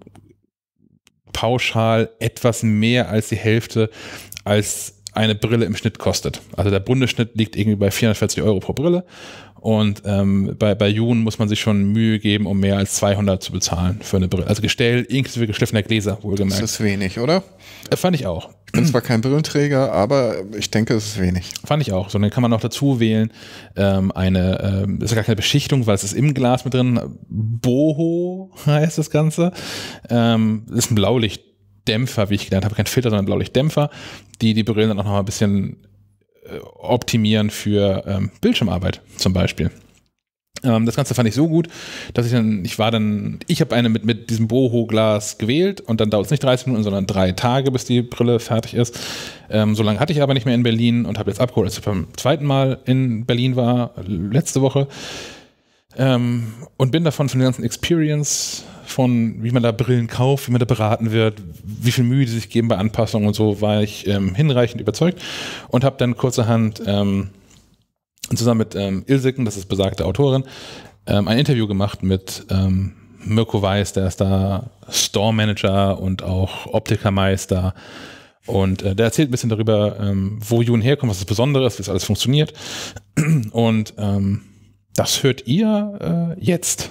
pauschal etwas mehr als die Hälfte als eine Brille im Schnitt kostet. Also der Bundesschnitt liegt irgendwie bei vierhundertvierzig Euro pro Brille, und ähm, bei, bei Yun muss man sich schon Mühe geben, um mehr als zweihundert zu bezahlen für eine Brille. Also Gestell inklusive geschliffener Gläser, wohlgemerkt. Das ist wenig, oder? Äh, fand ich auch. Ich bin zwar kein Brillenträger, aber ich denke, es ist wenig. Fand ich auch. So, dann kann man noch dazu wählen, ähm, eine, ähm, das ist gar keine Beschichtung, weil es ist im Glas mit drin. Boho heißt das Ganze. Ähm, das ist ein Blaulichtdämpfer, wie ich gelernt habe, kein Filter, sondern ein Blaulichtdämpfer, die die Brillen dann auch noch mal ein bisschen äh, optimieren für ähm, Bildschirmarbeit zum Beispiel. Ähm, das Ganze fand ich so gut, dass ich dann, ich war dann, ich habe eine mit, mit diesem Boho-Glas gewählt, und dann dauert es nicht dreißig Minuten, sondern drei Tage, bis die Brille fertig ist. Ähm, so lange hatte ich aber nicht mehr in Berlin und habe jetzt abgeholt, als ich beim zweiten Mal in Berlin war, letzte Woche. Ähm, und bin davon von der ganzen Experience, von wie man da Brillen kauft, wie man da beraten wird, wie viel Mühe die sich geben bei Anpassungen und so, war ich ähm, hinreichend überzeugt und habe dann kurzerhand ähm, zusammen mit ähm, Ilseken, das ist besagte Autorin, ähm, ein Interview gemacht mit ähm, Mirko Weiß, der ist da Store Manager und auch Optikermeister. Und äh, der erzählt ein bisschen darüber, ähm, wo Yun herkommt, was das Besondere ist, wie es alles funktioniert. Und ähm, das hört ihr äh, jetzt.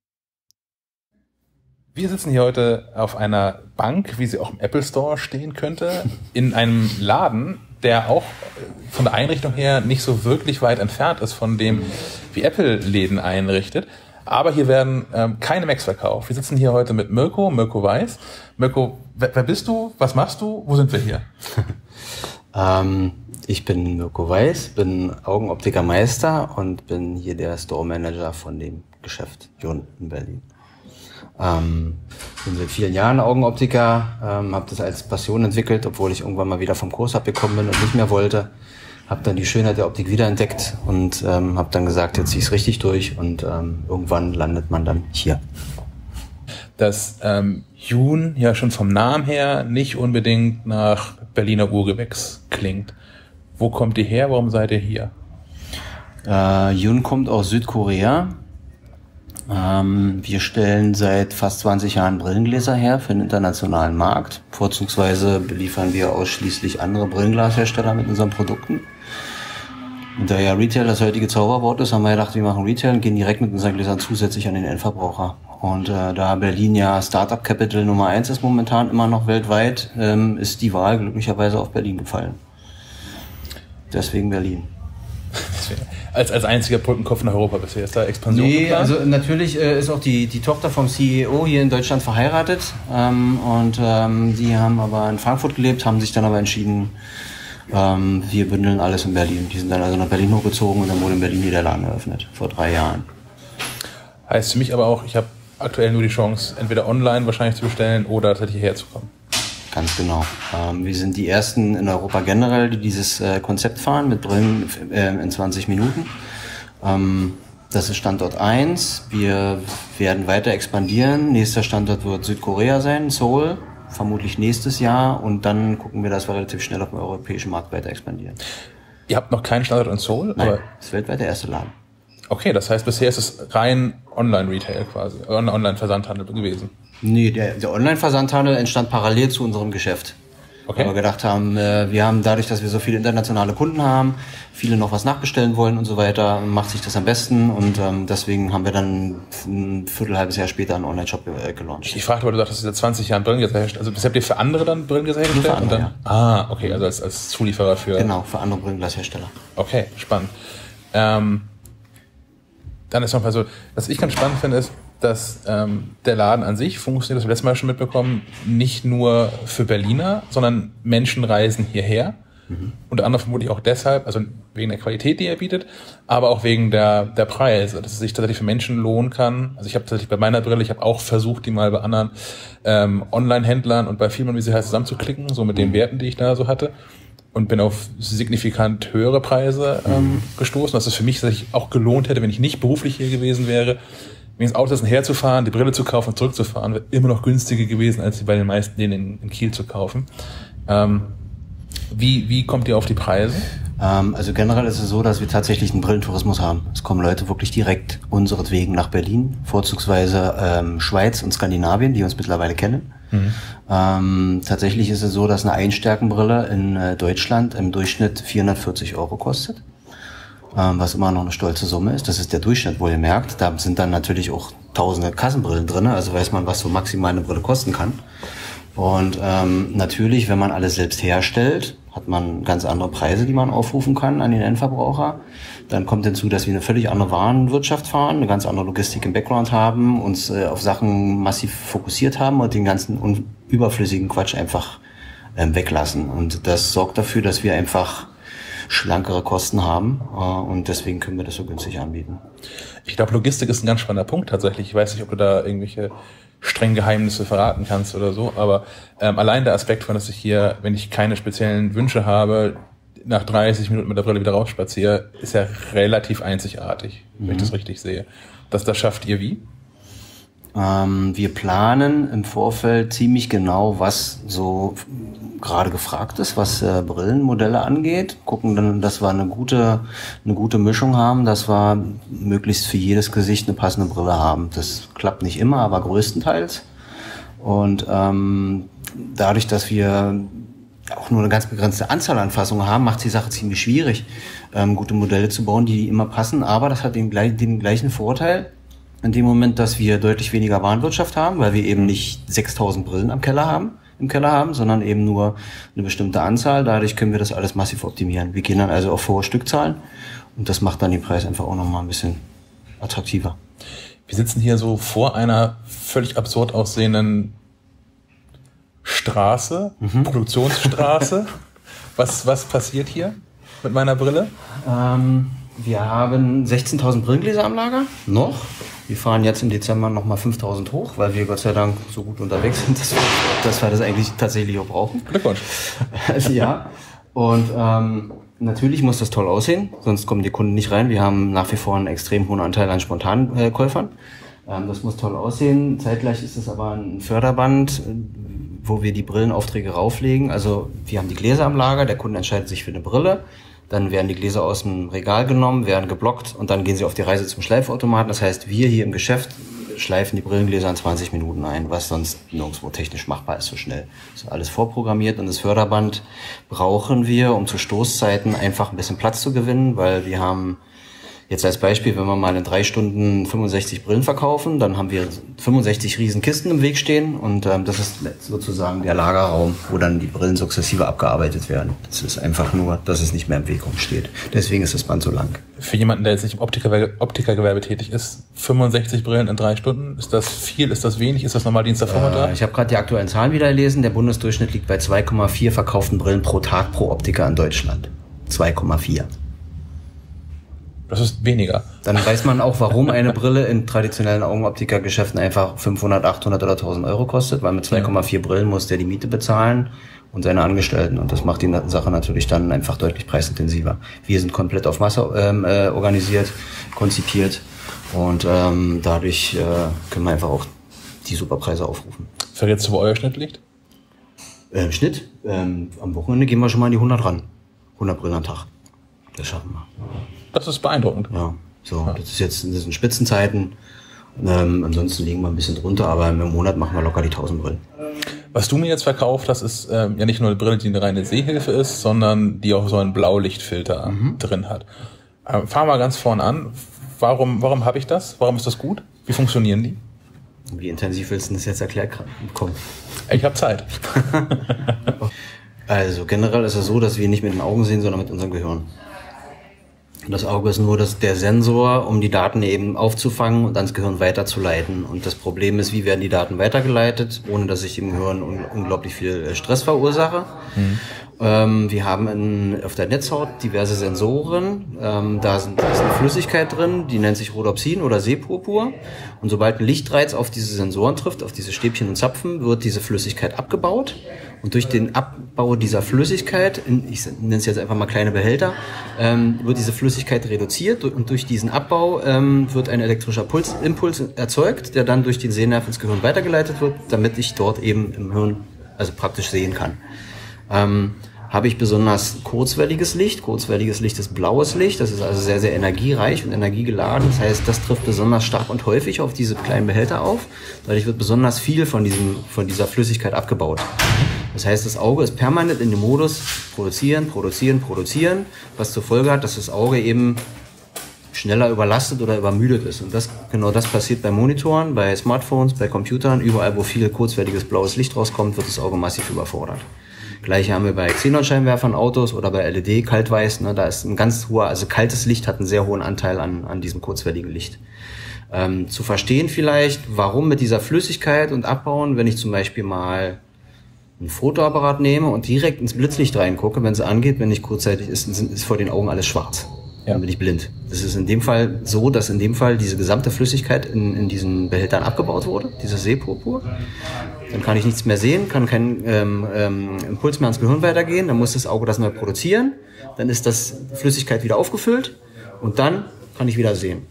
Wir sitzen hier heute auf einer Bank, wie sie auch im Apple Store stehen könnte, in einem Laden, der auch von der Einrichtung her nicht so wirklich weit entfernt ist von dem, wie Apple Läden einrichtet. Aber hier werden ähm, keine Macs verkauft. Wir sitzen hier heute mit Mirko, Mirko Weiß. Mirko, wer, wer bist du? Was machst du? Wo sind wir hier? ähm, ich bin Mirko Weiß, bin Augenoptikermeister und bin hier der Store Manager von dem Geschäft Yun in Berlin. Ähm, bin seit vielen Jahren Augenoptiker, ähm, habe das als Passion entwickelt, obwohl ich irgendwann mal wieder vom Kurs abgekommen bin und nicht mehr wollte. Habe dann die Schönheit der Optik wiederentdeckt und ähm, habe dann gesagt, jetzt zieh ich es richtig durch und ähm, irgendwann landet man dann hier. Dass ähm, Yun ja schon vom Namen her nicht unbedingt nach Berliner Urgewächs klingt. Wo kommt ihr her? Warum seid ihr hier? Äh, Yun kommt aus Südkorea. Ähm, wir stellen seit fast zwanzig Jahren Brillengläser her für den internationalen Markt. Vorzugsweise beliefern wir ausschließlich andere Brillenglashersteller mit unseren Produkten. Und da ja Retail das heutige Zauberwort ist, haben wir gedacht, wir machen Retail und gehen direkt mit unseren Gläsern zusätzlich an den Endverbraucher. Und äh, da Berlin ja Startup Capital Nummer eins ist momentan immer noch weltweit, ähm, ist die Wahl glücklicherweise auf Berlin gefallen. Deswegen Berlin. Als, als einziger Brückenkopf in Europa bisher. Ist da Expansion Nee, geplant? also natürlich äh, ist auch die, die Tochter vom C E O hier in Deutschland verheiratet. Ähm, und ähm, die haben aber in Frankfurt gelebt, haben sich dann aber entschieden, ähm, wir bündeln alles in Berlin. Die sind dann also nach Berlin hochgezogen und dann wurde in Berlin hier der Laden eröffnet, vor drei Jahren. Heißt für mich aber auch, ich habe aktuell nur die Chance, entweder online wahrscheinlich zu bestellen oder tatsächlich hierher zu kommen. Ganz genau. Ähm, wir sind die ersten in Europa generell, die dieses äh, Konzept fahren mit Brillen äh, in zwanzig Minuten. Ähm, das ist Standort eins. Wir werden weiter expandieren. Nächster Standort wird Südkorea sein, Seoul, vermutlich nächstes Jahr. Und dann gucken wir, dass wir relativ schnell auf dem europäischen Markt weiter expandieren. Ihr habt noch keinen Standort in Seoul? Nein, aber das ist weltweit der erste Laden. Okay, das heißt, bisher ist es rein Online-Retail quasi, Online-Versandhandel gewesen. Nee, der, der Online-Versandhandel entstand parallel zu unserem Geschäft. Okay. Weil wir gedacht haben, äh, wir haben dadurch, dass wir so viele internationale Kunden haben, viele noch was nachbestellen wollen und so weiter, macht sich das am besten und ähm, deswegen haben wir dann ein Viertel, halbes Jahr später einen Online-Shop äh, gelauncht. Ich fragte, weil du sagst, dass ihr seit zwanzig Jahren Brillengläser herstellt. Also bisher habt ihr für andere dann Brillengläser hergestellt? Nur für andere, und dann, ja. Ah, okay, also als, als Zulieferer für... Genau, für andere Brillenglashersteller. Okay, spannend. Ähm, dann ist noch mal so, was ich ganz spannend finde, ist, dass ähm, der Laden an sich funktioniert, das haben wir letztes Mal schon mitbekommen, nicht nur für Berliner, sondern Menschen reisen hierher. Mhm. Unter anderem vermutlich auch deshalb, also wegen der Qualität, die er bietet, aber auch wegen der, der Preise, dass es sich tatsächlich für Menschen lohnen kann. Also ich habe tatsächlich bei meiner Brille, ich habe auch versucht, die mal bei anderen ähm, Online-Händlern und bei Firmen, wie sie heißt, zusammenzuklicken, so mit den Werten, die ich da so hatte. Und bin auf signifikant höhere Preise ähm, mhm. gestoßen, dass es für mich sich auch gelohnt hätte, wenn ich nicht beruflich hier gewesen wäre, wegen des Autos herzufahren, die Brille zu kaufen und zurückzufahren, wäre immer noch günstiger gewesen, als sie bei den meisten denen in, in Kiel zu kaufen. Ähm, wie, wie kommt ihr auf die Preise? Ähm, also generell ist es so, dass wir tatsächlich einen Brillentourismus haben. Es kommen Leute wirklich direkt unseretwegen nach Berlin, vorzugsweise ähm, Schweiz und Skandinavien, die uns mittlerweile kennen. Mhm. Ähm, tatsächlich ist es so, dass eine Einstärkenbrille in äh, Deutschland im Durchschnitt vierhundertvierzig Euro kostet, ähm, was immer noch eine stolze Summe ist. Das ist der Durchschnitt, wo ihr merkt. Da sind dann natürlich auch tausende Kassenbrillen drin, also weiß man, was so maximal eine Brille kosten kann. Und ähm, natürlich, wenn man alles selbst herstellt, hat man ganz andere Preise, die man aufrufen kann an den Endverbraucher. Dann kommt hinzu, dass wir eine völlig andere Warenwirtschaft fahren, eine ganz andere Logistik im Background haben, uns äh, auf Sachen massiv fokussiert haben und den ganzen überflüssigen Quatsch einfach ähm, weglassen. Und das sorgt dafür, dass wir einfach schlankere Kosten haben äh, und deswegen können wir das so günstig anbieten. Ich glaube, Logistik ist ein ganz spannender Punkt tatsächlich. Ich weiß nicht, ob du da irgendwelche streng Geheimnisse verraten kannst oder so, aber ähm, allein der Aspekt von, dass ich hier, wenn ich keine speziellen Wünsche habe, nach dreißig Minuten mit der Brille wieder rausspaziere, ist ja relativ einzigartig, mhm. wenn ich das richtig sehe. Das, das schafft ihr wie? Ähm, wir planen im Vorfeld ziemlich genau, was so gerade gefragt ist, was äh, Brillenmodelle angeht. Gucken dann, dass wir eine gute, eine gute Mischung haben, dass wir möglichst für jedes Gesicht eine passende Brille haben. Das klappt nicht immer, aber größtenteils. Und ähm, dadurch, dass wir auch nur eine ganz begrenzte Anzahl an Fassungen haben, macht die Sache ziemlich schwierig, ähm, gute Modelle zu bauen, die immer passen. Aber das hat den, den gleichen Vorteil, in dem Moment, dass wir deutlich weniger Warenwirtschaft haben, weil wir eben nicht sechstausend Brillen am Keller haben, im Keller haben, sondern eben nur eine bestimmte Anzahl. Dadurch können wir das alles massiv optimieren. Wir gehen dann also auf hohe Stückzahlen und das macht dann den Preis einfach auch nochmal ein bisschen attraktiver. Wir sitzen hier so vor einer völlig absurd aussehenden Straße, mhm. Produktionsstraße. was, was passiert hier mit meiner Brille? Ähm, wir haben sechzehntausend Brillengläser am Lager, noch. Wir fahren jetzt im Dezember nochmal fünftausend hoch, weil wir Gott sei Dank so gut unterwegs sind, dass wir, dass wir das eigentlich tatsächlich auch brauchen. Glückwunsch. Also, ja. Und ähm, natürlich muss das toll aussehen, sonst kommen die Kunden nicht rein. Wir haben nach wie vor einen extrem hohen Anteil an Spontankäufern. Ähm, das muss toll aussehen. Zeitgleich ist es aber ein Förderband, wo wir die Brillenaufträge rauflegen. Also wir haben die Gläser am Lager, der Kunde entscheidet sich für eine Brille. Dann werden die Gläser aus dem Regal genommen, werden geblockt und dann gehen sie auf die Reise zum Schleifautomaten. Das heißt, wir hier im Geschäft schleifen die Brillengläser in zwanzig Minuten ein, was sonst nirgendwo technisch machbar ist so schnell. Das ist alles vorprogrammiert und das Förderband brauchen wir, um zu Stoßzeiten einfach ein bisschen Platz zu gewinnen, weil wir haben jetzt als Beispiel, wenn wir mal in drei Stunden fünfundsechzig Brillen verkaufen, dann haben wir fünfundsechzig riesen Kisten im Weg stehen und ähm, das ist sozusagen der Lagerraum, wo dann die Brillen sukzessive abgearbeitet werden. Das ist einfach nur, dass es nicht mehr im Weg rumsteht. Deswegen ist das Band so lang. Für jemanden, der jetzt nicht im Optiker, Optikergewerbe tätig ist, fünfundsechzig Brillen in drei Stunden, ist das viel, ist das wenig, ist das normal Dienstagvormittag? Äh, ich habe gerade die aktuellen Zahlen wieder gelesen. Der Bundesdurchschnitt liegt bei zwei Komma vier verkauften Brillen pro Tag pro Optiker in Deutschland. zwei Komma vier. Das ist weniger. Dann weiß man auch, warum eine Brille in traditionellen Augenoptikergeschäften einfach fünfhundert, achthundert oder tausend Euro kostet, weil mit zwei Komma vier Brillen muss der die Miete bezahlen und seine Angestellten. Und das macht die Sache natürlich dann einfach deutlich preisintensiver. Wir sind komplett auf Masse ähm, äh, organisiert, konzipiert und ähm, dadurch äh, können wir einfach auch die Superpreise aufrufen. Verrätst du, wo euer Schnitt liegt? Äh, Schnitt? Ähm, am Wochenende gehen wir schon mal an die hundert ran. hundert Brillen am Tag. Das schaffen wir. Das ist beeindruckend. Ja, so, ja. Das ist jetzt, das sind Spitzenzeiten. Ähm, ansonsten liegen wir ein bisschen drunter, aber im Monat machen wir locker die tausend Brillen. Was du mir jetzt verkauft hast, ist ähm, ja nicht nur eine Brille, die eine reine Sehhilfe ist, sondern die auch so einen Blaulichtfilter mhm. drin hat. Ähm, fahren wir ganz vorne an. Warum, warum habe ich das? Warum ist das gut? Wie funktionieren die? Wie intensiv willst du das jetzt erklärt bekommen? Ich habe Zeit. Also generell ist es so, dass wir nicht mit den Augen sehen, sondern mit unserem Gehirn. Das Auge ist nur das, der Sensor, um die Daten eben aufzufangen und ans Gehirn weiterzuleiten. Und das Problem ist, wie werden die Daten weitergeleitet, ohne dass ich im Gehirn un unglaublich viel Stress verursache. Mhm. Ähm, wir haben in, auf der Netzhaut diverse Sensoren. Ähm, da, sind, da ist eine Flüssigkeit drin, die nennt sich Rhodopsin oder Sehpurpur. Und sobald ein Lichtreiz auf diese Sensoren trifft, auf diese Stäbchen und Zapfen, wird diese Flüssigkeit abgebaut. Und durch den Abbau dieser Flüssigkeit, in, ich nenne es jetzt einfach mal kleine Behälter, ähm, wird diese Flüssigkeit reduziert und durch diesen Abbau ähm, wird ein elektrischer Puls, Impuls erzeugt, der dann durch den Sehnerv ins Gehirn weitergeleitet wird, damit ich dort eben im Hirn also praktisch sehen kann. Ähm, habe ich besonders kurzwelliges Licht. Kurzwelliges Licht ist blaues Licht, das ist also sehr, sehr energiereich und energiegeladen. Das heißt, das trifft besonders stark und häufig auf diese kleinen Behälter auf. Dadurch wird besonders viel von, diesem, von dieser Flüssigkeit abgebaut. Das heißt, das Auge ist permanent in dem Modus produzieren, produzieren, produzieren, was zur Folge hat, dass das Auge eben schneller überlastet oder übermüdet ist. Und das, genau das passiert bei Monitoren, bei Smartphones, bei Computern. Überall, wo viel kurzwelliges blaues Licht rauskommt, wird das Auge massiv überfordert. Gleiche haben wir bei Xenonscheinwerfern, Autos oder bei L E D, kaltweiß. Ne, da ist ein ganz hoher, also kaltes Licht hat einen sehr hohen Anteil an, an diesem kurzwelligen Licht. Ähm, zu verstehen vielleicht, warum mit dieser Flüssigkeit und Abbauen, wenn ich zum Beispiel mal einen Fotoapparat nehme und direkt ins Blitzlicht reingucke, wenn es angeht, wenn nicht kurzzeitig ist, ist vor den Augen alles schwarz. Ja. Dann bin ich blind. Das ist in dem Fall so, dass in dem Fall diese gesamte Flüssigkeit in, in diesen Behältern abgebaut wurde, diese Sehpurpur. Dann kann ich nichts mehr sehen, kann kein ähm, ähm, Impuls mehr ans Gehirn weitergehen, dann muss das Auge das neu produzieren, dann ist das Flüssigkeit wieder aufgefüllt und dann kann ich wieder sehen.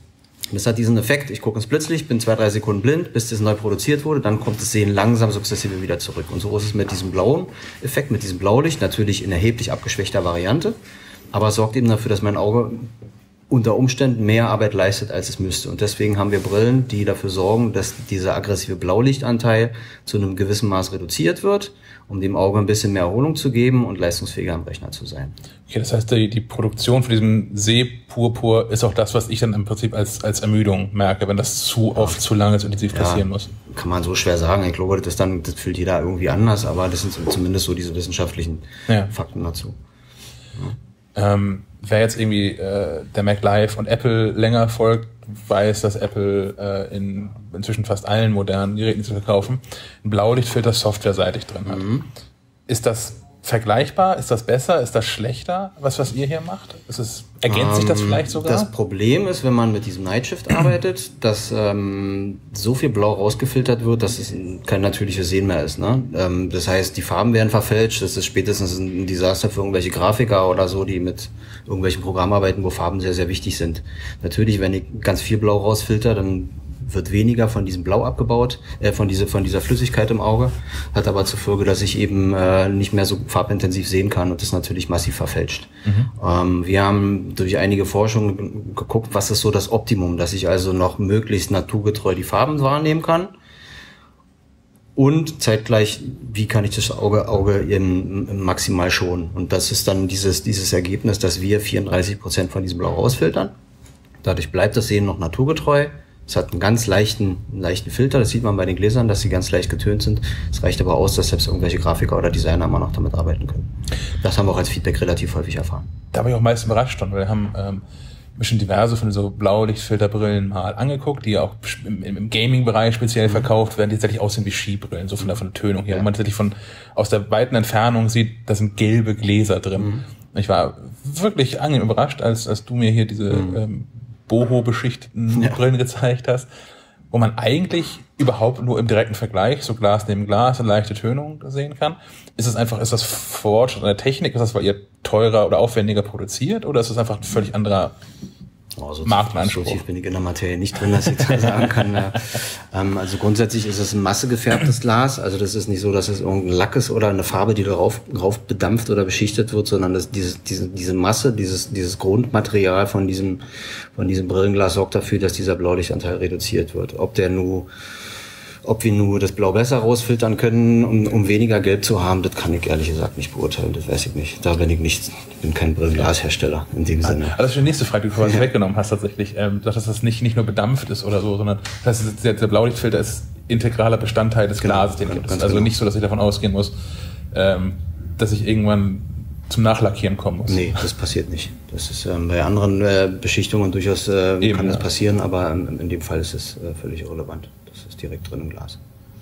Das hat diesen Effekt, ich gucke ins Blitzlicht, bin zwei, drei Sekunden blind, bis das neu produziert wurde, dann kommt das Sehen langsam sukzessive wieder zurück. Und so ist es mit diesem blauen Effekt, mit diesem Blaulicht, natürlich in erheblich abgeschwächter Variante, aber es sorgt eben dafür, dass mein Auge unter Umständen mehr Arbeit leistet, als es müsste. Und deswegen haben wir Brillen, die dafür sorgen, dass dieser aggressive Blaulichtanteil zu einem gewissen Maß reduziert wird, um dem Auge ein bisschen mehr Erholung zu geben und leistungsfähiger am Rechner zu sein. Okay, das heißt, die, die Produktion von diesem Sehpurpur ist auch das, was ich dann im Prinzip als, als Ermüdung merke, wenn das zu oft, zu lange, zu intensiv passieren ja, muss. Kann man so schwer sagen. Ich glaube, das, dann, das fühlt jeder irgendwie anders, aber das sind zumindest so diese wissenschaftlichen ja. Fakten dazu. Ja. Ähm, wer jetzt irgendwie äh, der Mac Live und Apple länger folgt, weiß, dass Apple äh, in inzwischen fast allen modernen Geräten, die sie verkaufen, einen Blaulichtfilter softwareseitig drin hat. Mhm. Ist das vergleichbar? Ist das besser? Ist das schlechter, was, was ihr hier macht? Ist es, ergänzt ähm, sich das vielleicht sogar? Das Problem ist, wenn man mit diesem Night Shift arbeitet, dass ähm, so viel Blau rausgefiltert wird, dass es kein natürliches Sehen mehr ist. Ne? Ähm, das heißt, die Farben werden verfälscht. Das ist spätestens ein Desaster für irgendwelche Grafiker oder so, die mit irgendwelchen Programmen arbeiten, wo Farben sehr, sehr wichtig sind. Natürlich, wenn ich ganz viel Blau rausfilter, dann wird weniger von diesem Blau abgebaut, äh, von dieser von dieser Flüssigkeit im Auge, hat aber zur Folge, dass ich eben äh, nicht mehr so farbintensiv sehen kann und das natürlich massiv verfälscht. Mhm. Ähm, wir haben durch einige Forschungen geguckt, was ist so das Optimum, dass ich also noch möglichst naturgetreu die Farben wahrnehmen kann und zeitgleich, wie kann ich das Auge Auge in, in maximal schonen. Und das ist dann dieses dieses Ergebnis, dass wir vierunddreißig Prozent von diesem Blau rausfiltern. Dadurch bleibt das Sehen noch naturgetreu. Es hat einen ganz leichten, einen leichten Filter, das sieht man bei den Gläsern, dass sie ganz leicht getönt sind. Es reicht aber aus, dass selbst irgendwelche Grafiker oder Designer immer noch damit arbeiten können. Das haben wir auch als Feedback relativ häufig erfahren. Da war ich auch meist überrascht von, weil wir haben ähm, schon diverse von so Blaulichtfilterbrillen mal angeguckt, die ja auch im, im Gaming-Bereich speziell mhm. verkauft werden, die tatsächlich aussehen wie Skibrillen, so von der, von der Tönung her. Ja. Wo man tatsächlich von aus der weiten Entfernung sieht, da sind gelbe Gläser drin. Mhm. Ich war wirklich angenehm überrascht, als, als du mir hier diese mhm. ähm, Boho-beschichteten ja. Brillen gezeigt hast, wo man eigentlich überhaupt nur im direkten Vergleich, so Glas neben Glas, eine leichte Tönung sehen kann. Ist es einfach, ist das Fortschritt an der Technik? Ist das, weil ihr teurer oder aufwendiger produziert? Oder ist es einfach ein völlig anderer Oh, so Markenanspruch? So tief bin ich in der Materie nicht drin, dass ich da sagen kann. Ja. Ähm, also grundsätzlich ist es ein massegefärbtes Glas. Also das ist nicht so, dass es irgendein Lack ist oder eine Farbe, die darauf drauf bedampft oder beschichtet wird, sondern dass diese, diese, diese Masse, dieses, dieses Grundmaterial von diesem, von diesem Brillenglas sorgt dafür, dass dieser Blaulichtanteil reduziert wird. Ob der nur Ob wir nur das Blau besser rausfiltern können, um, um weniger Gelb zu haben, das kann ich ehrlich gesagt nicht beurteilen. Das weiß ich nicht. Da bin ich nicht, bin kein Brillenglashersteller in dem Sinne. Also das ist die nächste Frage, die du quasi ja. weggenommen hast tatsächlich. Ähm, dass das nicht, nicht nur bedampft ist oder so, sondern das heißt, der, der Blaulichtfilter ist integraler Bestandteil des genau, Glases, den es gibt. Also genau. nicht so, dass ich davon ausgehen muss, ähm, dass ich irgendwann zum Nachlackieren kommen muss. Nee, das passiert nicht. Das ist ähm, bei anderen äh, Beschichtungen durchaus äh, Eben, kann das ja. passieren, aber ähm, in dem Fall ist es äh, völlig irrelevant. Das ist direkt drin im Glas.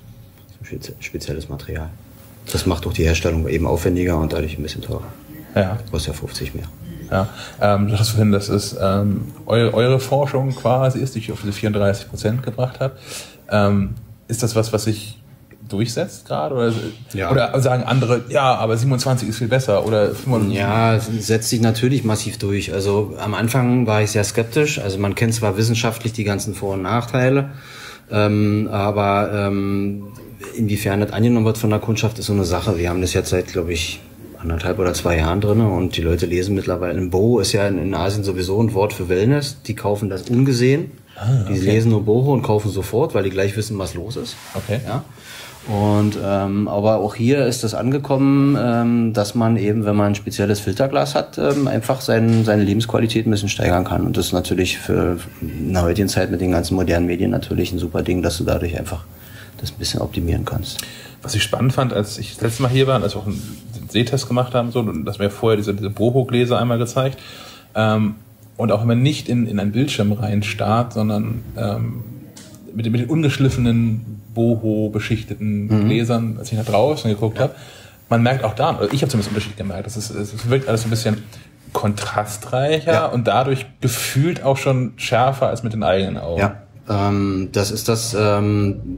Das ist ein spezielles Material. Das macht auch die Herstellung eben aufwendiger und dadurch ein bisschen teurer. Ja. Kostet ja fünfzig mehr. Ja, ähm, du hast vorhin, das ist ähm, eure, eure Forschung quasi ist, die ich auf diese vierunddreißig Prozent gebracht habe. Ähm, ist das was, was sich durchsetzt gerade? Oder, ja. oder sagen andere, ja, aber siebenundzwanzig ist viel besser? Oder fünfundfünfzig? Ja, es setzt sich natürlich massiv durch. Also am Anfang war ich sehr skeptisch. Also man kennt zwar wissenschaftlich die ganzen Vor- und Nachteile, ähm, aber ähm, inwiefern das angenommen wird von der Kundschaft, ist so eine Sache. Wir haben das jetzt seit, glaube ich, anderthalb oder zwei Jahren drin und die Leute lesen mittlerweile. Ein Boho ist ja in, in Asien sowieso ein Wort für Wellness. Die kaufen das ungesehen. Ah, okay. Die lesen nur Boho und kaufen sofort, weil die gleich wissen, was los ist. Okay. Ja. Und ähm, aber auch hier ist das angekommen, ähm, dass man eben, wenn man ein spezielles Filterglas hat, ähm, einfach sein, seine Lebensqualität ein bisschen steigern kann. Und das ist natürlich für in der heutigen Zeit mit den ganzen modernen Medien natürlich ein super Ding, dass du dadurch einfach das ein bisschen optimieren kannst. Was ich spannend fand, als ich das letzte Mal hier war, als wir auch einen Sehtest gemacht haben, so, dass wir vorher diese, diese Boho-Gläser einmal gezeigt, ähm, und auch wenn man nicht in, in einen Bildschirm rein starrt, sondern ähm, mit, mit den ungeschliffenen Boho-beschichteten mhm. Gläsern, als ich nach draußen geguckt habe, man merkt auch da, also ich habe zumindest einen Unterschied gemerkt, es, ist, es wirkt alles ein bisschen kontrastreicher ja. und dadurch gefühlt auch schon schärfer als mit den eigenen Augen. Ja, ähm, das ist das, ähm,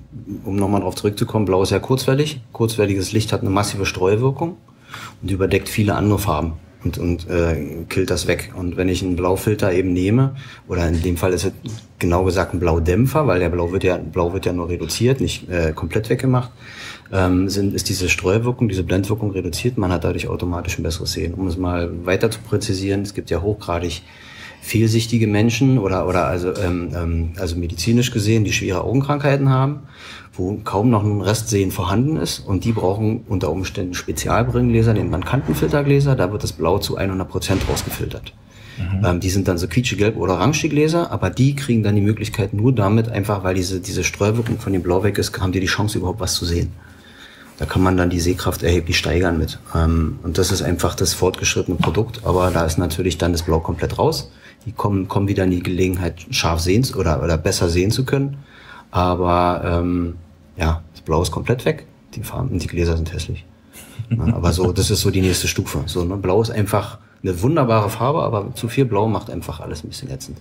um nochmal drauf zurückzukommen, Blau ist ja kurzwellig. Kurzwelliges Licht hat eine massive Streuwirkung und überdeckt viele andere Farben. und, und äh, killt das weg. Und wenn ich einen Blaufilter eben nehme, oder in dem Fall ist es genau gesagt ein Blaudämpfer, weil der Blau wird ja, Blau wird ja nur reduziert, nicht äh, komplett weggemacht, ähm, sind, ist diese Streuwirkung, diese Blendwirkung reduziert, man hat dadurch automatisch ein besseres Sehen. Um es mal weiter zu präzisieren, es gibt ja hochgradig fehlsichtige Menschen oder, oder also, ähm, also medizinisch gesehen, die schwere Augenkrankheiten haben, wo kaum noch ein Restsehen vorhanden ist, und die brauchen unter Umständen Spezialbrillengläser, nennt man Kantenfiltergläser, da wird das Blau zu hundert Prozent rausgefiltert. Mhm. Ähm, die sind dann so quietschegelb oder orange Gläser, aber die kriegen dann die Möglichkeit nur damit, einfach weil diese, diese Streuwirkung von dem Blau weg ist, haben die die Chance überhaupt was zu sehen. Da kann man dann die Sehkraft erheblich steigern mit. Ähm, und das ist einfach das fortgeschrittene Produkt, aber da ist natürlich dann das Blau komplett raus. Die kommen, kommen wieder in die Gelegenheit, scharf sehen oder, oder besser sehen zu können. Aber ähm, ja, das Blau ist komplett weg. Die Farben, die Gläser sind hässlich. Ja, aber so, das ist so die nächste Stufe. So, ne? Blau ist einfach eine wunderbare Farbe, aber zu viel Blau macht einfach alles ein bisschen ätzend.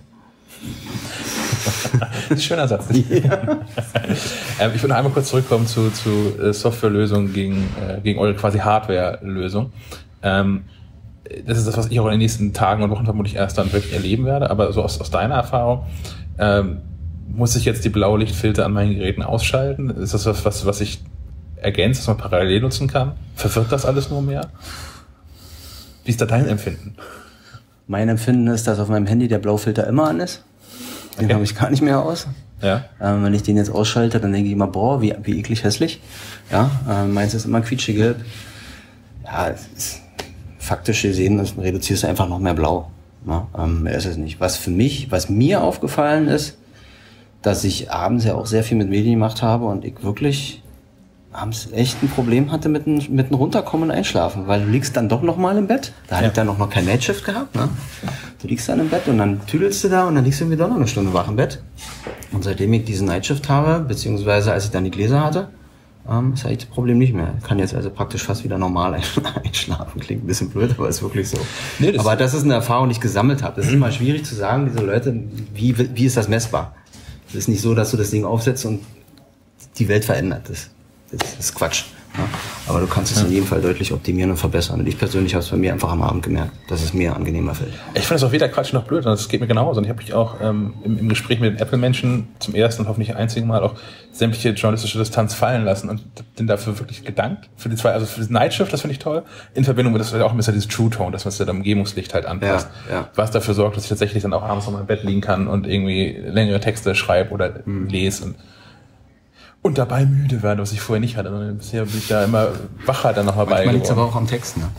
Schöner Satz. Ja. ähm, ich würde noch einmal kurz zurückkommen zu, zu äh, Softwarelösungen gegen, äh, gegen eure quasi Hardwarelösung. Ähm, das ist das, was ich auch in den nächsten Tagen und Wochen vermutlich erst dann wirklich erleben werde. Aber so aus, aus deiner Erfahrung, ähm, muss ich jetzt die Blaulichtfilter an meinen Geräten ausschalten? Ist das was, was, was ich ergänzt, was man parallel nutzen kann? Verwirrt das alles nur mehr? Wie ist da dein Empfinden? Mein Empfinden ist, dass auf meinem Handy der Blaufilter immer an ist. Den okay. habe ich gar nicht mehr aus. Ja. Ähm, wenn ich den jetzt ausschalte, dann denke ich immer, boah, wie, wie eklig hässlich. Ja, ähm, meins ist immer quietschegelb. Ja, es ist faktisch gesehen, das reduzierst du einfach noch mehr Blau. Ja, ähm, mehr ist es nicht. Was für mich, was mir aufgefallen ist, dass ich abends ja auch sehr viel mit Medien gemacht habe und ich wirklich abends echt ein Problem hatte mit einem mit einem Runterkommen und Einschlafen, weil du liegst dann doch noch mal im Bett. Da hatte ja. ich dann auch noch kein Nightshift gehabt. Ne? Du liegst dann im Bett und dann tüdelst du da und dann liegst du irgendwie doch noch eine Stunde wach im Bett. Und seitdem ich diesen Nightshift habe, beziehungsweise als ich dann die Gläser hatte, ähm, ist eigentlich das Problem nicht mehr. Ich kann jetzt also praktisch fast wieder normal einschlafen. Klingt ein bisschen blöd, aber ist wirklich so. Nee, das aber das ist eine Erfahrung, die ich gesammelt habe. Das ist immer schwierig zu sagen, diese Leute, wie, wie ist das messbar? Es ist nicht so, dass du das Ding aufsetzt und die Welt verändert. Das, das ist Quatsch. Ja? Aber du kannst es in jedem Fall deutlich optimieren und verbessern. Und ich persönlich habe es bei mir einfach am Abend gemerkt, dass es mir angenehmer fällt. Ich finde es auch weder Quatsch noch blöd, das geht mir genauso. Und ich habe mich auch ähm, im, im Gespräch mit den Apple-Menschen zum ersten und hoffentlich einzigen Mal auch sämtliche journalistische Distanz fallen lassen und bin dafür wirklich gedankt. Für die zwei, also für das Nightshift, das finde ich toll. In Verbindung mit, das ist auch ein bisschen dieses True Tone, dass man es ja dem Umgebungslicht halt anpasst. Ja, ja. Was dafür sorgt, dass ich tatsächlich dann auch abends noch mal im Bett liegen kann und irgendwie längere Texte schreibe oder mhm. lese und Und dabei müde werden, was ich vorher nicht hatte. Bisher bin ich da immer wacher dann nochmal bei. Manchmal liegt es aber auch am Text, ne?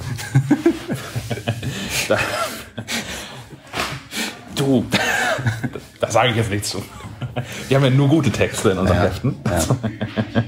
da, du, da sage ich jetzt nichts zu. Wir haben ja nur gute Texte in unseren ja, Heften. Ja.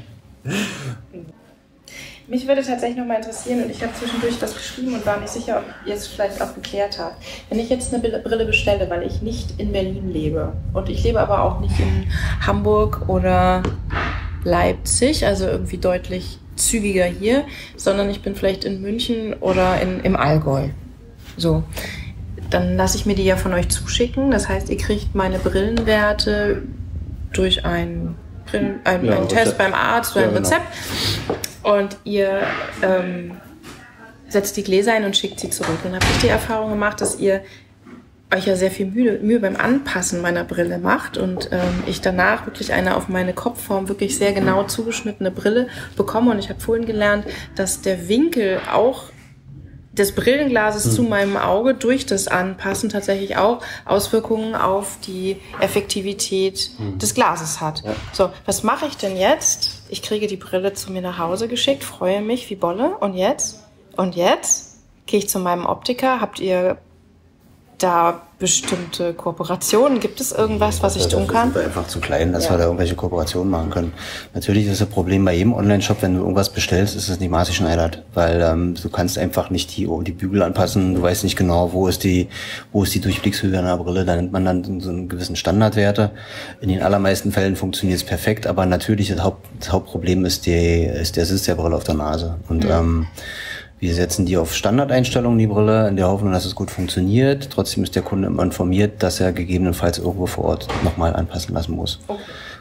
Mich würde tatsächlich noch mal interessieren, und ich habe zwischendurch das geschrieben und war nicht sicher, ob ihr es vielleicht auch geklärt habt. Wenn ich jetzt eine Brille bestelle, weil ich nicht in Berlin lebe und ich lebe aber auch nicht in Hamburg oder Leipzig, also irgendwie deutlich zügiger hier, sondern ich bin vielleicht in München oder in, im Allgäu. So, dann lasse ich mir die ja von euch zuschicken. Das heißt, ihr kriegt meine Brillenwerte durch einen, Brillen, einen, ja, einen Test beim Arzt oder ja, ein Rezept. Genau. Und ihr ähm, setzt die Gläser ein und schickt sie zurück. Dann habe ich die Erfahrung gemacht, dass ihr euch ja sehr viel Mühe, Mühe beim Anpassen meiner Brille macht und ähm, ich danach wirklich eine auf meine Kopfform wirklich sehr genau zugeschnittene Brille bekomme. Und ich habe vorhin gelernt, dass der Winkel auch des Brillenglases mhm. zu meinem Auge durch das Anpassen tatsächlich auch Auswirkungen auf die Effektivität mhm. des Glases hat. Ja. So, was mache ich denn jetzt? Ich kriege die Brille zu mir nach Hause geschickt, freue mich wie Bolle. Und jetzt? Und jetzt gehe ich zu meinem Optiker. Habt ihr da bestimmte Kooperationen? Gibt es irgendwas, was ich tun kann? Das ist einfach zu klein, dass ja. wir da irgendwelche Kooperationen machen können. Natürlich ist das Problem bei jedem Online-Shop, wenn du irgendwas bestellst, ist es nicht maßgeschneidert, weil ähm, du kannst einfach nicht die, die Bügel anpassen, du weißt nicht genau, wo ist die, wo ist die Durchblickshöhe einer Brille, da nimmt man dann so einen gewissen Standardwerte. In den allermeisten Fällen funktioniert es perfekt, aber natürlich das, Haupt, das Hauptproblem ist, die, ist der Sitz der Brille auf der Nase. Und mhm. ähm, wir setzen die auf Standardeinstellungen, die Brille, in der Hoffnung, dass es gut funktioniert. Trotzdem ist der Kunde immer informiert, dass er gegebenenfalls irgendwo vor Ort nochmal anpassen lassen muss. Okay.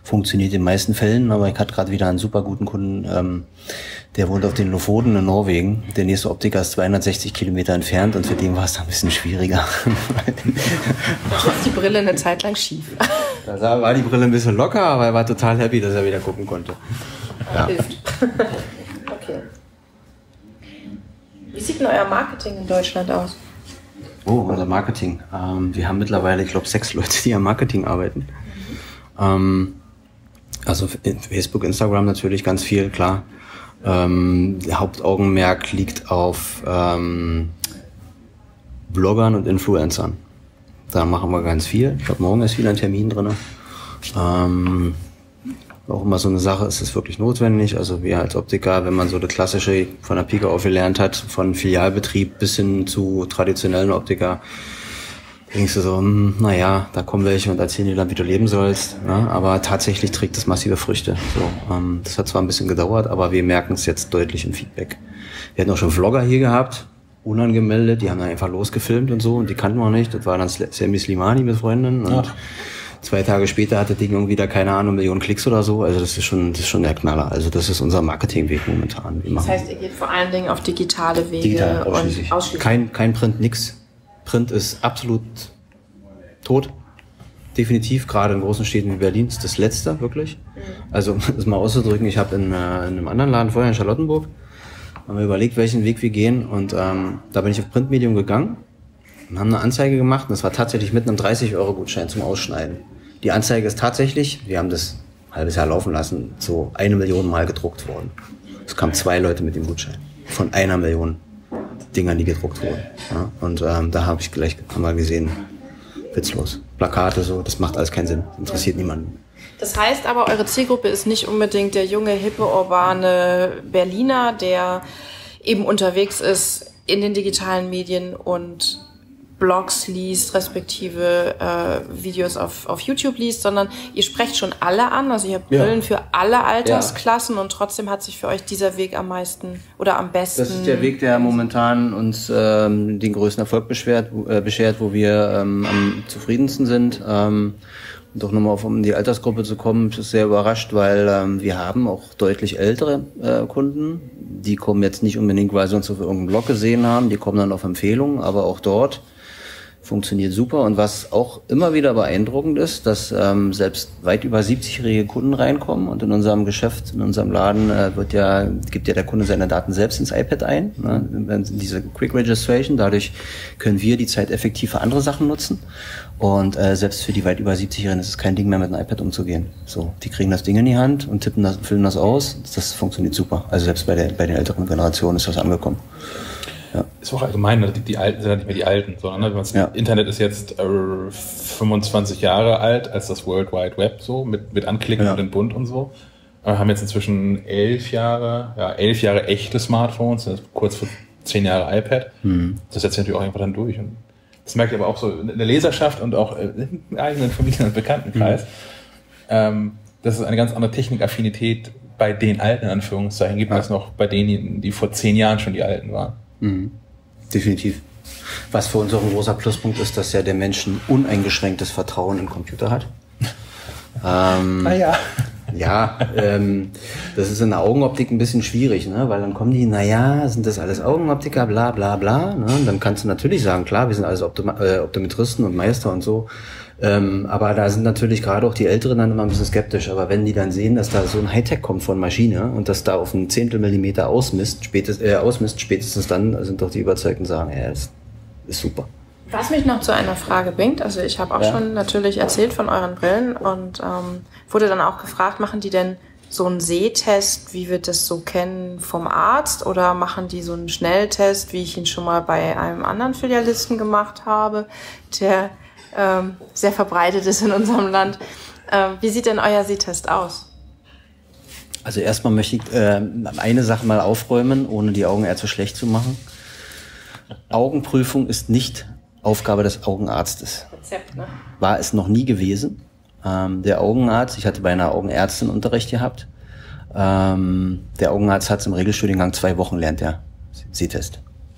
Funktioniert in den meisten Fällen, aber ich hatte gerade wieder einen super guten Kunden, ähm, der wohnt auf den Lofoten in Norwegen. Der nächste Optiker ist zweihundertsechzig Kilometer entfernt und für den war es da ein bisschen schwieriger. Da ist die Brille eine Zeit lang schief. Da war die Brille ein bisschen locker, aber er war total happy, dass er wieder gucken konnte. Ja. Hilft. Okay. Wie sieht denn euer Marketing in Deutschland aus? Oh, unser Marketing. Ähm, wir haben mittlerweile, ich glaube, sechs Leute, die am Marketing arbeiten. Ähm, also Facebook, Instagram natürlich ganz viel, klar. Ähm, der Hauptaugenmerk liegt auf ähm, Bloggern und Influencern. Da machen wir ganz viel. Ich glaube, morgen ist wieder ein Termin drin. Ähm, auch immer so eine Sache, ist es wirklich notwendig. Also wir als Optiker, wenn man so das klassische von der Pike auf gelernt hat, von Filialbetrieb bis hin zu traditionellen Optiker, denkst du so, hm, naja, da kommen welche und erzählen dir dann, wie du leben sollst. Ja, aber tatsächlich trägt es massive Früchte. So, ähm, das hat zwar ein bisschen gedauert, aber wir merken es jetzt deutlich im Feedback. Wir hatten auch schon Vlogger hier gehabt, unangemeldet, die haben dann einfach losgefilmt und so und die kannten wir nicht. Das war dann Sammy Slimani mit Freundin und Ach. Zwei Tage später hat das Ding irgendwie da, keine Ahnung, Millionen Klicks oder so. Also das ist schon, das ist schon der Knaller. Also das ist unser Marketingweg momentan. Wir das heißt, ihr geht vor allen Dingen auf digitale Wege. Digital, ausschließlich. Und ausschließlich. Kein, kein Print, nix. Print ist absolut tot. Definitiv, gerade in großen Städten wie Berlin ist das Letzte, wirklich. Mhm. Also, das mal auszudrücken, ich habe in, äh, in einem anderen Laden vorher in Charlottenburg, haben wir überlegt, welchen Weg wir gehen und ähm, da bin ich auf Printmedium gegangen und haben eine Anzeige gemacht und das war tatsächlich mit einem dreißig Euro Gutschein zum Ausschneiden. Die Anzeige ist tatsächlich, wir haben das ein halbes Jahr laufen lassen, so eine Million Mal gedruckt worden. Es kamen zwei Leute mit dem Gutschein. Von einer Million Dingern, die gedruckt wurden. Ja, und ähm, da habe ich gleich mal gesehen, witzlos. Plakate, so, das macht alles keinen Sinn. Interessiert niemanden. Das heißt aber, eure Zielgruppe ist nicht unbedingt der junge, hippe, urbane Berliner, der eben unterwegs ist in den digitalen Medien und Blogs liest, respektive äh, Videos auf, auf YouTube liest, sondern ihr sprecht schon alle an, also ihr habt Brillen ja. für alle Altersklassen ja. und trotzdem hat sich für euch dieser Weg am meisten oder am besten... Das ist der Weg, der momentan uns ähm, den größten Erfolg beschert, äh, beschert, wo wir ähm, am zufriedensten sind. Ähm, und auch nochmal auf, um die Altersgruppe zu kommen, ist sehr überrascht, weil ähm, wir haben auch deutlich ältere äh, Kunden. Die kommen jetzt nicht unbedingt, weil sie uns auf irgendeinem Blog gesehen haben, die kommen dann auf Empfehlungen, aber auch dort funktioniert super. Und was auch immer wieder beeindruckend ist, dass ähm, selbst weit über siebzigjährige Kunden reinkommen und in unserem Geschäft, in unserem Laden äh, wird ja, gibt ja der Kunde seine Daten selbst ins iPad ein, ne? Diese Quick Registration, dadurch können wir die Zeit effektiv für andere Sachen nutzen. Und äh, selbst für die weit über siebzigjährigen ist es kein Ding mehr, mit einem iPad umzugehen. So, die kriegen das Ding in die Hand und tippen das, füllen das aus. Das funktioniert super. Also selbst bei der bei den älteren Generationen ist das angekommen. Ja. Ist auch allgemein, die, die Alten sind ja nicht mehr die Alten, sondern das ja. Internet ist jetzt äh, fünfundzwanzig Jahre alt als das World Wide Web, so mit, mit Anklicken ja. und in bunt und so. Wir haben jetzt inzwischen elf Jahre, ja, elf Jahre echte Smartphones, kurz vor zehn Jahre iPad. Mhm. Das setzt sich natürlich auch einfach dann durch. Und das merkt ihr aber auch so in der Leserschaft und auch im eigenen Familien- und Bekanntenkreis, mhm. ähm, dass es eine ganz andere Technikaffinität bei den Alten, in Anführungszeichen, gibt, ja. als noch bei denen, die vor zehn Jahren schon die Alten waren. Mhm. Definitiv. Was für uns auch ein großer Pluspunkt ist, dass ja der Mensch ein uneingeschränktes Vertrauen in Computer hat. ähm, ah ja. Ja, ähm, das ist in der Augenoptik ein bisschen schwierig, ne? Weil dann kommen die, naja, sind das alles Augenoptiker, bla bla bla. Ne? Und dann kannst du natürlich sagen, klar, wir sind alles Optom- äh, Optometristen und Meister und so. Ähm, aber da sind natürlich gerade auch die Älteren dann immer ein bisschen skeptisch. Aber wenn die dann sehen, dass da so ein Hightech kommt von Maschine und das da auf einen Zehntel Millimeter ausmisst, spätestens, äh, ausmisst, spätestens dann sind doch die Überzeugten sagen, ja, ist, ist super. Was mich noch zu einer Frage bringt, also ich habe auch ja. schon natürlich erzählt von euren Brillen und ähm, wurde dann auch gefragt, machen die denn so einen Sehtest, wie wir das so kennen vom Arzt, oder machen die so einen Schnelltest, wie ich ihn schon mal bei einem anderen Filialisten gemacht habe, der ähm, sehr verbreitet ist in unserem Land. Ähm, wie sieht denn euer Sehtest aus? Also erstmal möchte ich äh, eine Sache mal aufräumen, ohne die Augenärzte schlecht zu machen. Augenprüfung ist nicht Aufgabe des Augenarztes. Rezept, ne? War es noch nie gewesen. Ähm, der Augenarzt, ich hatte bei einer Augenärztin Unterricht gehabt, ähm, der Augenarzt hat im Regelstudiengang zwei Wochen lernt er Sehtest.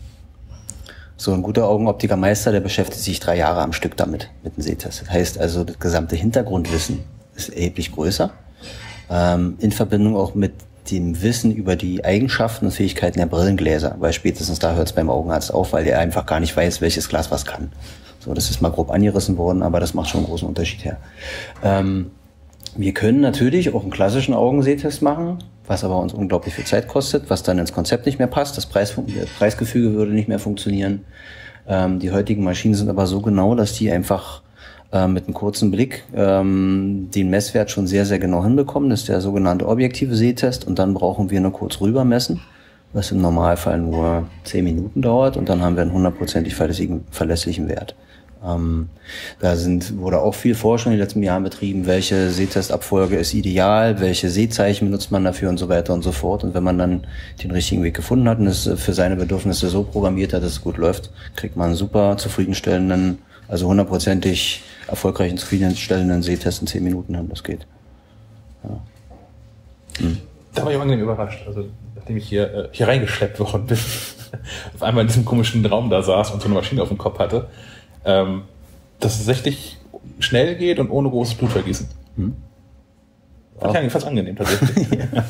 So ein guter Augenoptikermeister, der beschäftigt sich drei Jahre am Stück damit, mit dem Sehtest. Das heißt also, das gesamte Hintergrundwissen ist erheblich größer. Ähm, in Verbindung auch mit dem Wissen über die Eigenschaften und Fähigkeiten der Brillengläser, weil spätestens da hört es beim Augenarzt auf, weil der einfach gar nicht weiß, welches Glas was kann. So, das ist mal grob angerissen worden, aber das macht schon einen großen Unterschied her. Ähm, wir können natürlich auch einen klassischen Augensehtest machen, was aber uns unglaublich viel Zeit kostet, was dann ins Konzept nicht mehr passt. Das Preis, Preisgefüge würde nicht mehr funktionieren. Ähm, die heutigen Maschinen sind aber so genau, dass die einfach äh, mit einem kurzen Blick ähm, den Messwert schon sehr, sehr genau hinbekommen. Das ist der sogenannte objektive Sehtest. Und dann brauchen wir nur kurz rüber messen, was im Normalfall nur zehn Minuten dauert. Und dann haben wir einen hundertprozentig verlässlichen, verlässlichen Wert. Ähm, da sind, wurde auch viel Forschung in den letzten Jahren betrieben, welche Sehtestabfolge ist ideal, welche Sehzeichen benutzt man dafür und so weiter und so fort. Und wenn man dann den richtigen Weg gefunden hat und es für seine Bedürfnisse so programmiert hat, dass es gut läuft, kriegt man einen super zufriedenstellenden, also hundertprozentig erfolgreichen, zufriedenstellenden Sehtest in zehn Minuten hin. Das geht. Ja. Hm. Da war ich auch angenehm überrascht. Also, nachdem ich hier, äh, hier reingeschleppt worden bin, auf einmal in diesem komischen Raum da saß und so eine Maschine auf dem Kopf hatte, ähm, dass es tatsächlich schnell geht und ohne großes Blutvergießen. Hm. Fand ich fast angenehm tatsächlich.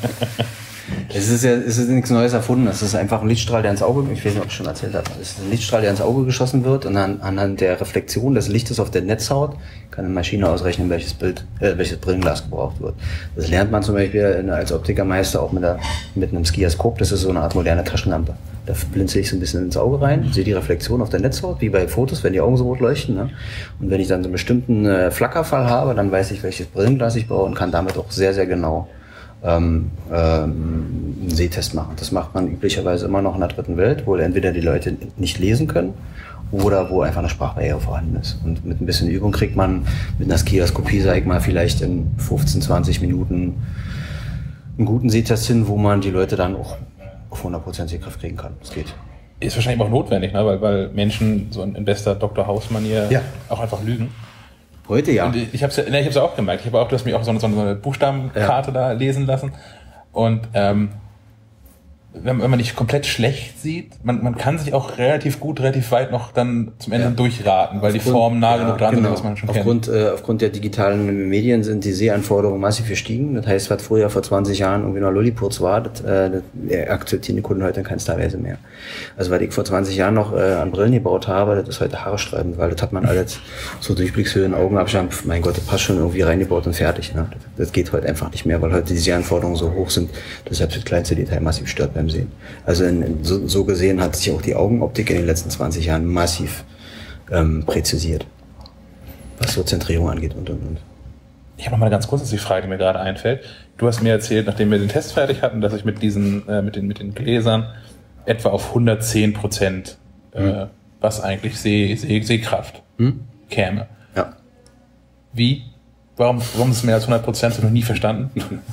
Es ist ja, es ist nichts Neues erfunden. Es ist einfach ein Lichtstrahl, der ins Auge, ich weiß nicht, ob ich schon erzählt habe, es ist ein Lichtstrahl, der ins Auge geschossen wird und an, anhand der Reflexion des Lichtes auf der Netzhaut kann eine Maschine ausrechnen, welches Bild, äh, welches Brillenglas gebraucht wird. Das lernt man zum Beispiel in, als Optikermeister auch mit, der, mit einem Skiaskop. Das ist so eine Art moderne Taschenlampe. Da blinzel ich so ein bisschen ins Auge rein, sehe die Reflexion auf der Netzhaut, wie bei Fotos, wenn die Augen so rot leuchten. Ne? Und wenn ich dann so einen bestimmten äh, Flackerfall habe, dann weiß ich, welches Brillenglas ich brauche und kann damit auch sehr, sehr genau ähm, ähm, einen Sehtest machen. Das macht man üblicherweise immer noch in der dritten Welt, wo entweder die Leute nicht lesen können oder wo einfach eine Sprachbarriere vorhanden ist. Und mit ein bisschen Übung kriegt man mit einer Skiaskopie, sag ich mal, vielleicht in fünfzehn, zwanzig Minuten einen guten Sehtest hin, wo man die Leute dann auch auf hundert Prozent Sehkraft kriegen kann. Das geht. Ist wahrscheinlich auch notwendig, ne? weil, weil Menschen so in bester Doktor House-Manier ja. auch einfach lügen. Heute ja. Und ich habe es ja, ne, ich hab's ja auch gemerkt. Ich habe auch, du hast mich auch so eine, so eine Buchstabenkarte ja. da lesen lassen. Und ähm, wenn, wenn man nicht komplett schlecht sieht, man, man kann sich auch relativ gut, relativ weit noch dann zum Ende ja. durchraten, weil aufgrund, die Formen nah genug dran genau. sind, was man schon aufgrund, kennt. Äh, aufgrund der digitalen Medien sind die Sehanforderungen massiv gestiegen. Das heißt, was früher vor zwanzig Jahren irgendwie noch Lollipots war, das, äh, das akzeptieren die Kunden heute in keinster Weise mehr. Also was ich vor zwanzig Jahren noch äh, an Brillen gebaut habe, das ist heute haarsträubend, weil das hat man alles so Durchblickshöhen, Augenabstand, mein Gott, das passt schon irgendwie reingebaut und fertig. Ne? Das, das geht heute einfach nicht mehr, weil heute die Sehanforderungen so hoch sind, dass selbst das kleinste Detail massiv stört beim Sehen. Also in, in, so, so gesehen hat sich auch die Augenoptik in den letzten zwanzig Jahren massiv ähm, präzisiert, was so Zentrierung angeht und und und. Ich habe noch mal eine ganz grundsätzliche Frage, die mir gerade einfällt. Du hast mir erzählt, nachdem wir den Test fertig hatten, dass ich mit diesen, äh, mit den mit den Gläsern etwa auf hundertzehn Prozent, äh, hm. was eigentlich Seh, Seh, Sehkraft hm? käme. Ja. Wie? Warum, warum ist es mehr als hundert Prozent? Das habe ich noch nie verstanden.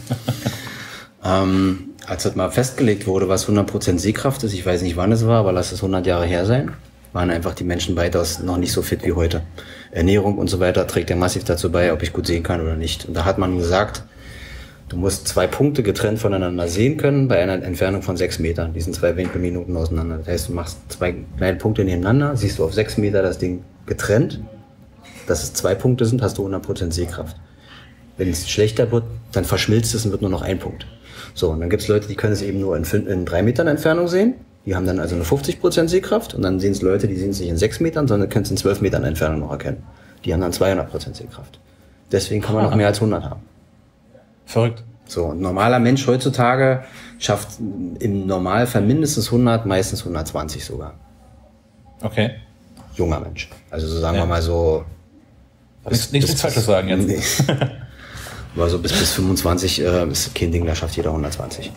ähm, als das mal festgelegt wurde, was hundert Prozent Sehkraft ist, ich weiß nicht wann es war, aber lass es hundert Jahre her sein, waren einfach die Menschen weitaus noch nicht so fit wie heute. Ernährung und so weiter trägt ja massiv dazu bei, ob ich gut sehen kann oder nicht. Und da hat man gesagt, du musst zwei Punkte getrennt voneinander sehen können bei einer Entfernung von sechs Metern. Die sind zwei Winkelminuten auseinander. Das heißt, du machst zwei kleine Punkte nebeneinander, siehst du auf sechs Meter das Ding getrennt. Dass es zwei Punkte sind, hast du hundert Prozent Sehkraft. Wenn es schlechter wird, dann verschmilzt es und wird nur noch ein Punkt. So, und dann gibt es Leute, die können es eben nur in, in drei Metern Entfernung sehen. Die haben dann also eine fünfzig Prozent Sehkraft. Und dann sehen es Leute, die sehen es nicht in sechs Metern, sondern können es in zwölf Metern Entfernung noch erkennen. Die haben dann zweihundert Prozent Sehkraft. Deswegen kann man noch mehr als hundert haben. Verrückt. So, ein normaler Mensch heutzutage schafft im Normalfall mindestens hundert, meistens hundertzwanzig sogar. Okay. Junger Mensch. Also so sagen ja. wir mal so... Bis, nichts Falsches sagen jetzt. Nee. Aber so bis, bis fünfundzwanzig äh, ist kein Ding, da schafft jeder hundertzwanzig.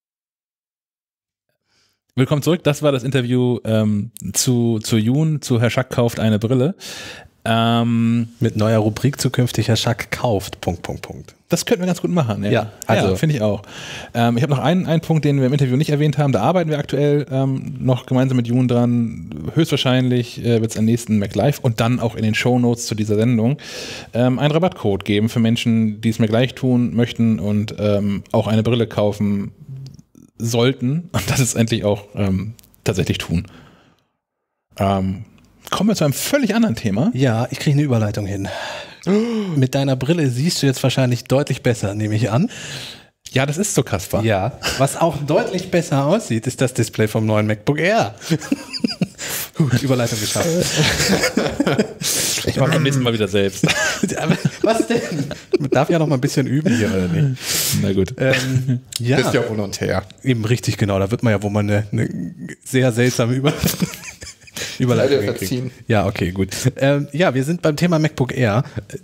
Willkommen zurück. Das war das Interview ähm, zu, zu Jun, zu Herr Schack kauft eine Brille. Ähm, Mit neuer Rubrik zukünftig Herr Schack kauft, Punkt, Punkt, Punkt. Das könnten wir ganz gut machen. Ja, ja, also ja, finde ich auch. Ähm, ich habe noch einen, einen Punkt, den wir im Interview nicht erwähnt haben. Da arbeiten wir aktuell ähm, noch gemeinsam mit Jun dran. Höchstwahrscheinlich äh, wird es am nächsten MacLive und dann auch in den Shownotes zu dieser Sendung ähm, einen Rabattcode geben für Menschen, die es mir gleich tun möchten und ähm, auch eine Brille kaufen sollten und das ist endlich auch ähm, tatsächlich tun. Ähm, kommen wir zu einem völlig anderen Thema. Ja, ich kriege eine Überleitung hin. Mit deiner Brille siehst du jetzt wahrscheinlich deutlich besser, nehme ich an. Ja, das ist so, Kaspar. Ja, was auch deutlich besser aussieht, ist das Display vom neuen MacBook Air. Gut, Überleitung geschafft. Ich mache beim nächsten Mal wieder selbst. Was denn? Man darf ja noch mal ein bisschen üben hier, oder nicht? Na gut. Ähm, ja, Bist ja un und her. eben richtig, genau. Da wird man ja wohl mal eine, eine sehr seltsame Über Überleitung hinkriegen. Ja, okay, gut. Ähm, ja, wir sind beim Thema MacBook Air.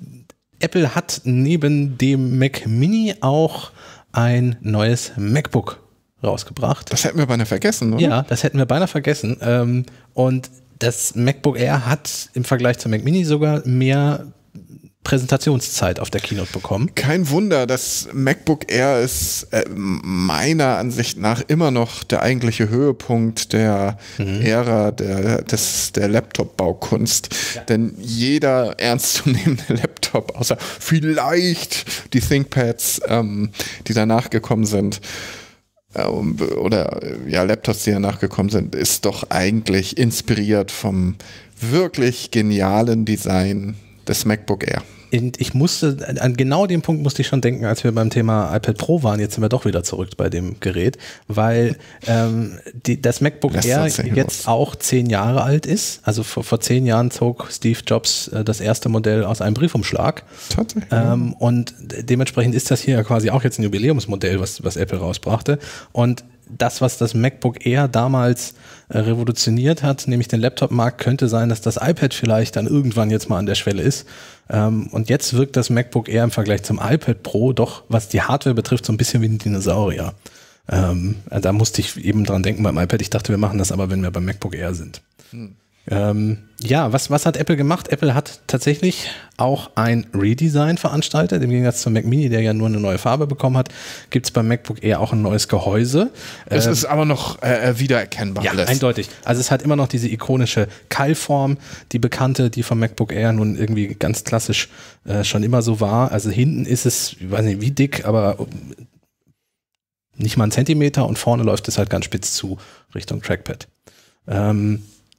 Apple hat neben dem Mac Mini auch ein neues MacBook rausgebracht. Das hätten wir beinahe vergessen, oder? Ja, das hätten wir beinahe vergessen. Ähm, und das MacBook Air hat im Vergleich zum Mac Mini sogar mehr Präsentationszeit auf der Keynote bekommen. Kein Wunder, das MacBook Air ist äh, meiner Ansicht nach immer noch der eigentliche Höhepunkt der mhm. Ära der, des, der Laptop-Baukunst. Ja. Denn jeder ernstzunehmende Laptop, außer vielleicht die ThinkPads, ähm, die danach gekommen sind, äh, oder ja, Laptops, die danach gekommen sind, ist doch eigentlich inspiriert vom wirklich genialen Design des MacBook Air. Und ich musste, an genau dem Punkt musste ich schon denken, als wir beim Thema iPad Pro waren. Jetzt sind wir doch wieder zurück bei dem Gerät, weil ähm, die, das MacBook Lässt Air jetzt los. auch zehn Jahre alt ist. Also vor, vor zehn Jahren zog Steve Jobs äh, das erste Modell aus einem Briefumschlag. Tatsächlich. Ähm, und dementsprechend ist das hier quasi auch jetzt ein Jubiläumsmodell, was, was Apple rausbrachte. Und das, was das MacBook Air damals äh, revolutioniert hat, nämlich den Laptop-Markt, könnte sein, dass das iPad vielleicht dann irgendwann jetzt mal an der Schwelle ist. Ähm, und jetzt wirkt das MacBook Air im Vergleich zum iPad Pro doch, was die Hardware betrifft, so ein bisschen wie ein Dinosaurier. Ähm, da musste ich eben dran denken beim iPad. Ich dachte, wir machen das aber, wenn wir beim MacBook Air sind. Hm. Ähm, ja, was, was hat Apple gemacht? Apple hat tatsächlich auch ein Redesign veranstaltet. Im Gegensatz zum Mac Mini, der ja nur eine neue Farbe bekommen hat, gibt es beim MacBook Air auch ein neues Gehäuse. Es ähm, ist aber noch äh, wiedererkennbar. Ja, alles. eindeutig. Also es hat immer noch diese ikonische Keilform, die bekannte, die vom MacBook Air nun irgendwie ganz klassisch äh, schon immer so war. Also hinten ist es, ich weiß nicht wie dick, aber nicht mal einen Zentimeter, und vorne läuft es halt ganz spitz zu Richtung Trackpad. Ähm,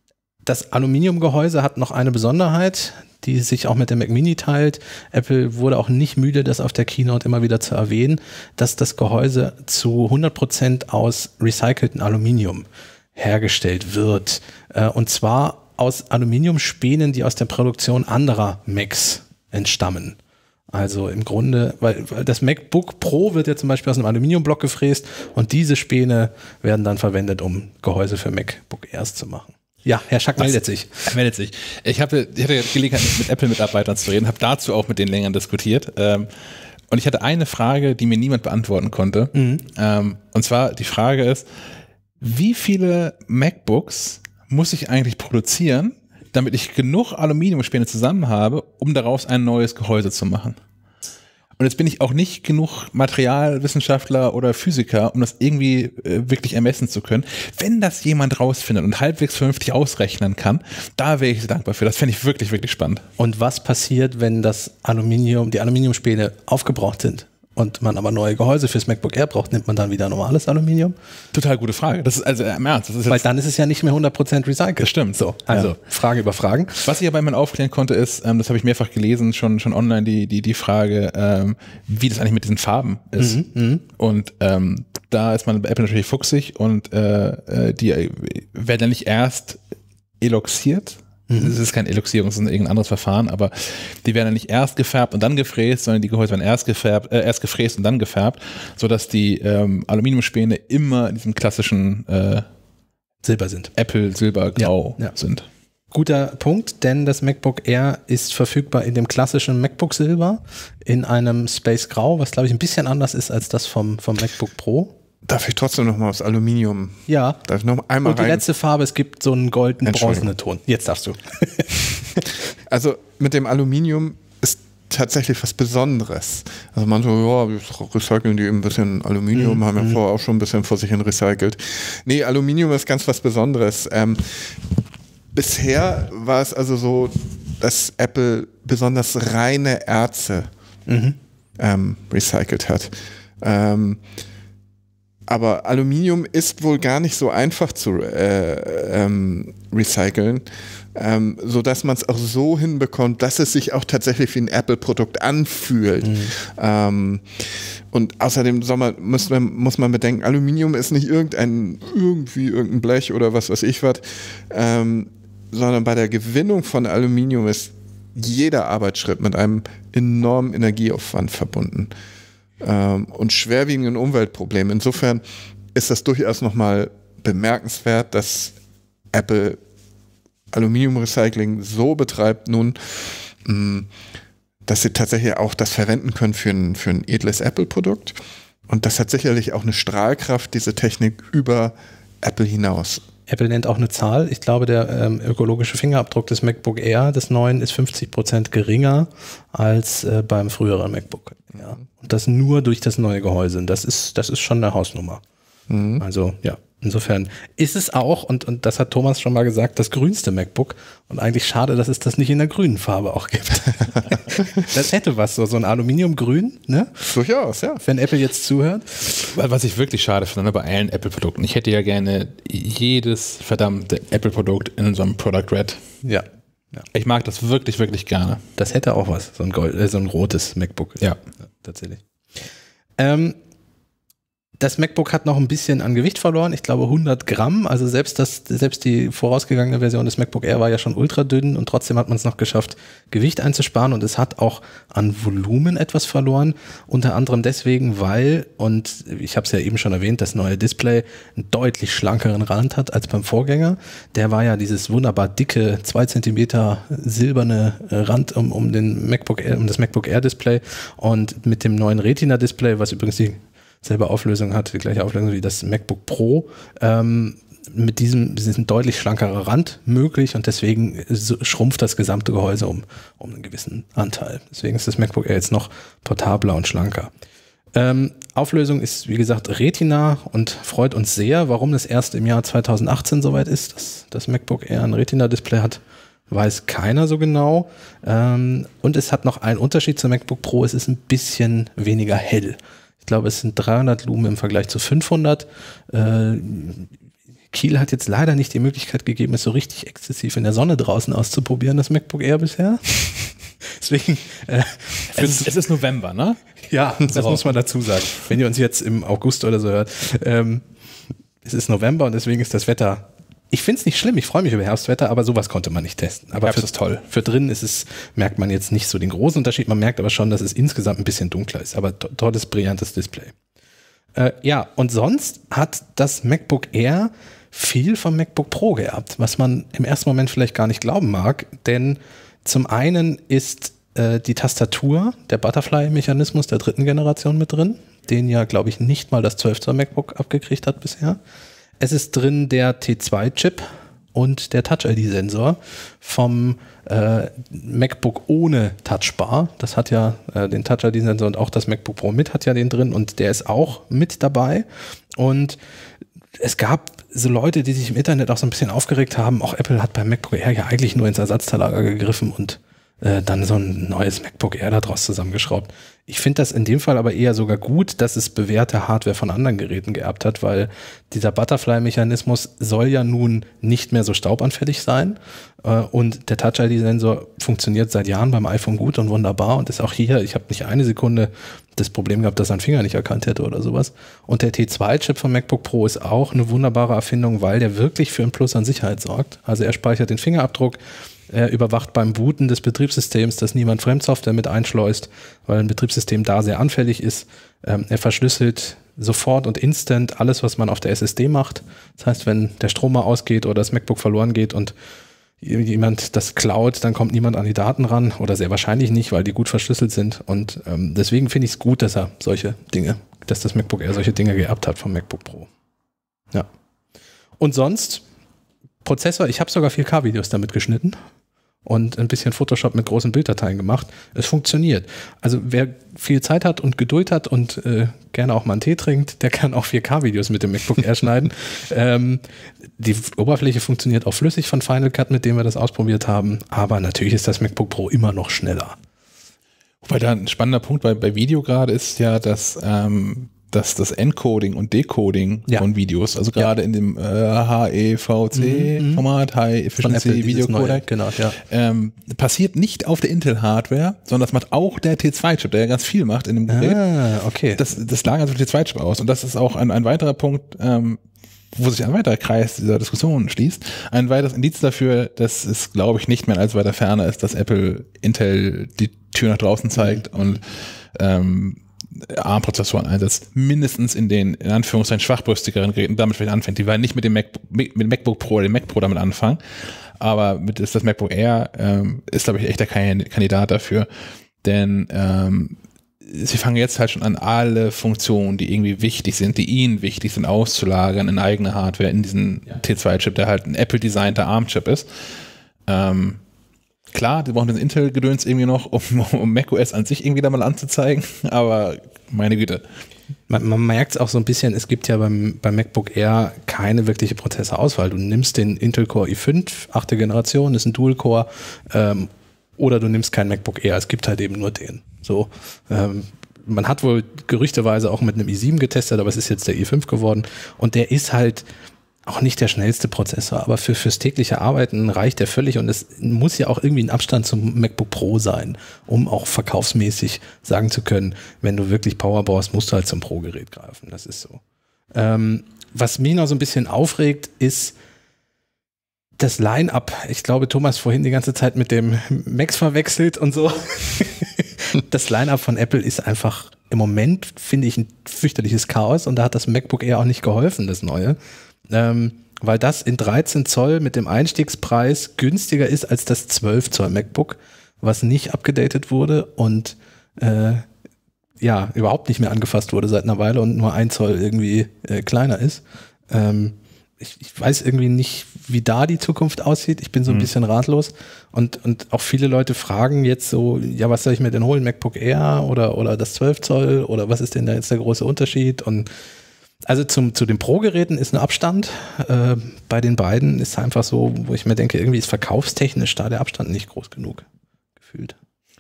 Das Aluminiumgehäuse hat noch eine Besonderheit, die sich auch mit dem Mac Mini teilt. Apple wurde auch nicht müde, das auf der Keynote immer wieder zu erwähnen, dass das Gehäuse zu hundert Prozent aus recyceltem Aluminium hergestellt wird. Und zwar aus Aluminiumspänen, die aus der Produktion anderer Macs entstammen. Also im Grunde, weil, weil das MacBook Pro wird ja zum Beispiel aus einem Aluminiumblock gefräst, und diese Späne werden dann verwendet, um Gehäuse für MacBook Airs zu machen. Ja, Herr Schack meldet sich. Er meldet sich. Ich, hatte, ich hatte Gelegenheit, mit Apple-Mitarbeitern zu reden, habe dazu auch mit denen länger diskutiert. Ähm, und ich hatte eine Frage, die mir niemand beantworten konnte. Mhm. Ähm, und zwar, die Frage ist, wie viele MacBooks muss ich eigentlich produzieren, damit ich genug Aluminiumspäne zusammen habe, um daraus ein neues Gehäuse zu machen? Und jetzt bin ich auch nicht genug Materialwissenschaftler oder Physiker, um das irgendwie äh, wirklich ermessen zu können. Wenn das jemand rausfindet und halbwegs vernünftig ausrechnen kann, da wäre ich sehr dankbar für. Das fände ich wirklich, wirklich spannend. Und was passiert, wenn das Aluminium, die Aluminiumspäne aufgebraucht sind und man aber neue Gehäuse fürs MacBook Air braucht? Nimmt man dann wieder normales Aluminium? Total gute Frage. Das ist also im Ernst. Das ist Weil dann ist es ja nicht mehr hundert Prozent recycelt. Das stimmt. So, also ja. Frage über Fragen. Was ich aber immer aufklären konnte, ist, ähm, das habe ich mehrfach gelesen, schon schon online, die die die Frage, ähm, wie das eigentlich mit diesen Farben ist. Mhm, und ähm, da ist man bei Apple natürlich fuchsig, und äh, die werden ja nicht erst eloxiert. Es mhm. ist kein Eloxierung, es ist irgendein anderes Verfahren, aber die werden ja nicht erst gefärbt und dann gefräst, sondern die Gehäuse werden erst gefärbt, äh, erst gefräst und dann gefärbt, sodass die ähm, Aluminiumspäne immer in diesem klassischen äh, Silber sind. Apple Silbergrau ja, ja. sind. Guter Punkt, denn das MacBook Air ist verfügbar in dem klassischen MacBook Silber, in einem Space Grau, was glaube ich ein bisschen anders ist als das vom, vom MacBook Pro. Darf ich trotzdem noch mal aufs Aluminium? Ja. Darf ich noch einmal Und die rein? letzte Farbe, es gibt so einen golden-bronzenen Ton. Jetzt darfst du. Also mit dem Aluminium ist tatsächlich was Besonderes. Also man so, ja, recyceln die eben ein bisschen Aluminium, mm, haben ja mm. vorher auch schon ein bisschen vor sich hin recycelt. Nee, Aluminium ist ganz was Besonderes. Ähm, bisher war es also so, dass Apple besonders reine Erze mhm. ähm, recycelt hat. Ähm, aber Aluminium ist wohl gar nicht so einfach zu äh, ähm, recyceln, ähm, sodass man es auch so hinbekommt, dass es sich auch tatsächlich wie ein Apple-Produkt anfühlt. Mhm. Ähm, und außerdem soll man, muss, man, muss man bedenken, Aluminium ist nicht irgendein, irgendwie irgendein Blech oder was weiß ich was, ähm, sondern bei der Gewinnung von Aluminium ist jeder Arbeitsschritt mit einem enormen Energieaufwand verbunden. Ähm, und schwerwiegenden Umweltproblemen. Insofern ist das durchaus nochmal bemerkenswert, dass Apple Aluminiumrecycling so betreibt nun, mh, dass sie tatsächlich auch das verwenden können für ein, für ein edles Apple-Produkt. Und das hat sicherlich auch eine Strahlkraft, diese Technik, über Apple hinaus. Apple nennt auch eine Zahl. Ich glaube, der ähm, ökologische Fingerabdruck des MacBook Air, des neuen, ist fünfzig Prozent geringer als äh, beim früheren MacBook. Ja. Und das nur durch das neue Gehäuse. Das ist, das ist schon eine Hausnummer. Mhm. Also, ja. Insofern ist es auch, und, und das hat Thomas schon mal gesagt, das grünste MacBook. Und eigentlich schade, dass es das nicht in der grünen Farbe auch gibt. Das hätte was, so, so ein Aluminiumgrün, ne? Durchaus, ja. Wenn Apple jetzt zuhört. Was ich wirklich schade finde bei allen Apple-Produkten. Ich hätte ja gerne jedes verdammte Apple-Produkt in so einem Product Red. Ja. Ja. Ich mag das wirklich, wirklich gerne. Das hätte auch was, so ein, Gold, äh, so ein rotes MacBook. Ja. Ja, tatsächlich. Ähm, Das MacBook hat noch ein bisschen an Gewicht verloren, ich glaube hundert Gramm, also selbst, das, selbst die vorausgegangene Version des MacBook Air war ja schon ultra dünn und trotzdem hat man es noch geschafft, Gewicht einzusparen, und es hat auch an Volumen etwas verloren, unter anderem deswegen, weil, und ich habe es ja eben schon erwähnt, das neue Display einen deutlich schlankeren Rand hat als beim Vorgänger. Der war ja dieses wunderbar dicke, zwei Zentimeter silberne Rand um, um, den MacBook Air, um das MacBook Air Display, und mit dem neuen Retina Display, was übrigens die selbe Auflösung hat, die gleiche Auflösung wie das MacBook Pro, ähm, mit diesem, diesem deutlich schlankerer Rand möglich, und deswegen schrumpft das gesamte Gehäuse um, um einen gewissen Anteil. Deswegen ist das MacBook Air jetzt noch portabler und schlanker. Ähm, Auflösung ist, wie gesagt, Retina, und freut uns sehr. Warum das erst im Jahr zweitausendachtzehn soweit ist, dass das MacBook Air ein Retina-Display hat, weiß keiner so genau. Ähm, und es hat noch einen Unterschied zum MacBook Pro, es ist ein bisschen weniger hell. Ich glaube, es sind dreihundert Lumen im Vergleich zu fünfhundert. Äh, Kiel hat jetzt leider nicht die Möglichkeit gegeben, es so richtig exzessiv in der Sonne draußen auszuprobieren, das MacBook Air bisher. Deswegen. Äh, es, ist, es ist November, ne? Ja, das muss man dazu sagen. Wenn ihr uns jetzt im August oder so hört. Ähm, es ist November und deswegen ist das Wetter. Ich finde es nicht schlimm, ich freue mich über Herbstwetter, aber sowas konnte man nicht testen. Aber Herbst für, ist toll. Für drinnen ist es, merkt man jetzt nicht so den großen Unterschied, man merkt aber schon, dass es insgesamt ein bisschen dunkler ist, aber to tolles, brillantes Display. Äh, ja, und sonst hat das MacBook Air viel vom MacBook Pro geerbt, was man im ersten Moment vielleicht gar nicht glauben mag, denn zum einen ist äh, die Tastatur, der Butterfly-Mechanismus der dritten Generation mit drin, den ja, glaube ich, nicht mal das zwölf Zoll MacBook abgekriegt hat bisher. Es ist drin der T zwei Chip und der Touch-I D-Sensor vom äh, MacBook ohne Touchbar. Das hat ja äh, den Touch-I D-Sensor, und auch das MacBook Pro mit hat ja den drin, und der ist auch mit dabei. Und es gab so Leute, die sich im Internet auch so ein bisschen aufgeregt haben, auch Apple hat beim MacBook Air ja eigentlich nur ins Ersatzteillager gegriffen und äh, dann so ein neues MacBook Air daraus zusammengeschraubt. Ich finde das in dem Fall aber eher sogar gut, dass es bewährte Hardware von anderen Geräten geerbt hat, weil dieser Butterfly-Mechanismus soll ja nun nicht mehr so staubanfällig sein, äh, und der Touch-I D-Sensor funktioniert seit Jahren beim iPhone gut und wunderbar und ist auch hier, ich habe nicht eine Sekunde das Problem gehabt, dass er einen Finger nicht erkannt hätte oder sowas. Und der T zwei Chip vom MacBook Pro ist auch eine wunderbare Erfindung, weil der wirklich für ein Plus an Sicherheit sorgt. Also er speichert den Fingerabdruck, er überwacht beim Booten des Betriebssystems, dass niemand Fremdsoftware mit einschleust, weil ein Betriebssystem da sehr anfällig ist. Ähm, er verschlüsselt sofort und instant alles, was man auf der S S D macht. Das heißt, wenn der Strom mal ausgeht oder das MacBook verloren geht und jemand das klaut, dann kommt niemand an die Daten ran, oder sehr wahrscheinlich nicht, weil die gut verschlüsselt sind. Und ähm, deswegen finde ich es gut, dass er solche Dinge, dass das MacBook Air solche Dinge geerbt hat vom MacBook Pro. Ja. Und sonst, Prozessor, ich habe sogar vier K Videos damit geschnitten und ein bisschen Photoshop mit großen Bilddateien gemacht. Es funktioniert. Also wer viel Zeit hat und Geduld hat und äh, gerne auch mal einen Tee trinkt, der kann auch vier K Videos mit dem MacBook Air schneiden. Ähm, die Oberfläche funktioniert auch flüssig von Final Cut, mit dem wir das ausprobiert haben. Aber natürlich ist das MacBook Pro immer noch schneller. Wobei da ein spannender Punkt bei, bei Video gerade ist ja, dass ähm, dass das Encoding und Decoding Ja. von Videos, also gerade in dem äh, H E V C-Format, High Von Efficiency Apple, dieses Video neue, Codec, genau, ja. ähm, passiert nicht auf der Intel-Hardware, sondern das macht auch der T zwei Chip, der ja ganz viel macht in dem Gerät. Ah, okay. Das, das lagert auf den T zwei Chip aus. Und das ist auch ein, ein weiterer Punkt, ähm, wo sich ein weiterer Kreis dieser Diskussion schließt. Ein weiteres Indiz dafür, dass es, glaube ich, nicht mehr als weiter ferner ist, dass Apple Intel die Tür nach draußen zeigt mhm. und ähm, A R M-Prozessoren einsetzt, mindestens in den, in Anführungszeichen, schwachbrüstigeren Geräten, damit vielleicht anfängt. Die werden nicht mit dem Mac, mit dem MacBook Pro oder dem Mac Pro damit anfangen, aber mit ist das MacBook Air ähm, ist, glaube ich, echt der Kandidat dafür, denn ähm, sie fangen jetzt halt schon an, alle Funktionen, die irgendwie wichtig sind, die ihnen wichtig sind, auszulagern in eigene Hardware, in diesen ja. T zwei Chip, der halt ein Apple-designter A R M-Chip ist. Ähm, Klar, die brauchen den Intel-Gedöns irgendwie noch, um, um macOS an sich irgendwie da mal anzuzeigen, aber meine Güte. Man, man merkt es auch so ein bisschen, es gibt ja beim, beim MacBook Air keine wirkliche Prozessorauswahl. Du nimmst den Intel Core i fünf, achte Generation, ist ein Dual-Core, ähm, oder du nimmst kein MacBook Air, es gibt halt eben nur den. So, ähm, man hat wohl gerüchteweise auch mit einem i sieben getestet, aber es ist jetzt der i fünf geworden und der ist halt auch nicht der schnellste Prozessor, aber für fürs tägliche Arbeiten reicht der völlig und es muss ja auch irgendwie ein Abstand zum MacBook Pro sein, um auch verkaufsmäßig sagen zu können, wenn du wirklich Power brauchst, musst du halt zum Pro-Gerät greifen. Das ist so. Ähm, was mich noch so ein bisschen aufregt, ist das Line-Up. Ich glaube, Thomas vorhin die ganze Zeit mit dem Max verwechselt und so. Das Line-Up von Apple ist einfach im Moment, finde ich, ein fürchterliches Chaos und da hat das MacBook Air auch nicht geholfen, das neue. Ähm, weil das in dreizehn Zoll mit dem Einstiegspreis günstiger ist als das zwölf Zoll MacBook, was nicht abgedatet wurde und äh, ja, überhaupt nicht mehr angefasst wurde seit einer Weile und nur ein Zoll irgendwie äh, kleiner ist. Ähm, ich, ich weiß irgendwie nicht, wie da die Zukunft aussieht. Ich bin so ein mhm. bisschen ratlos und, und auch viele Leute fragen jetzt so, ja, was soll ich mir denn holen, MacBook Air oder, oder das zwölf Zoll oder was ist denn da jetzt der große Unterschied? Und also zum, zu den Pro-Geräten ist ein Abstand. Äh, bei den beiden ist es einfach so, wo ich mir denke, irgendwie ist verkaufstechnisch da der Abstand nicht groß genug gefühlt.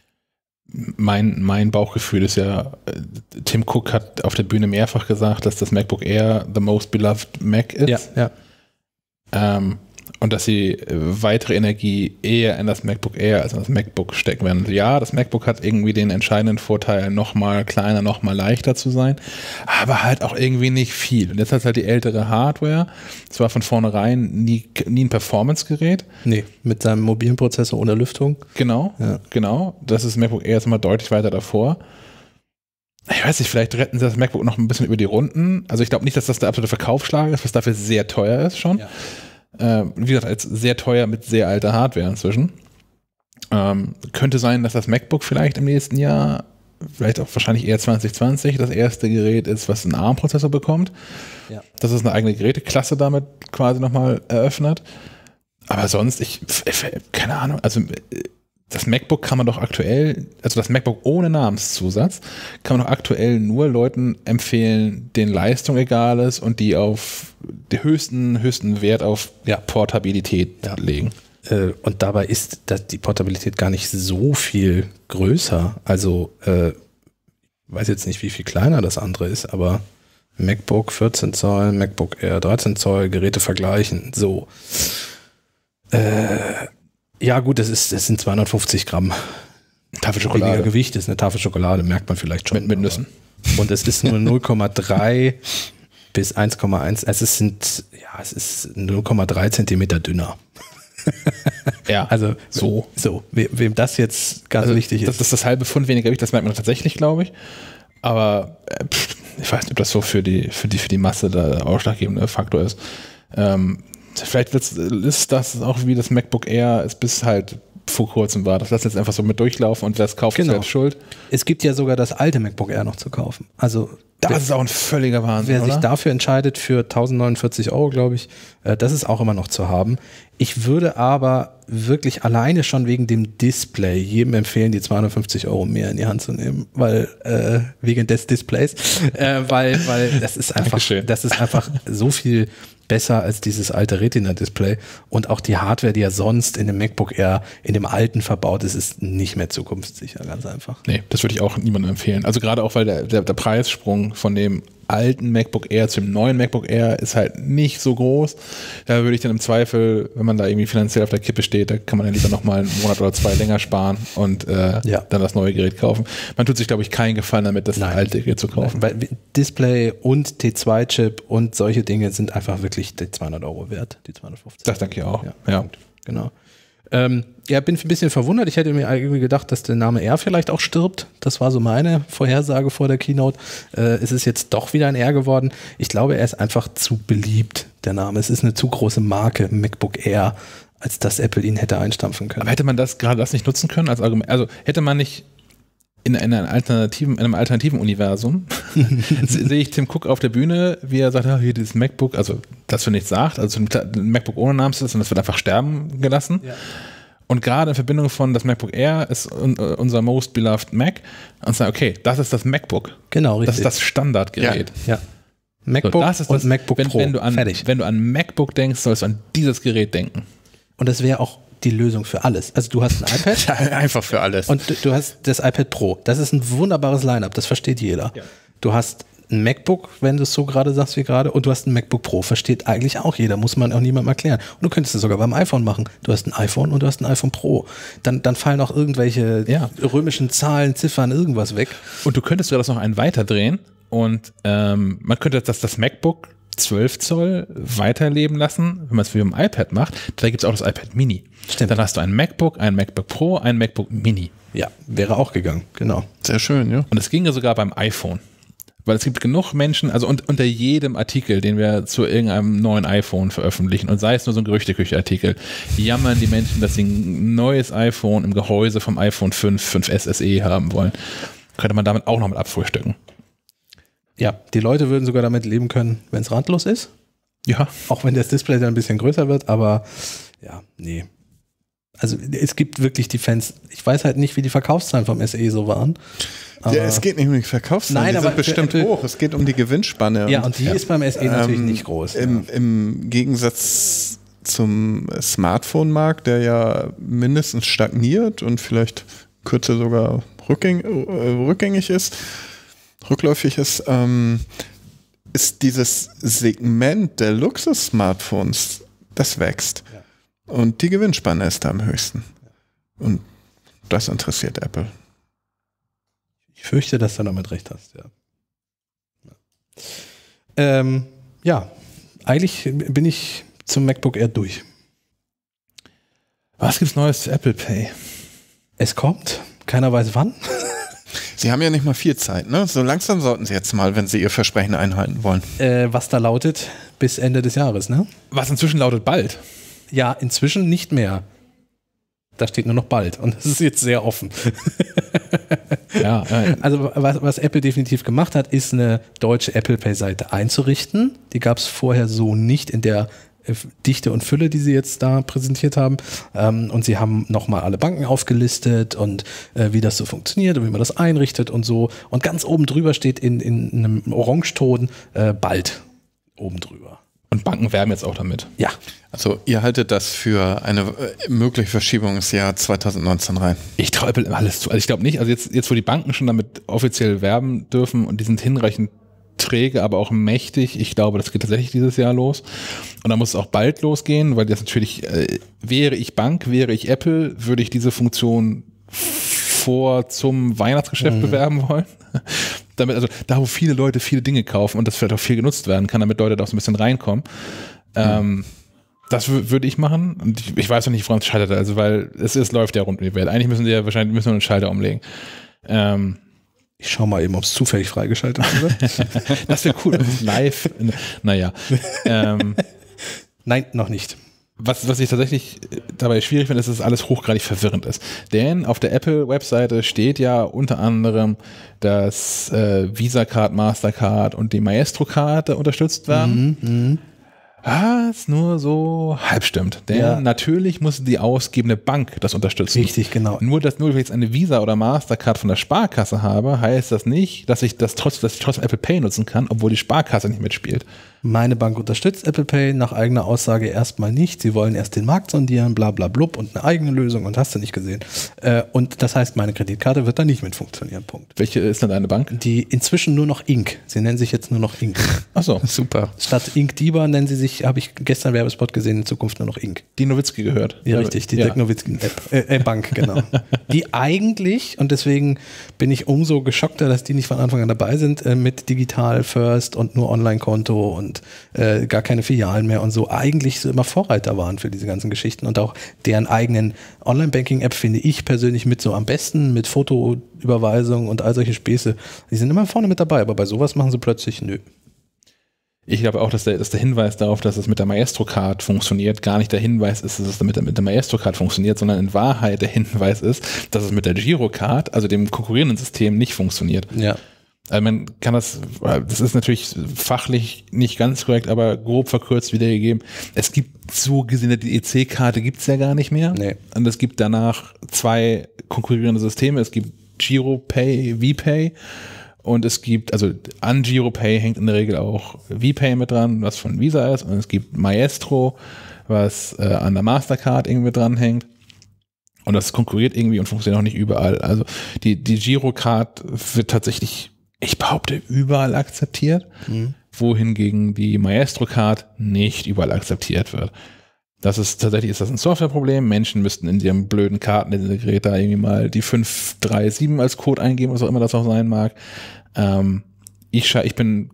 Mein, mein Bauchgefühl ist ja, Tim Cook hat auf der Bühne mehrfach gesagt, dass das MacBook Air the most beloved Mac ist. Ja, ja. Ähm, und dass sie weitere Energie eher in das MacBook Air als in das MacBook stecken werden. Ja, das MacBook hat irgendwie den entscheidenden Vorteil, nochmal kleiner, nochmal leichter zu sein, aber halt auch irgendwie nicht viel. Und jetzt hat es halt die ältere Hardware. Es war von vornherein nie, nie ein Performance-Gerät. Nee, mit seinem mobilen Prozessor ohne Lüftung. Genau, ja. genau. Das ist MacBook Air jetzt mal deutlich weiter davor. Ich weiß nicht, vielleicht retten sie das MacBook noch ein bisschen über die Runden. Also ich glaube nicht, dass das der absolute Verkaufsschlager ist, was dafür sehr teuer ist schon. Ja. Äh, wie gesagt, als sehr teuer mit sehr alter Hardware inzwischen. Ähm, könnte sein, dass das MacBook vielleicht im nächsten Jahr, vielleicht auch wahrscheinlich eher zwanzig zwanzig, das erste Gerät ist, was einen A R M-Prozessor bekommt. Ja. Das ist eine eigene Geräteklasse damit quasi nochmal eröffnet. Aber sonst, ich, keine Ahnung, also das MacBook kann man doch aktuell, also das MacBook ohne Namenszusatz, kann man doch aktuell nur Leuten empfehlen, denen Leistung egal ist und die auf den höchsten, höchsten Wert auf ja. Portabilität ja. legen. Äh, und dabei ist das, die Portabilität gar nicht so viel größer. Also, äh, ich weiß jetzt nicht, wie viel kleiner das andere ist, aber MacBook vierzehn Zoll, MacBook Air dreizehn Zoll, Geräte vergleichen, so. Äh, Ja gut, das ist, das sind zweihundertfünfzig Gramm Tafel Schokolade. Weniger Gewicht ist eine Tafel Schokolade, merkt man vielleicht schon. Mit, mit Nüssen. Und es ist nur null Komma drei bis eins Komma eins, also es sind, ja, es ist null Komma drei Zentimeter dünner. Ja, also so. So, we, wem das jetzt ganz also wichtig ist. Das ist das halbe Pfund weniger Gewicht, das merkt man tatsächlich, glaube ich. Aber äh, pff, ich weiß nicht, ob das so für die, für die, für die Masse der ausschlaggebende Faktor ist. Ähm, Vielleicht ist das auch wie das MacBook Air es bis halt vor kurzem war. Das lässt jetzt einfach so mit durchlaufen und das kauft genau. selbst schuld. Es gibt ja sogar das alte MacBook Air noch zu kaufen. Also das wer, ist auch ein völliger Wahnsinn. Wer oder? sich dafür entscheidet für tausendneunundvierzig Euro, glaube ich, äh, das ist auch immer noch zu haben. Ich würde aber wirklich alleine schon wegen dem Display jedem empfehlen, die zweihundertfünfzig Euro mehr in die Hand zu nehmen, weil äh, wegen des Displays, äh, weil weil das ist einfach, das ist einfach so viel besser als dieses alte Retina-Display und auch die Hardware, die ja sonst in dem MacBook Air in dem alten verbaut ist, ist nicht mehr zukunftssicher, ganz einfach. Nee, das würde ich auch niemandem empfehlen. Also gerade auch, weil der, der, der Preissprung von dem alten MacBook Air zu dem neuen MacBook Air ist halt nicht so groß. Da würde ich dann im Zweifel, wenn man da irgendwie finanziell auf der Kippe steht, da kann man dann lieber nochmal einen Monat oder zwei länger sparen und äh, ja. dann das neue Gerät kaufen. Man tut sich, glaube ich, keinen Gefallen damit, das Nein. alte Gerät zu kaufen. Nein, weil Display und T zwei Chip und solche Dinge sind einfach wirklich die zweihundert Euro wert, die zweihundertfünfzig. Das denke ich auch. Ja, ja. genau. Ähm, ja, bin ein bisschen verwundert. Ich hätte mir irgendwie gedacht, dass der Name R vielleicht auch stirbt. Das war so meine Vorhersage vor der Keynote. Äh, es ist jetzt doch wieder ein R geworden. Ich glaube, er ist einfach zu beliebt, der Name. Es ist eine zu große Marke, MacBook Air, als dass Apple ihn hätte einstampfen können. Aber hätte man das gerade das nicht nutzen können als Argument? Also hätte man nicht in, einer alternativen, in einem alternativen Universum sehe ich Tim Cook auf der Bühne, wie er sagt, ah, hier dieses MacBook, also das für nichts sagt, also ein MacBook ohne Namensschutz und das wird einfach sterben gelassen. Ja. Und gerade in Verbindung von das MacBook Air ist unser most beloved Mac und sagen, okay, das ist das MacBook. Genau, richtig. Das ist das Standardgerät. Ja. ja. MacBook so, das ist das, und MacBook wenn, Pro. Wenn du, an, Fertig. wenn du an MacBook denkst, sollst du an dieses Gerät denken. Und das wäre auch die Lösung für alles. Also du hast ein iPad. Einfach für alles. Und du, du hast das iPad Pro. Das ist ein wunderbares Line-Up, das versteht jeder. Ja. Du hast ein MacBook, wenn du es so gerade sagst wie gerade, und du hast ein MacBook Pro, versteht eigentlich auch jeder, muss man auch niemandem erklären. Und du könntest es sogar beim iPhone machen. Du hast ein iPhone und du hast ein iPhone Pro. Dann, dann fallen auch irgendwelche ja. römischen Zahlen, Ziffern, irgendwas weg. Und du könntest sogar das noch einen weiterdrehen und ähm, man könnte das, das MacBook zwölf Zoll weiterleben lassen, wenn man es wie beim iPad macht. Da gibt es auch das iPad Mini. Stimmt. Dann hast du ein MacBook, ein MacBook Pro, ein MacBook Mini. Ja, wäre auch gegangen, genau. Sehr schön, ja. Und es ginge sogar beim iPhone. Weil es gibt genug Menschen, also un- unter jedem Artikel, den wir zu irgendeinem neuen iPhone veröffentlichen, und sei es nur so ein Gerüchteküche-Artikel, jammern die Menschen, dass sie ein neues iPhone im Gehäuse vom iPhone fünf, fünf S S E haben wollen. Könnte man damit auch noch mit abfrühstücken. Ja, die Leute würden sogar damit leben können, wenn es randlos ist. Ja. Auch wenn das Display dann ein bisschen größer wird, aber ja, nee. Also es gibt wirklich die Fans, ich weiß halt nicht, wie die Verkaufszahlen vom S E so waren. Ja, es geht nicht um die Verkaufszahlen, Nein, die aber sind bestimmt Apple, hoch. Es geht um die Gewinnspanne. Ja, und die ja. ist beim S E natürlich ähm, nicht groß. Im, ja. Im Gegensatz zum Smartphone-Markt, der ja mindestens stagniert und vielleicht kürzer sogar rückgäng, äh, rückgängig ist, rückläufig ist, ähm, ist dieses Segment der Luxus-Smartphones, das wächst. Ja. Und die Gewinnspanne ist da am höchsten. Und das interessiert Apple. Ich fürchte, dass du damit recht hast, ja. Ja, ähm, ja. Eigentlich bin ich zum MacBook Air durch. Was gibt's Neues zu Apple Pay? Es kommt, keiner weiß wann. Sie haben ja nicht mal viel Zeit, ne? So langsam sollten Sie jetzt mal, wenn Sie Ihr Versprechen einhalten wollen. Äh, was da lautet, bis Ende des Jahres, ne? Was inzwischen lautet bald. Ja, inzwischen nicht mehr. Da steht nur noch bald und das ist jetzt sehr offen. Ja, äh, also was, was Apple definitiv gemacht hat, ist eine deutsche Apple Pay-Seite einzurichten. Die gab es vorher so nicht in der äh, Dichte und Fülle, die sie jetzt da präsentiert haben. Ähm, und sie haben nochmal alle Banken aufgelistet und äh, wie das so funktioniert und wie man das einrichtet und so. Und ganz oben drüber steht in, in einem Orangeton äh, bald oben drüber. Und Banken werben jetzt auch damit. Ja. Also ihr haltet das für eine äh, mögliche Verschiebung ins Jahr zwanzig neunzehn rein? Ich traue Apple alles zu. Also ich glaube nicht, also jetzt, jetzt wo die Banken schon damit offiziell werben dürfen und die sind hinreichend träge, aber auch mächtig, ich glaube, das geht tatsächlich dieses Jahr los. Und da muss es auch bald losgehen, weil das natürlich, äh, wäre ich Bank, wäre ich Apple, würde ich diese Funktion vor zum Weihnachtsgeschäft mhm. bewerben wollen. Damit, also da, wo viele Leute viele Dinge kaufen und das vielleicht auch viel genutzt werden kann, damit Leute da auch so ein bisschen reinkommen. Mhm. Ähm, das w- würde ich machen. Und ich, ich weiß noch nicht, woran es scheitert. Also, weil es ist, läuft ja rund um die Welt. Eigentlich müssen die ja wahrscheinlich müssen wir einen Schalter umlegen. Ähm, ich schau mal eben, ob es zufällig freigeschaltet wird. Das wäre cool. Live. Naja. Ähm, Nein, noch nicht. Was, was ich tatsächlich dabei schwierig finde, ist, dass es alles hochgradig verwirrend ist. Denn auf der Apple-Webseite steht ja unter anderem, dass äh, Visa-Card, Mastercard und die Maestro-Karte unterstützt werden. Mhm, Was nur so halb stimmt. Denn Ja. natürlich muss die ausgebende Bank das unterstützen. Richtig, genau. Nur, dass nur, wenn ich jetzt eine Visa oder Mastercard von der Sparkasse habe, heißt das nicht, dass ich das trotz, dass ich trotzdem Apple Pay nutzen kann, obwohl die Sparkasse nicht mitspielt. Meine Bank unterstützt Apple Pay nach eigener Aussage erstmal nicht. Sie wollen erst den Markt sondieren, bla bla blub und eine eigene Lösung und hast du nicht gesehen. Äh, und das heißt, meine Kreditkarte wird da nicht mit funktionieren, Punkt. Welche ist denn deine Bank? Die inzwischen nur noch Ink. Sie nennen sich jetzt nur noch Ink. Ach so. Super. Statt Ink Diba nennen sie sich, habe ich gestern Werbespot gesehen, in Zukunft nur noch Ink. Die Nowitzki gehört. Ja, richtig, die ja. Dirk Nowitzki äh, äh, Bank, genau. Die eigentlich, und deswegen bin ich umso geschockter, dass die nicht von Anfang an dabei sind, äh, mit Digital First und nur Online-Konto und äh, gar keine Filialen mehr und so, eigentlich so immer Vorreiter waren für diese ganzen Geschichten und auch deren eigenen Online-Banking-App finde ich persönlich mit so am besten, mit Fotoüberweisung und all solche Späße. Die sind immer vorne mit dabei, aber bei sowas machen sie plötzlich nö. Ich glaube auch, dass der, dass der Hinweis darauf, dass es mit der Maestro-Card funktioniert, gar nicht der Hinweis ist, dass es mit der, mit der Maestro-Card funktioniert, sondern in Wahrheit der Hinweis ist, dass es mit der Girocard, also dem konkurrierenden System, nicht funktioniert. Ja. Also man kann das, das ist natürlich fachlich nicht ganz korrekt, aber grob verkürzt wiedergegeben. Es gibt so gesehen, die E C-Karte gibt es ja gar nicht mehr. Nee. Und es gibt danach zwei konkurrierende Systeme. Es gibt GiroPay, VPay und es gibt, also an GiroPay hängt in der Regel auch VPay mit dran, was von Visa ist. Und es gibt Maestro, was äh, an der Mastercard irgendwie dran hängt. Und das konkurriert irgendwie und funktioniert auch nicht überall. Also die, die Girocard wird tatsächlich, ich behaupte, überall akzeptiert, mhm. wohingegen die Maestro-Card nicht überall akzeptiert wird. Das ist tatsächlich ist das ein Softwareproblem. Menschen müssten in ihrem blöden Kartengerät da irgendwie mal die fünf drei sieben als Code eingeben, was auch immer das auch sein mag. Ähm, ich, ich bin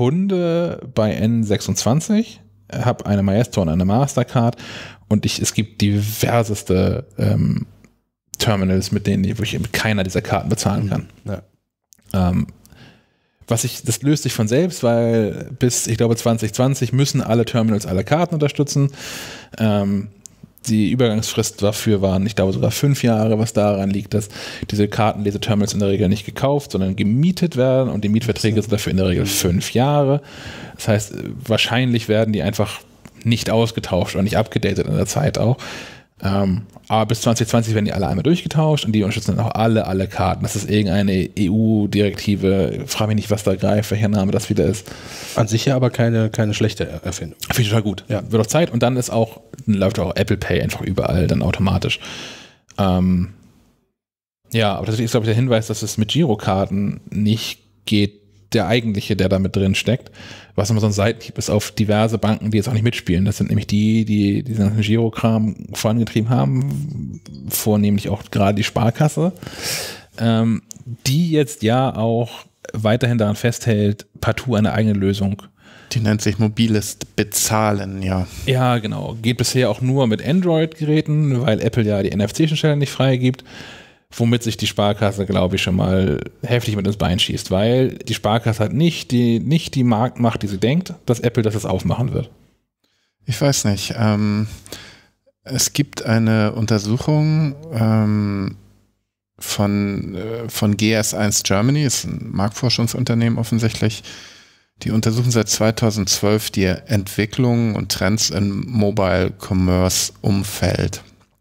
Kunde bei N sechsundzwanzig, habe eine Maestro und eine Mastercard und ich, es gibt diverseste ähm, Terminals, mit denen ich, wo ich mit keiner dieser Karten bezahlen kann. Mhm. Ja. Ähm, Was ich, das löst sich von selbst, weil bis, ich glaube, zwanzig zwanzig müssen alle Terminals alle Karten unterstützen. Ähm, die Übergangsfrist dafür waren, ich glaube, sogar fünf Jahre, was daran liegt, dass diese Kartenleseterminals in der Regel nicht gekauft, sondern gemietet werden und die Mietverträge sind dafür in der Regel fünf Jahre. Das heißt, wahrscheinlich werden die einfach nicht ausgetauscht oder nicht abgedatet in der Zeit auch. Ähm, aber bis zwanzig zwanzig werden die alle einmal durchgetauscht und die unterstützen dann auch alle, alle Karten. Das ist irgendeine E U-Direktive. Frage mich nicht, was da greift, welcher Name das wieder ist. An sich ja aber keine, keine schlechte Erfindung. Finde ich total gut. Ja. Wird auch Zeit und dann ist auch, dann läuft auch Apple Pay einfach überall dann automatisch. Ähm, ja, aber das ist, glaube ich, der Hinweis, dass es mit Girokarten nicht geht, der eigentliche, der da mit drin steckt, was immer so ein Seitenhieb ist auf diverse Banken, die jetzt auch nicht mitspielen. Das sind nämlich die, die diesen ganzen Girokram vorangetrieben haben, vornehmlich auch gerade die Sparkasse, ähm, die jetzt ja auch weiterhin daran festhält, partout eine eigene Lösung. Die nennt sich mobiles Bezahlen, ja. Ja, genau. Geht bisher auch nur mit Android-Geräten, weil Apple ja die N F C-Schnittstelle nicht freigibt. Womit sich die Sparkasse, glaube ich, schon mal heftig mit ins Bein schießt, weil die Sparkasse hat nicht die, nicht die Marktmacht, die sie denkt, dass Apple das jetzt aufmachen wird. Ich weiß nicht. Ähm, es gibt eine Untersuchung ähm, von, äh, von G S eins Germany, ist ein Marktforschungsunternehmen offensichtlich. Die untersuchen seit zweitausendzwölf die Entwicklung und Trends im Mobile Commerce Umfeld.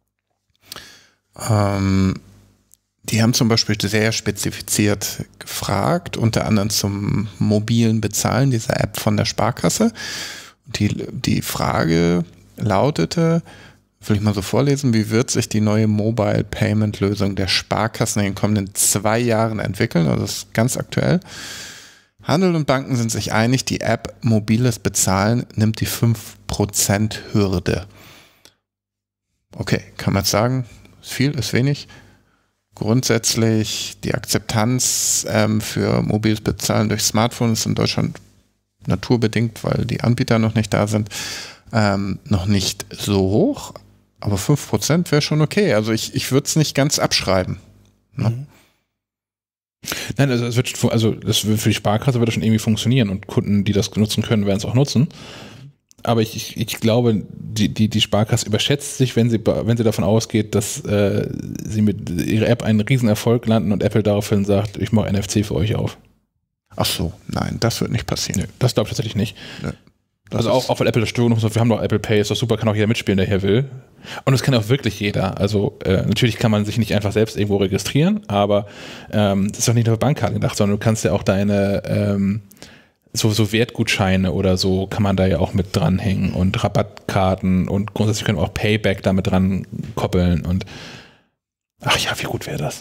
Ähm, Die haben zum Beispiel sehr spezifiziert gefragt, unter anderem zum mobilen Bezahlen dieser App von der Sparkasse. Die, die Frage lautete, will ich mal so vorlesen, wie wird sich die neue Mobile Payment Lösung der Sparkassen in den kommenden zwei Jahren entwickeln? Also das ist ganz aktuell. Handel und Banken sind sich einig, die App mobiles Bezahlen nimmt die fünf Prozent Hürde. Okay, kann man jetzt sagen, ist viel, ist wenig. Grundsätzlich die Akzeptanz ähm, für mobiles Bezahlen durch Smartphone ist in Deutschland naturbedingt, weil die Anbieter noch nicht da sind, ähm, noch nicht so hoch. Aber fünf Prozent wäre schon okay. Also ich, ich würde es nicht ganz abschreiben. Ne? Mhm. Nein, also es wird, also das wird für die Sparkasse wird das schon irgendwie funktionieren und Kunden, die das nutzen können, werden es auch nutzen. Aber ich, ich, ich glaube, die, die, die Sparkasse überschätzt sich, wenn sie, wenn sie davon ausgeht, dass äh, sie mit ihrer App einen Riesenerfolg landen und Apple daraufhin sagt, ich mache N F C für euch auf. Ach so, nein, das wird nicht passieren. Nö, das glaube ich tatsächlich nicht. Nö, also auch, auch weil Apple das Störung sagt, wir haben doch Apple Pay, ist doch super, kann auch jeder mitspielen, der hier will. Und das kann auch wirklich jeder. Also äh, natürlich kann man sich nicht einfach selbst irgendwo registrieren, aber ähm, das ist doch nicht nur für Bankkarten gedacht, sondern du kannst ja auch deine ähm, so, so Wertgutscheine oder so kann man da ja auch mit dranhängen und Rabattkarten und grundsätzlich können wir auch Payback damit dran koppeln und ach ja, wie gut wäre das?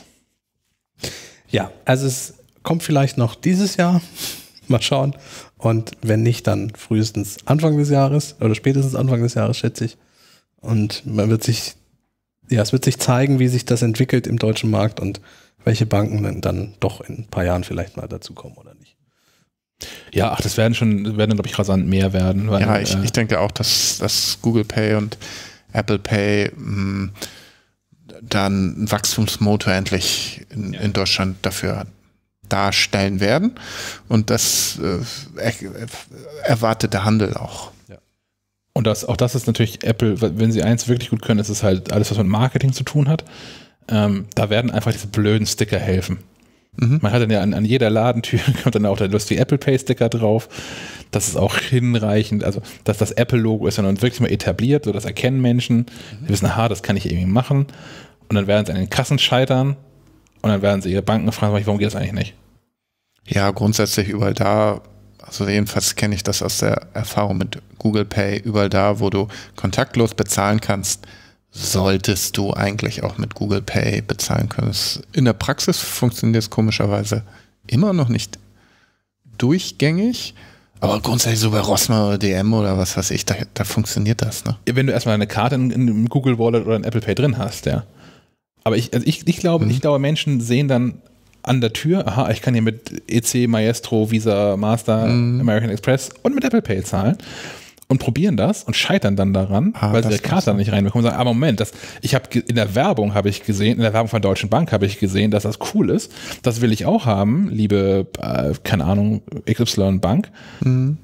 Ja, also es kommt vielleicht noch dieses Jahr, mal schauen, und wenn nicht, dann frühestens Anfang des Jahres oder spätestens Anfang des Jahres, schätze ich, und man wird sich, ja, es wird sich zeigen, wie sich das entwickelt im deutschen Markt und welche Banken dann, dann doch in ein paar Jahren vielleicht mal dazukommen oder nicht. Ja, ach, das werden schon, werden, glaube ich, rasant mehr werden. Weil, ja, ich, äh, ich denke auch, dass, dass Google Pay und Apple Pay mh, dann einen Wachstumsmotor endlich in, ja. in Deutschland dafür darstellen werden. Und das äh, er, erwartet der Handel auch. Ja. Und das, auch das ist natürlich Apple, wenn sie eins wirklich gut können, ist es halt alles, was mit Marketing zu tun hat. Ähm, da werden einfach diese blöden Sticker helfen. Mhm. Man hat dann ja an, an jeder Ladentür kommt dann auch der lustige Apple Pay Sticker drauf. Das ist auch hinreichend, also dass das Apple-Logo ist dann wirklich mal etabliert, so das erkennen Menschen, mhm. die wissen, aha, das kann ich irgendwie machen. Und dann werden sie an den Kassen scheitern und dann werden sie ihre Banken fragen, warum geht das eigentlich nicht? Ja, grundsätzlich überall da, also jedenfalls kenne ich das aus der Erfahrung mit Google Pay, überall da, wo du kontaktlos bezahlen kannst, solltest du eigentlich auch mit Google Pay bezahlen können. In der Praxis funktioniert es komischerweise immer noch nicht durchgängig, aber grundsätzlich so bei Rossmann oder D M oder was weiß ich, da, da funktioniert das. Ne? Wenn du erstmal eine Karte in, in Google Wallet oder in Apple Pay drin hast, ja. Aber ich, also ich, ich, glaube, mhm. ich glaube, Menschen sehen dann an der Tür, aha, ich kann hier mit E C, Maestro, Visa, Master, mhm. American Express und mit Apple Pay zahlen. Und probieren das und scheitern dann daran, ah, weil sie die Karte dann nicht reinbekommen und sagen, aber Moment, das, ich habe in der Werbung habe ich gesehen, in der Werbung von der Deutschen Bank habe ich gesehen, dass das cool ist. Das will ich auch haben, liebe, äh, keine Ahnung, X Y Bank. Mhm.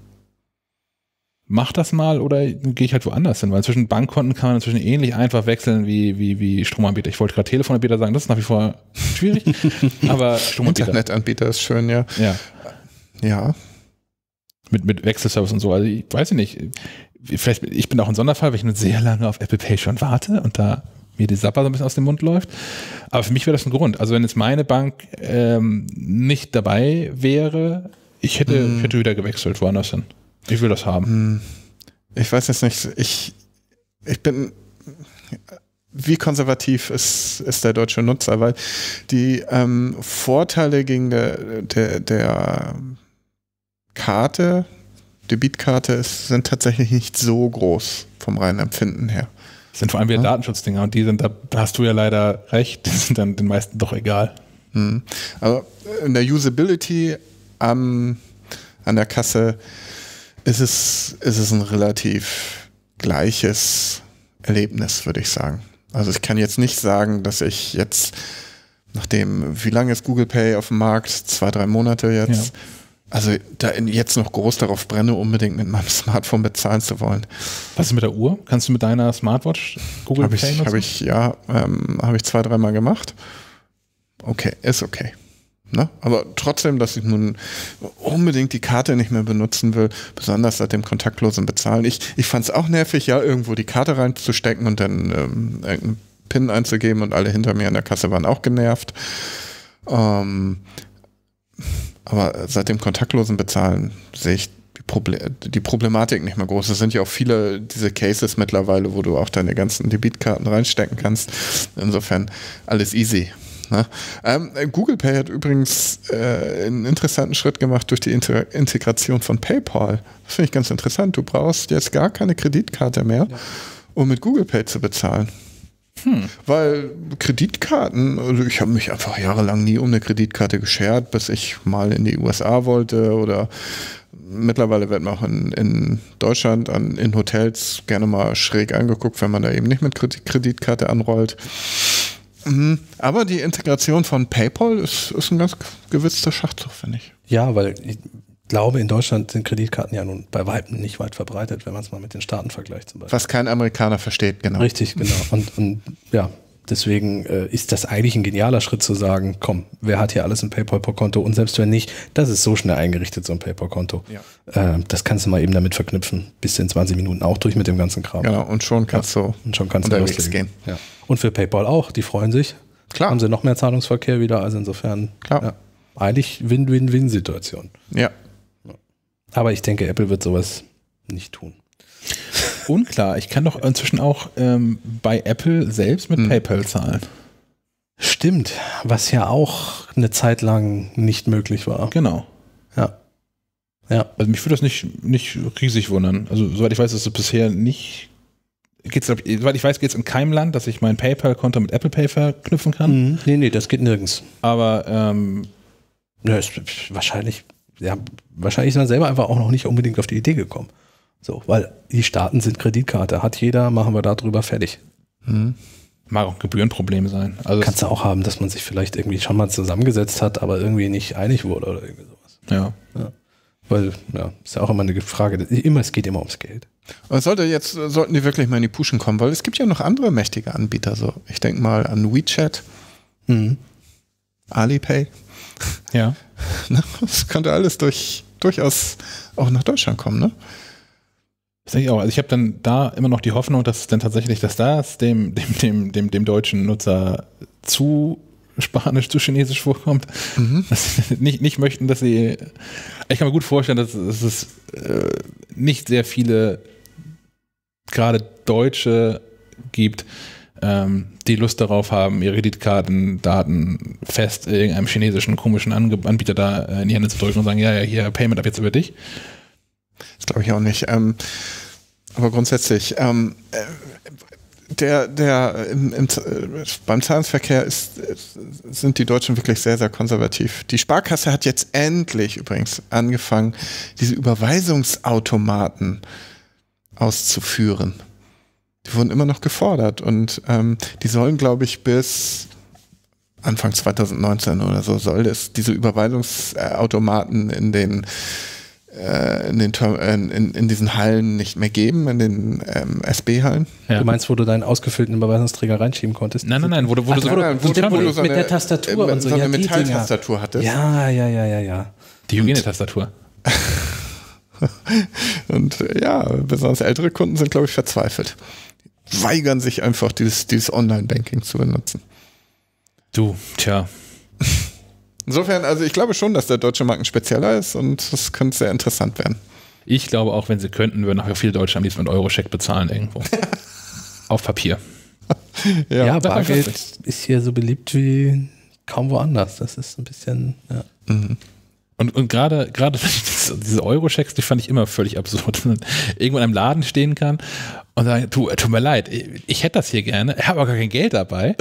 Mach das mal oder gehe ich halt woanders hin, weil zwischen Bankkonten kann man inzwischen ähnlich einfach wechseln wie, wie, wie Stromanbieter. Ich wollte gerade Telefonanbieter sagen, das ist nach wie vor schwierig, aber Stromanbieter. Internetanbieter ist schön, ja. Ja. Ja. Mit, mit Wechselservice und so. Also ich weiß nicht, vielleicht, ich bin auch ein Sonderfall, weil ich nur sehr lange auf Apple Pay schon warte und da mir die Sapper so ein bisschen aus dem Mund läuft. Aber für mich wäre das ein Grund. Also wenn jetzt meine Bank ähm, nicht dabei wäre, ich hätte, mm. ich hätte wieder gewechselt, woanders hin. Ich will das haben. Ich weiß jetzt nicht, ich, ich bin, wie konservativ ist, ist der deutsche Nutzer, weil die ähm, Vorteile gegen der, der, der Karte, Debitkarte ist, sind tatsächlich nicht so groß vom reinen Empfinden her. Das sind vor allem wieder ja. Datenschutzdinger und die sind, da hast du ja leider recht, die sind dann den meisten doch egal. Hm. Aber in der Usability am, an der Kasse ist es, ist es ein relativ gleiches Erlebnis, würde ich sagen. Also ich kann jetzt nicht sagen, dass ich jetzt, nachdem, wie lange ist Google Pay auf dem Markt? Zwei, drei Monate jetzt. Ja. Also da jetzt noch groß darauf brenne, unbedingt mit meinem Smartphone bezahlen zu wollen. Was ist mit der Uhr? Kannst du mit deiner Smartwatch Google hab Pay ich, nutzen? Habe ich, ja, ähm, habe ich zwei, dreimal gemacht. Okay, ist okay. Ne? Aber trotzdem, dass ich nun unbedingt die Karte nicht mehr benutzen will, besonders seit dem kontaktlosen Bezahlen. Ich, ich fand es auch nervig, ja, irgendwo die Karte reinzustecken und dann ähm, irgendeinen PIN einzugeben und alle hinter mir an der Kasse waren auch genervt. Ähm, aber seit dem kontaktlosen Bezahlen sehe ich die, Proble- die Problematik nicht mehr groß. Es sind ja auch viele diese Cases mittlerweile, wo du auch deine ganzen Debitkarten reinstecken kannst. Insofern alles easy. Ne? Ähm, Google Pay hat übrigens äh, einen interessanten Schritt gemacht durch die Inter- Integration von PayPal. Das finde ich ganz interessant. Du brauchst jetzt gar keine Kreditkarte mehr, ja. um mit Google Pay zu bezahlen. Hm. Weil Kreditkarten, also ich habe mich einfach jahrelang nie um eine Kreditkarte geschert, bis ich mal in die U S A wollte oder mittlerweile wird man auch in, in Deutschland an, in Hotels gerne mal schräg angeguckt, wenn man da eben nicht mit Kreditkarte anrollt. Mhm. Aber die Integration von PayPal ist, ist ein ganz gewitzter Schachzug, finde ich. Ja, weil ich glaube, in Deutschland sind Kreditkarten ja nun bei weitem nicht weit verbreitet, wenn man es mal mit den Staaten vergleicht zum Beispiel. Was kein Amerikaner versteht, genau. Richtig, genau. Und, und ja, deswegen äh, ist das eigentlich ein genialer Schritt zu sagen, komm, wer hat hier alles ein PayPal-Konto und selbst wenn nicht, das ist so schnell eingerichtet, so ein PayPal-Konto. Ja. Äh, das kannst du mal eben damit verknüpfen, bis in zwanzig Minuten auch durch mit dem ganzen Kram. Genau, und schon kannst ja. du und schon kannst unterwegs du gehen. Ja. Und für PayPal auch, die freuen sich. Klar. Haben sie noch mehr Zahlungsverkehr wieder, also insofern Klar. Ja, eigentlich Win-Win-Win-Situation. Ja. Aber ich denke, Apple wird sowas nicht tun. Unklar, ich kann doch inzwischen auch ähm, bei Apple selbst mit hm. PayPal zahlen. Stimmt, was ja auch eine Zeit lang nicht möglich war. Genau. Ja. Ja. Also mich würde das nicht, nicht riesig wundern. Also soweit ich weiß, ist es bisher nicht, geht's, glaub ich, soweit ich weiß, geht es in keinem Land, dass ich mein PayPal-Konto mit Apple Pay verknüpfen kann. Mhm. Nee, nee, das geht nirgends. Aber ähm, ja, ist wahrscheinlich, ja, wahrscheinlich ist man selber einfach auch noch nicht unbedingt auf die Idee gekommen. So, weil die Staaten sind Kreditkarte. Hat jeder, machen wir darüber fertig. Mhm. Mag auch ein Gebührenproblem sein. Also kannst du auch haben, dass man sich vielleicht irgendwie schon mal zusammengesetzt hat, aber irgendwie nicht einig wurde oder irgendwie sowas. Ja. ja. Weil, ja, ist ja auch immer eine Frage. Immer, es geht immer ums Geld. Aber sollte jetzt, sollten die wirklich mal in die Puschen kommen, weil es gibt ja noch andere mächtige Anbieter. So. Ich denke mal an WeChat, mhm. Alipay. Ja. Das könnte alles durch, durchaus auch nach Deutschland kommen, ne? Das denke ich auch. Also ich habe dann da immer noch die Hoffnung, dass dann tatsächlich, dass das dem, dem, dem, dem, dem deutschen Nutzer zu Spanisch, zu Chinesisch vorkommt. Mhm. Dass sie nicht, nicht möchten, dass sie. Ich kann mir gut vorstellen, dass, dass es äh, nicht sehr viele gerade Deutsche gibt, ähm, die Lust darauf haben, ihre Kreditkartendaten fest irgendeinem chinesischen komischen Ange- Anbieter da in die Hände zu drücken und sagen, ja, ja, hier, Payment ab jetzt über dich. Das glaube ich auch nicht. Ähm, aber grundsätzlich, ähm, äh, der, der im, im, äh, beim Zahlungsverkehr ist, ist, sind die Deutschen wirklich sehr, sehr konservativ. Die Sparkasse hat jetzt endlich übrigens angefangen, diese Überweisungsautomaten auszuführen. Die wurden immer noch gefordert und ähm, die sollen, glaube ich, bis Anfang zwanzig neunzehn oder so soll es diese Überweisungsautomaten in den In, den, in, in diesen Hallen nicht mehr geben, in den ähm, S B-Hallen. Ja. Du meinst, wo du deinen ausgefüllten Überweisungsträger reinschieben konntest? Nein, nein, nein, wo du, wo Ach, du, wo nein, du, wo du, wo du so mit eine, der Tastatur äh, und so, so eine ja, Metalltastatur hattest. Ja, ja, ja, ja, ja. Die Hygienetastatur. Und ja, besonders ältere Kunden sind, glaube ich, verzweifelt. Weigern sich einfach, dieses, dieses Online-Banking zu benutzen. Du, tja. Insofern, also ich glaube schon, dass der deutsche Markt ein spezieller ist und das könnte sehr interessant werden. Ich glaube auch, wenn sie könnten, würden auch viele Deutsche am liebsten mit Euro-Scheck bezahlen irgendwo. Auf Papier. Ja, ja, Bargeld ist hier so beliebt wie kaum woanders. Das ist ein bisschen, ja. Mhm. Und, und gerade gerade diese Euro-Schecks, die fand ich immer völlig absurd. Wenn man irgendwo in einem Laden stehen kann und sagen, tu, tut mir leid, ich, ich hätte das hier gerne, ich habe aber gar kein Geld dabei.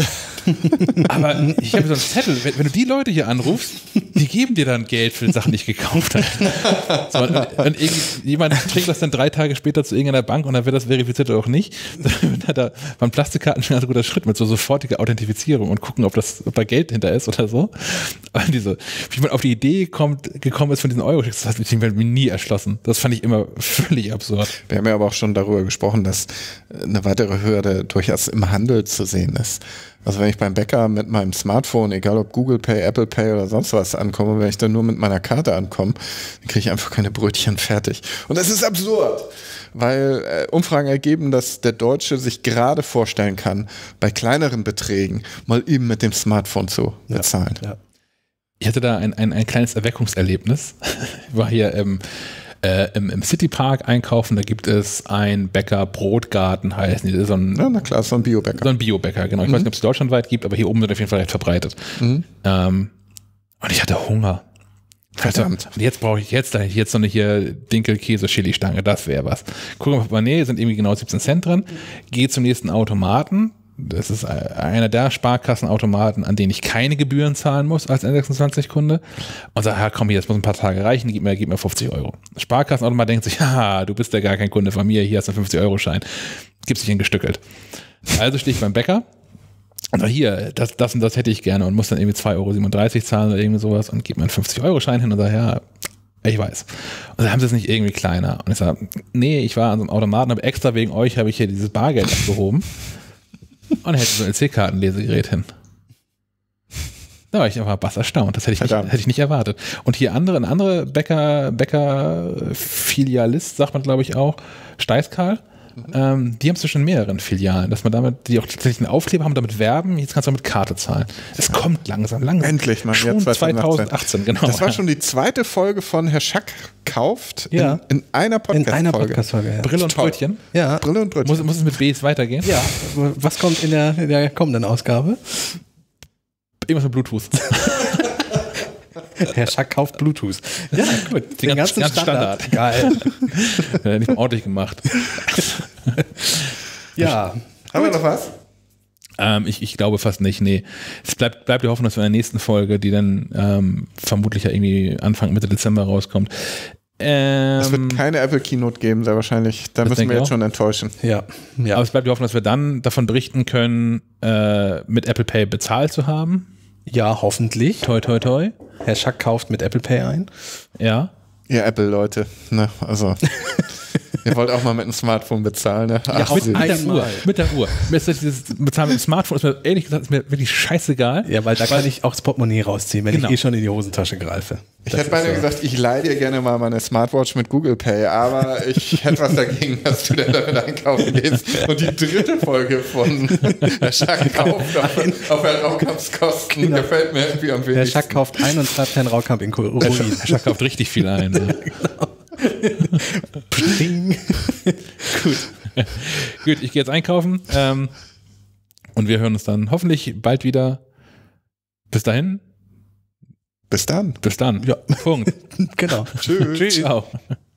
Aber ich habe so einen Zettel, wenn, wenn du die Leute hier anrufst, die geben dir dann Geld für die Sachen, die ich gekauft habe. So, und, und jemand trägt das dann drei Tage später zu irgendeiner Bank und dann wird das verifiziert oder auch nicht. Dann hat da beim Plastikkarten schon ein guter Schritt mit so sofortiger Authentifizierung und gucken, ob, das, ob da Geld hinter ist oder so. Und diese, wie man auf die Idee kommt, gekommen ist von diesen Euro-Schecks, das hat mir nie erschlossen. Das fand ich immer völlig absurd. Wir haben ja aber auch schon darüber gesprochen, dass eine weitere Hürde durchaus im Handel zu sehen ist. Also wenn ich beim Bäcker mit meinem Smartphone, egal ob Google Pay, Apple Pay oder sonst was ankomme, wenn ich dann nur mit meiner Karte ankomme, dann kriege ich einfach keine Brötchen fertig. Und das ist absurd, weil äh, Umfragen ergeben, dass der Deutsche sich gerade vorstellen kann, bei kleineren Beträgen mal eben mit dem Smartphone zu bezahlen. Ja, ja. Ich hatte da ein, ein, ein kleines Erweckungserlebnis. Ich war hier im, äh, im, im Citypark einkaufen, da gibt es ein Bäcker, Brotgarten heißen die. So ein, ja, na klar, so ein Biobäcker. So ein Biobäcker, genau. Ich mhm. weiß nicht, ob es deutschlandweit gibt, aber hier oben sind auf jeden Fall recht verbreitet. Mhm. Ähm, und ich hatte Hunger. Verdammt. Also, jetzt brauche ich jetzt, jetzt so eine hier Dinkel-Käse-Chili-Stange, das wäre was. Gucken wir mal, nee, sind irgendwie genau siebzehn Cent drin. Geh zum nächsten Automaten. Das ist einer der Sparkassenautomaten, an denen ich keine Gebühren zahlen muss als N sechsundzwanzig-Kunde. Und sage, ja, komm hier, das muss ein paar Tage reichen, gib mir, gib mir fünfzig Euro. Sparkassenautomat denkt sich, haha, du bist ja gar kein Kunde von mir, hier hast du einen fünfzig-Euro-Schein. Gibt's nicht gestückelt. Also stehe ich beim Bäcker und sage, hier, das, das und das hätte ich gerne und muss dann irgendwie zwei Euro siebenunddreißig zahlen oder irgendwie sowas und gib mir einen fünfzig-Euro-Schein hin und sage, ja, ich weiß. Und dann haben sie es nicht irgendwie kleiner. Und ich sage, nee, ich war an so einem Automaten, aber extra wegen euch habe ich hier dieses Bargeld abgehoben. Und hätte so ein L C-Kartenlesegerät hin. Da war ich einfach bass erstaunt. Das hätte ich, nicht, hätte ich nicht erwartet. Und hier andere, ein anderer Bäcker, Bäcker-Filialist, sagt man glaube ich auch, Steißkarl, ähm, die haben es schon in mehreren Filialen, dass man damit, die auch tatsächlich einen Aufkleber haben, damit werben, jetzt kannst du auch mit Karte zahlen. Es kommt langsam, langsam. Endlich mal, schon jetzt zwanzig achtzehn, genau. Das war schon die zweite Folge von Herr Schack kauft Ja. in, in einer Podcast-Folge. In einer Podcast-Folge, ja. Brille und Toll. Brötchen. Ja. Brille und Brötchen. Muss, muss es mit Bs weitergehen? Ja. Was kommt in der, in der kommenden Ausgabe? Irgendwas mit Bluetooth. Herr Schack kauft Bluetooth. Ja, gut. Den, Den ganzen ganzen Standard. Standard. Geil. Äh, nicht mal ordentlich gemacht. Ja. Haben wir noch was? Ähm, ich, ich glaube fast nicht, nee. Es bleibt, bleibt die Hoffnung, dass wir in der nächsten Folge, die dann ähm, vermutlich ja irgendwie Anfang, Mitte Dezember rauskommt. Ähm, Es wird keine Apple Keynote geben, sehr wahrscheinlich. Da Das müssen denke wir ich jetzt auch. schon enttäuschen. Ja. Ja. aber es bleibt die Hoffnung, dass wir dann davon berichten können, äh, mit Apple Pay bezahlt zu haben. Ja, hoffentlich. Toi, toi, toi. Herr Schack kauft mit Apple Pay ein. Ja. Ihr Apple-Leute, ne, also ihr wollt auch mal mit einem Smartphone bezahlen, ne? Ach, mit süß. ein- Mit der Einmal. Uhr. Mit der Uhr. Mir ist das, dieses Bezahlen mit dem Smartphone, ist mir ehrlich gesagt, ist mir wirklich scheißegal. Ja, weil da kann ich auch das Portemonnaie rausziehen, wenn Genau. ich eh schon in die Hosentasche greife. Ich Das hätte beinahe ist so. gesagt, ich leihe dir gerne mal meine Smartwatch mit Google Pay, aber ich hätte was dagegen, dass du dann damit einkaufen gehst. Und die dritte Folge von Herr Schack kauft auf, auf Herr Raukamps Kosten Genau. gefällt mir irgendwie am Herr wenigsten. Schack kauft ein und treibt Herrn Raukamp in Ruin. Herr Schack kauft richtig viel ein. Ne? Pling. Gut. Gut, ich gehe jetzt einkaufen ähm, und wir hören uns dann hoffentlich bald wieder. Bis dahin. Bis dann. Bis dann. Ja. Punkt. Genau. Tschüss. Ciao.